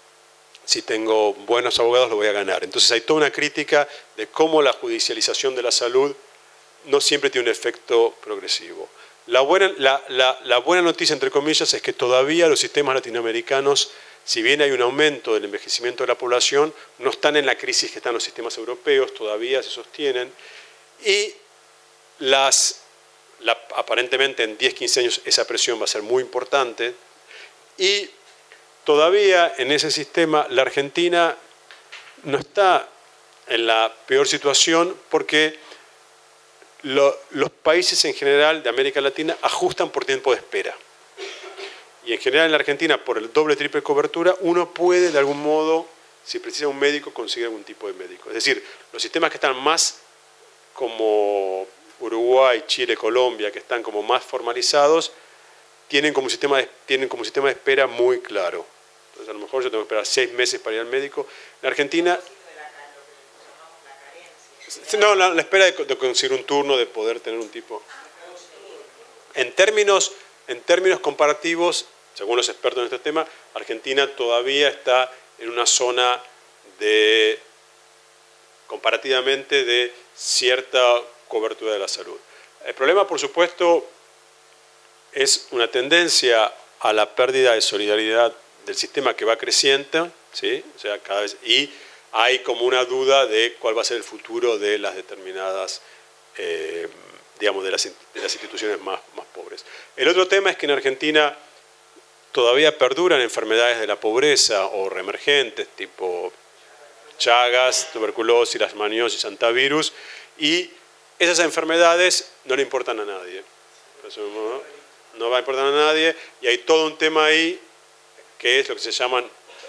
si tengo buenos abogados lo voy a ganar. Entonces hay toda una crítica de cómo la judicialización de la salud no siempre tiene un efecto progresivo. La buena, la, la, la buena noticia, entre comillas, es que todavía los sistemas latinoamericanos, si bien hay un aumento del envejecimiento de la población, no están en la crisis que están los sistemas europeos, todavía se sostienen. Y las, la, aparentemente en diez, quince años esa presión va a ser muy importante. Y todavía en ese sistema la Argentina no está en la peor situación porque lo, los países en general de América Latina ajustan por tiempo de espera. Y en general en la Argentina, por el doble, triple cobertura, uno puede de algún modo, si precisa un médico, conseguir algún tipo de médico. Es decir, los sistemas que están más como Uruguay, Chile, Colombia, que están como más formalizados, tienen como, sistema de, tienen como sistema de espera muy claro. Entonces a lo mejor yo tengo que esperar seis meses para ir al médico. En Argentina... No, la, la espera de, de conseguir un turno, de poder tener un tipo... En términos, en términos comparativos, según los expertos en este tema, Argentina todavía está en una zona de, comparativamente, de cierta cobertura de la salud. El problema, por supuesto, es una tendencia a la pérdida de solidaridad del sistema que va creciendo, ¿sí? O sea, cada vez, y hay como una duda de cuál va a ser el futuro de las determinadas, eh, digamos, de las, de las instituciones más, más pobres. El otro tema es que en Argentina todavía perduran enfermedades de la pobreza o reemergentes, tipo Chagas, tuberculosis, leishmaniosis, hantavirus, y esas enfermedades no le importan a nadie. No va a importar a nadie, y hay todo un tema ahí que es lo que se llaman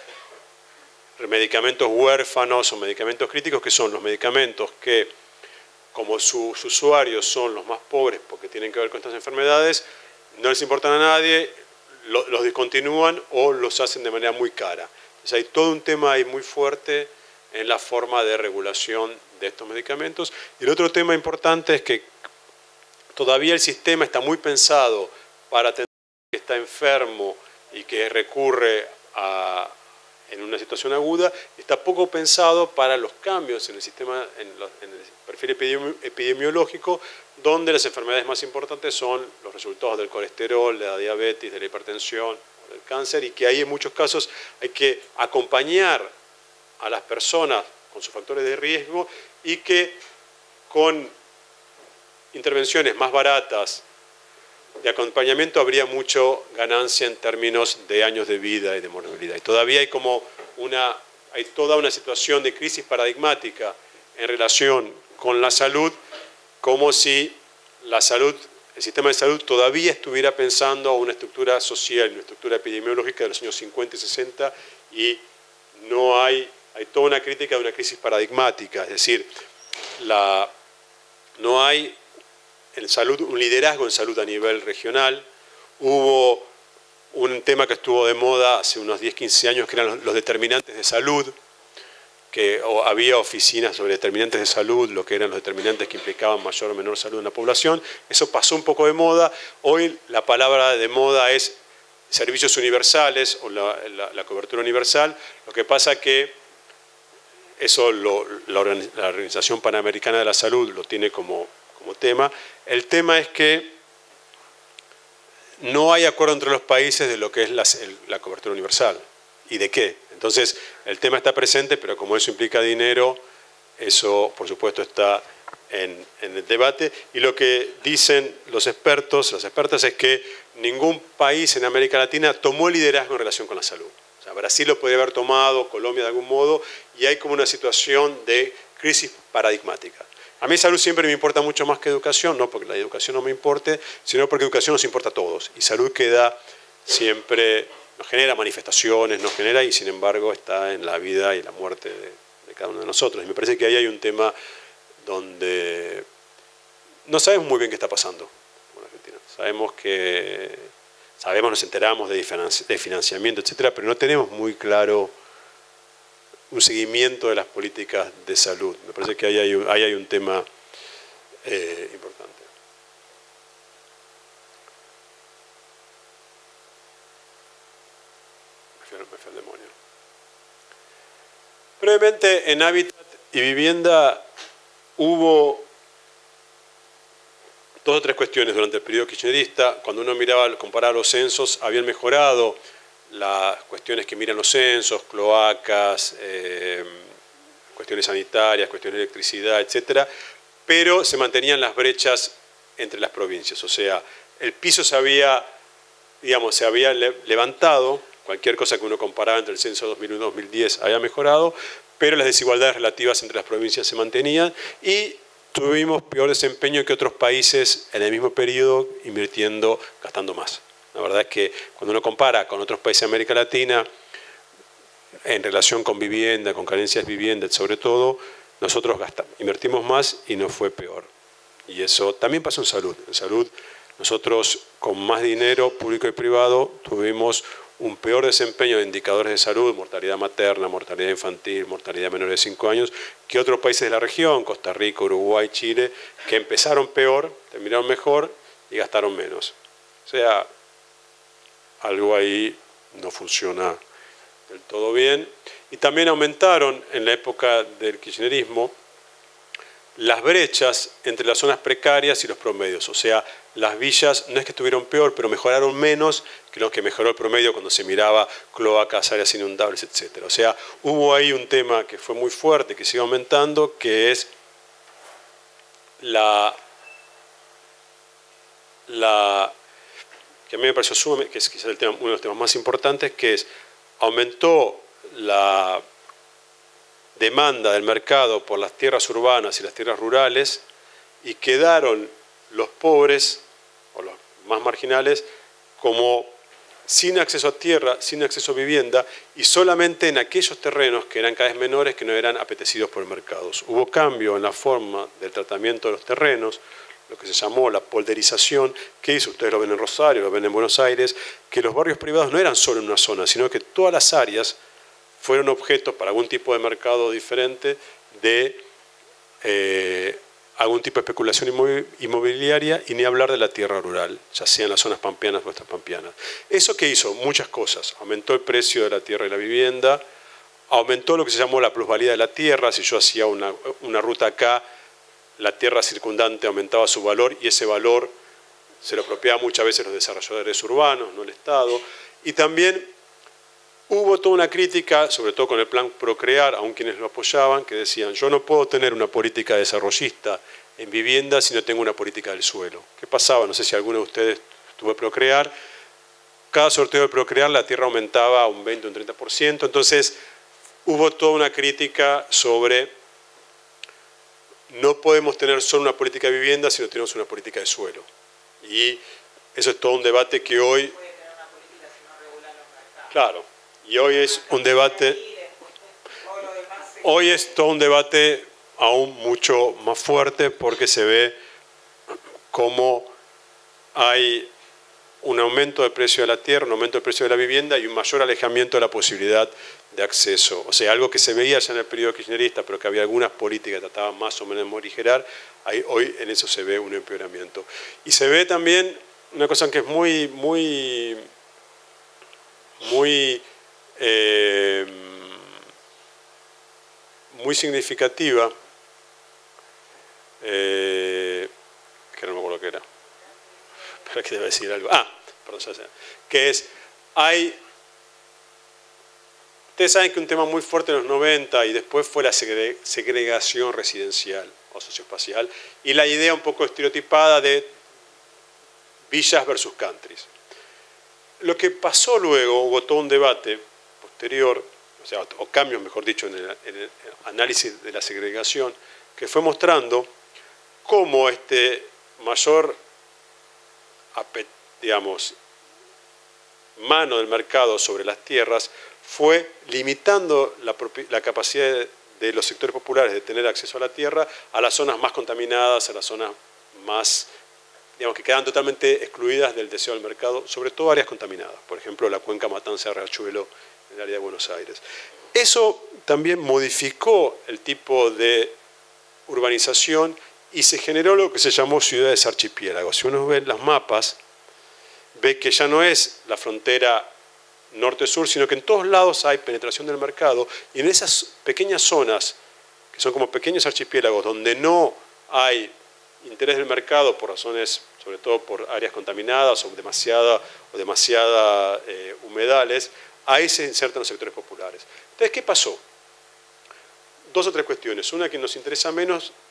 medicamentos huérfanos o medicamentos críticos, que son los medicamentos que, como sus usuarios son los más pobres porque tienen que ver con estas enfermedades, no les importan a nadie, los discontinúan o los hacen de manera muy cara. Entonces hay todo un tema ahí muy fuerte en la forma de regulación de estos medicamentos. Y el otro tema importante es que todavía el sistema está muy pensado para atender a que está enfermo y que recurre a, en una situación aguda, está poco pensado para los cambios en el sistema, en, los, en el perfil epidemiológico, donde las enfermedades más importantes son los resultados del colesterol, de la diabetes, de la hipertensión, del cáncer, y que ahí en muchos casos hay que acompañar a las personas con sus factores de riesgo y que con intervenciones más baratas de acompañamiento habría mucho ganancia en términos de años de vida y de mortalidad. Y todavía hay como una, hay toda una situación de crisis paradigmática en relación con la salud, como si la salud, el sistema de salud todavía estuviera pensando a una estructura social, una estructura epidemiológica de los años cincuenta y sesenta, y no hay, hay toda una crítica de una crisis paradigmática, es decir, la, no hay en salud, un liderazgo en salud a nivel regional. Hubo un tema que estuvo de moda hace unos diez, quince años, que eran los, los determinantes de salud, que o había oficinas sobre determinantes de salud, lo que eran los determinantes que implicaban mayor o menor salud en la población. Eso pasó un poco de moda. Hoy la palabra de moda es servicios universales o la, la, la cobertura universal. Lo que pasa que eso lo, la, la Organización Panamericana de la Salud lo tiene como, como tema. El tema es que no hay acuerdo entre los países de lo que es la, la cobertura universal y de qué. Entonces, el tema está presente, pero como eso implica dinero, eso por supuesto está en, en el debate. Y lo que dicen los expertos, las expertas, es que ningún país en América Latina tomó liderazgo en relación con la salud. O sea, Brasil lo podría haber tomado, Colombia de algún modo, y hay como una situación de crisis paradigmática. A mí salud siempre me importa mucho más que educación, no porque la educación no me importe, sino porque educación nos importa a todos. Y salud queda siempre, nos genera manifestaciones, nos genera, y sin embargo está en la vida y la muerte de, de cada uno de nosotros. Y me parece que ahí hay un tema donde no sabemos muy bien qué está pasando en Argentina. Sabemos que, sabemos, nos enteramos de, de financiamiento, etcétera, pero no tenemos muy claro un seguimiento de las políticas de salud. Me parece que ahí hay un, ahí hay un tema eh, importante. Me fui, me fui al demonio. Brevemente, en Hábitat y Vivienda hubo dos o tres cuestiones durante el periodo kirchnerista. Cuando uno miraba, comparaba los censos, habían mejorado las cuestiones que miran los censos, cloacas, eh, cuestiones sanitarias, cuestiones de electricidad, etcétera, pero se mantenían las brechas entre las provincias. O sea, el piso se había, digamos, se había levantado, cualquier cosa que uno comparaba entre el censo dos mil uno y dos mil diez había mejorado, pero las desigualdades relativas entre las provincias se mantenían y tuvimos peor desempeño que otros países en el mismo periodo, invirtiendo, gastando más. La verdad es que cuando uno compara con otros países de América Latina, en relación con vivienda, con carencias de vivienda, sobre todo, nosotros gastamos, invertimos más y nos fue peor. Y eso también pasó en salud. En salud, nosotros con más dinero público y privado tuvimos un peor desempeño de indicadores de salud, mortalidad materna, mortalidad infantil, mortalidad menor de cinco años, que otros países de la región, Costa Rica, Uruguay, Chile, que empezaron peor, terminaron mejor y gastaron menos. O sea, algo ahí no funciona del todo bien. Y también aumentaron en la época del kirchnerismo las brechas entre las zonas precarias y los promedios. O sea, las villas no es que estuvieron peor, pero mejoraron menos que lo que mejoró el promedio cuando se miraba cloacas, áreas inundables, etcétera. O sea, hubo ahí un tema que fue muy fuerte, que sigue aumentando, que es la, la que a mí me pareció sumamente, que es quizás el tema, uno de los temas más importantes, que es aumentó la demanda del mercado por las tierras urbanas y las tierras rurales y quedaron los pobres o los más marginales como sin acceso a tierra, sin acceso a vivienda y solamente en aquellos terrenos que eran cada vez menores que no eran apetecidos por el mercado. Hubo cambio en la forma del tratamiento de los terrenos, lo que se llamó la polderización, que hizo, ustedes lo ven en Rosario, lo ven en Buenos Aires, que los barrios privados no eran solo en una zona, sino que todas las áreas fueron objetos para algún tipo de mercado diferente de eh, algún tipo de especulación inmobiliaria y ni hablar de la tierra rural, ya sea en las zonas pampeanas o extrapampeanas. ¿Eso qué hizo? Muchas cosas. Aumentó el precio de la tierra y la vivienda, aumentó lo que se llamó la plusvalía de la tierra. Si yo hacía una, una ruta acá, la tierra circundante aumentaba su valor y ese valor se lo apropiaban muchas veces los desarrolladores urbanos, no el Estado. Y también hubo toda una crítica, sobre todo con el plan Procrear, aun quienes lo apoyaban, que decían, yo no puedo tener una política desarrollista en vivienda si no tengo una política del suelo. ¿Qué pasaba? No sé si alguno de ustedes tuvo Procrear. Cada sorteo de Procrear la tierra aumentaba un veinte o un treinta por ciento. Entonces hubo toda una crítica sobre no podemos tener solo una política de vivienda si no tenemos una política de suelo. Y eso es todo un debate que hoy... Puede tener una política si no regulan los mercados. Claro. Y hoy es un debate, hoy es todo un debate aún mucho más fuerte porque se ve cómo hay un aumento del precio de la tierra, un aumento del precio de la vivienda y un mayor alejamiento de la posibilidad de acceso. O sea, algo que se veía ya en el periodo kirchnerista, pero que había algunas políticas que trataban más o menos de morigerar, ahí, hoy en eso se ve un empeoramiento. Y se ve también una cosa que es muy, muy, muy... Eh, muy significativa, eh, que no me acuerdo qué era, pero que debe decir algo, ah, perdón, ya sé, que es, hay, ustedes saben que un tema muy fuerte en los noventa y después fue la segregación residencial o socioespacial y la idea un poco estereotipada de villas versus countries. Lo que pasó luego, hubo todo un debate posterior, o sea, o cambios, mejor dicho, en el, en el análisis de la segregación, que fue mostrando cómo este mayor, digamos, mano del mercado sobre las tierras fue limitando la, la capacidad de, de los sectores populares de tener acceso a la tierra a las zonas más contaminadas, a las zonas más, digamos, que quedan totalmente excluidas del deseo del mercado, sobre todo áreas contaminadas, por ejemplo, la cuenca Matanza-Riachuelo, en el área de Buenos Aires. Eso también modificó el tipo de urbanización y se generó lo que se llamó ciudades archipiélagos. Si uno ve los mapas, ve que ya no es la frontera norte-sur, sino que en todos lados hay penetración del mercado y en esas pequeñas zonas, que son como pequeños archipiélagos, donde no hay interés del mercado por razones, sobre todo por áreas contaminadas o demasiada, o demasiada eh, humedales, ahí se insertan los sectores populares. Entonces, ¿qué pasó? Dos o tres cuestiones. Una que nos interesa menos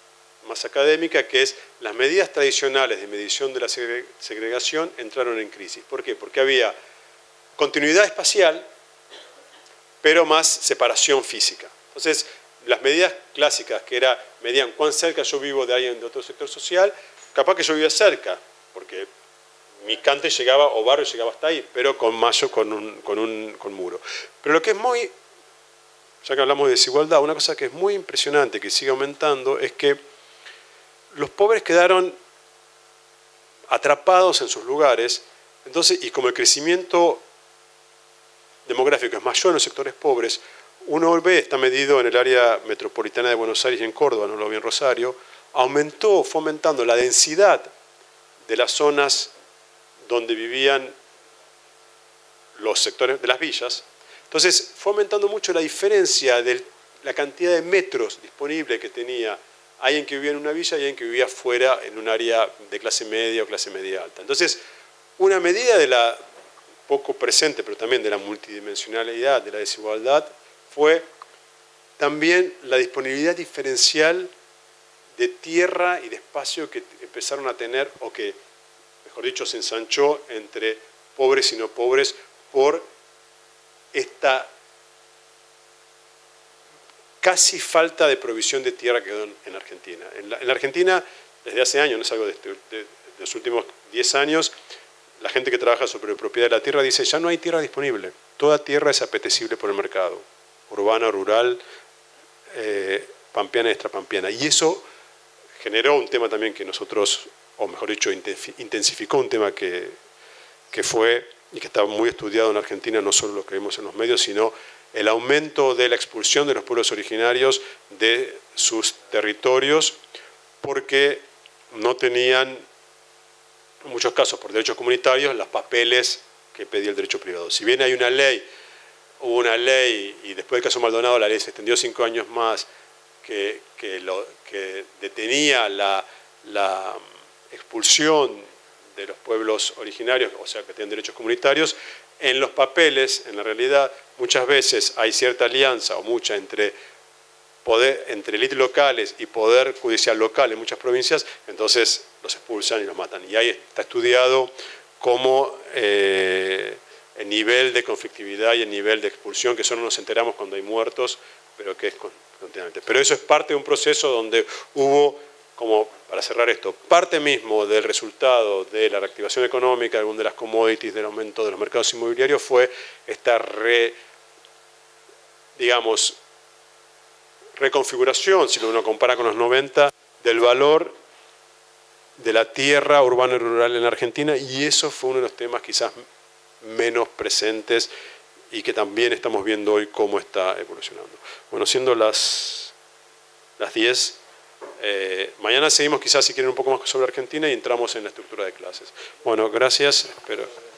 más académica, que es las medidas tradicionales de medición de la segregación entraron en crisis. ¿Por qué? Porque había continuidad espacial, pero más separación física. Entonces, las medidas clásicas, que era, medían cuán cerca yo vivo de alguien de otro sector social, capaz que yo vivía cerca, porque mi cante llegaba, o barrio llegaba hasta ahí, pero con mayo, con un, con un con muro. Pero lo que es muy, ya que hablamos de desigualdad, una cosa que es muy impresionante, que sigue aumentando, es que los pobres quedaron atrapados en sus lugares, entonces, y como el crecimiento demográfico es mayor en los sectores pobres, uno ve, está medido en el área metropolitana de Buenos Aires y en Córdoba, no lo vi en Rosario, aumentó, fue aumentando la densidad de las zonas donde vivían los sectores de las villas. Entonces fue aumentando mucho la diferencia de la cantidad de metros disponibles que tenía alguien que vivía en una villa y alguien que vivía fuera en un área de clase media o clase media alta. Entonces, una medida de la poco presente, pero también de la multidimensionalidad, de la desigualdad, fue también la disponibilidad diferencial de tierra y de espacio que empezaron a tener, o que, mejor dicho, se ensanchó entre pobres y no pobres por esta casi falta de provisión de tierra que quedó en, en Argentina. En la, en la Argentina, desde hace años, no es algo de, este, de, de los últimos diez años, la gente que trabaja sobre propiedad de la tierra dice, ya no hay tierra disponible, toda tierra es apetecible por el mercado, urbana, rural, eh, pampeana y extrapampeana. Y eso generó un tema también que nosotros, o mejor dicho, intensificó un tema que, que fue, y que está muy estudiado en Argentina, no solo lo que vemos en los medios, sino el aumento de la expulsión de los pueblos originarios de sus territorios, porque no tenían, en muchos casos por derechos comunitarios, los papeles que pedía el derecho privado. Si bien hay una ley, hubo una ley, y después del caso Maldonado la ley se extendió cinco años más, que, que, lo, que detenía la, la expulsión de los pueblos originarios, o sea, que tienen derechos comunitarios, en los papeles, en la realidad, muchas veces hay cierta alianza, o mucha, entre, poder, entre élites locales y poder judicial local en muchas provincias, entonces los expulsan y los matan. Y ahí está estudiado cómo eh, el nivel de conflictividad y el nivel de expulsión, que eso no nos enteramos cuando hay muertos, pero que es continuamente. Pero eso es parte de un proceso donde hubo, como para cerrar esto, parte mismo del resultado de la reactivación económica, alguna de las commodities, del aumento de los mercados inmobiliarios, fue esta re, digamos, reconfiguración, si uno compara con los noventa, del valor de la tierra urbana y rural en la Argentina, y eso fue uno de los temas quizás menos presentes y que también estamos viendo hoy cómo está evolucionando. Bueno, siendo las, las diez, eh, mañana seguimos quizás si quieren un poco más sobre Argentina y entramos en la estructura de clases. Bueno, gracias. Espero.